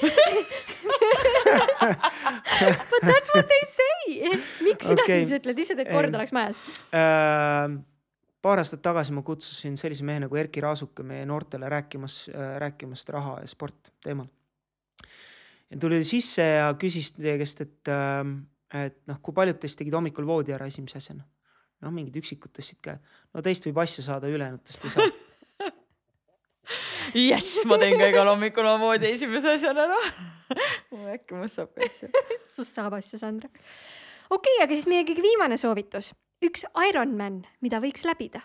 But that's what they say. Miks sina okay. siis ütled? Lihtsalt, et kord oleks majas. Äh, paar aastat tagasi ma kutsusin sellise mehe nagu Erki Raasuke meie noortele rääkimas, rääkimast raha ja sport teemal. Ja tuli sisse ja küsis teie käest, et, et noh, kui paljud teist tegid hommikul voodi ära esimese asjana? No mingid üksikud tõstsid käed. No teist võib asja saada, ülejäänud ei saa. Jess, ma teen ka igal hommikul oma voodi esimese asjana ära. Äkki must saab ka asja. Sust saab asja, Sandra. Okei, okay, aga siis meie kõige viimane soovitus. Üks Ironman, mida võiks läbida?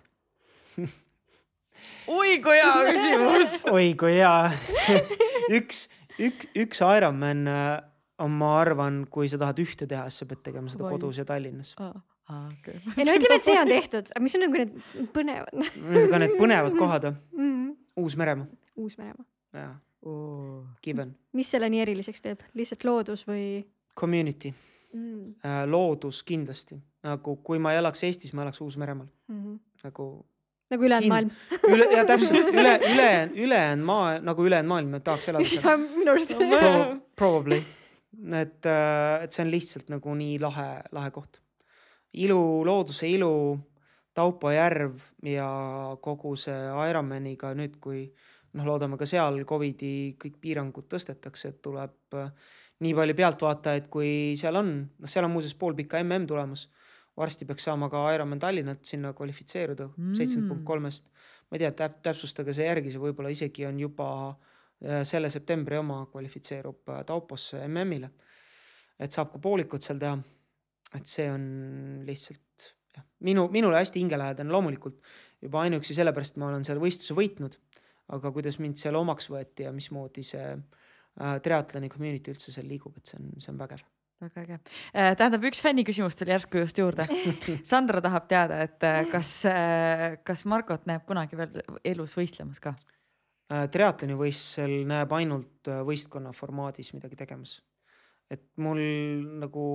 Oi, kui hea küsimus. Oi, kui hea. Üks... Ük, üks Ironman on, ma arvan, kui sa tahad ühte teha, siis sa pead tegema seda kodus ja Tallinnas. Ah, ah, okay. Ja no ütleme, et see on tehtud. Aga mis on nagu need põnevad? Need on need põnevad kohad. Mm. Uus-Meremaa. Uus-Meremaa. Ja. Oh. Given. Mis selle nii eriliseks teeb? Lihtsalt loodus või? Community. Mm. Loodus kindlasti. Nagu kui ma ei elaks Eestis, ma elaks Uus-Meremaal. Mm-hmm. Nagu... Nagu ülejäänud maailm. Üle, ja täpselt, üle, üle, ülejäänud maa, nagu ülejäänud maailm, et tahaks elada seal. Minu arust. Pro, probably. Et, et see on lihtsalt nagu nii lahe, lahe koht. Ilu, looduse ilu, Taupo järv ja kogu see Ironmaniga nüüd, kui noh, loodame ka seal Covidi kõik piirangud tõstetakse, et tuleb nii palju pealtvaatajaid, kui seal on. No, seal on muuseas pool pika M M tulemas. Varsti peaks saama ka Ironman Tallinnat sinna kvalifitseeruda seitsekümmend punkt kolmest. Ma ei tea, täp, täpsustage see järgi, see võib-olla isegi on juba selle septembri oma kvalifitseerub Tauposse M M-ile. Et saab ka poolikut seal teha. Et see on lihtsalt jah, minu, minule hästi hingelähedane loomulikult juba ainuüksi sellepärast, et ma olen seal võistluse võitnud, aga kuidas mind seal omaks võeti ja mismoodi see äh, triatloni community üldse seal liigub, et see on, see on vägev. Väga äge. Tähendab, üks fänni küsimus tuli järsku just juurde. Sandra tahab teada, et kas, kas Margot näeb kunagi veel elus võistlemas ka? Triatloni võistsel näeb ainult võistkonna formaadis midagi tegemas. Et mul nagu,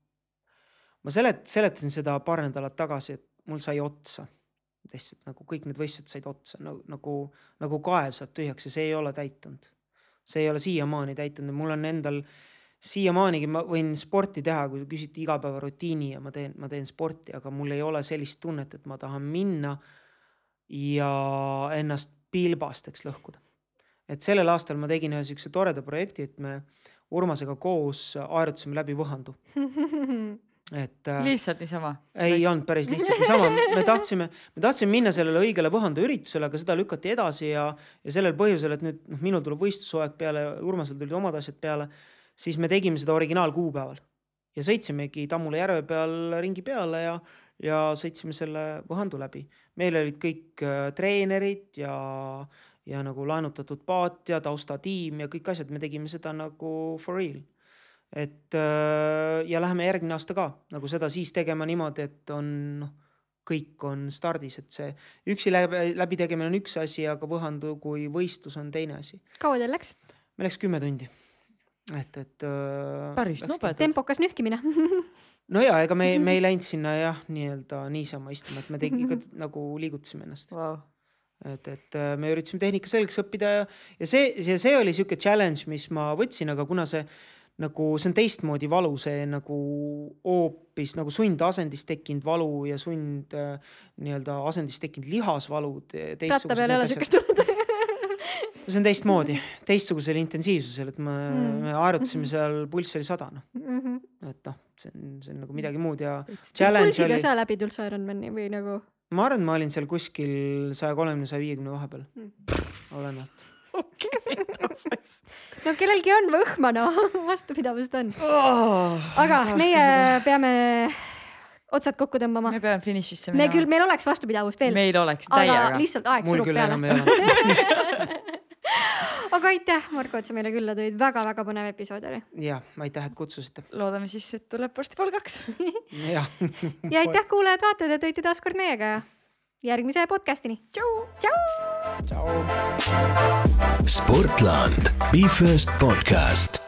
ma selet, seletasin seda paar nädalat tagasi, et mul sai otsa. Lihtsalt nagu kõik need võistlused said otsa, nagu, nagu kaev saab tühjaks ja see ei ole täitunud. See ei ole siiamaani täitunud. Mul on endal siiamaanigi ma võin sporti teha, kui küsiti igapäeva rutiini ja ma teen, ma teen sporti, aga mul ei ole sellist tunnet, et ma tahan minna ja ennast pilbasteks lõhkuda. Et sellel aastal ma tegin ühe sükse toreda projekti, et me Urmasega koos aerutasime läbi Võhandu. Et, lihtsalt niisama? Ei olnud päris lihtsalt niisama. Me tahtsime, me tahtsime minna sellele õigele Võhandu üritusele, aga seda lükati edasi ja, ja sellel põhjusel, et nüüd no, minul tuleb võistlusoaeg peale, Urmasel tulid omad asjad peale, siis me tegime seda originaal kuupäeval ja sõitsimegi Tammule järve peal ringi peale ja, ja sõitsime selle Võhandu läbi. Meil olid kõik treenerid ja, ja nagu laenutatud paat ja taustatiim ja kõik asjad, me tegime seda nagu for real. Et, ja läheme järgmine aasta ka, nagu seda siis tegema niimoodi, et on, noh, kõik on stardis, et see üksi läbi, läbi tegemine on üks asi, aga Võhandu kui võistlus on teine asi. Kaua teil läks? Me läks kümme tundi. Et, et, päris nopedad. Tempokas nühkimine. No ja, ega me, me ei läinud sinna jah, nii-öelda niisama istuma, et me tegi ikka nagu liigutasime ennast. Wow. Et, et me üritasime tehnika selgeks õppida ja, ja see, see, see oli siuke challenge, mis ma võtsin, aga kuna see nagu, see on teistmoodi valu, see nagu hoopis nagu sund asendist tekkinud valu ja sund nii-öelda asendist tekkinud lihasvalu. Ratta peal ei ole sükest tulnud. See on teistmoodi, teistsugusel intensiivsusel, et me, mm. me aerutasime seal, pulss oli sada. No. Mm-hmm. Et noh, see on, see on nagu midagi muud ja challenge oli... Pulsiga sa läbid üldse Ironmani või nagu? ma arvan, ma olin seal kuskil saja kolmekümne, saja viiekümne vahepeal. Olenalt. okei okay,. no kellelgi on võhma, no vastupidavust on. Oh, aga meie peame otsad kokku tõmbama. Me peame finišisse minema. Me küll, meil oleks vastupidavust veel. Meil oleks täiega. Aga lihtsalt aeg surub peale. Mul küll enam ei ole. aga aitäh, Marko, et sa meile külla tõid. Väga-väga põnev episood oli. Ja, aitäh, et kutsusite. Loodame siis, et tuleb varsti pool kaks. ja. ja aitäh kuulajad, vaatajad, et tõite taas kord meiega ja järgmise podcastini. Tšau! Tšau! Tšau! Sportland. Be First podcast.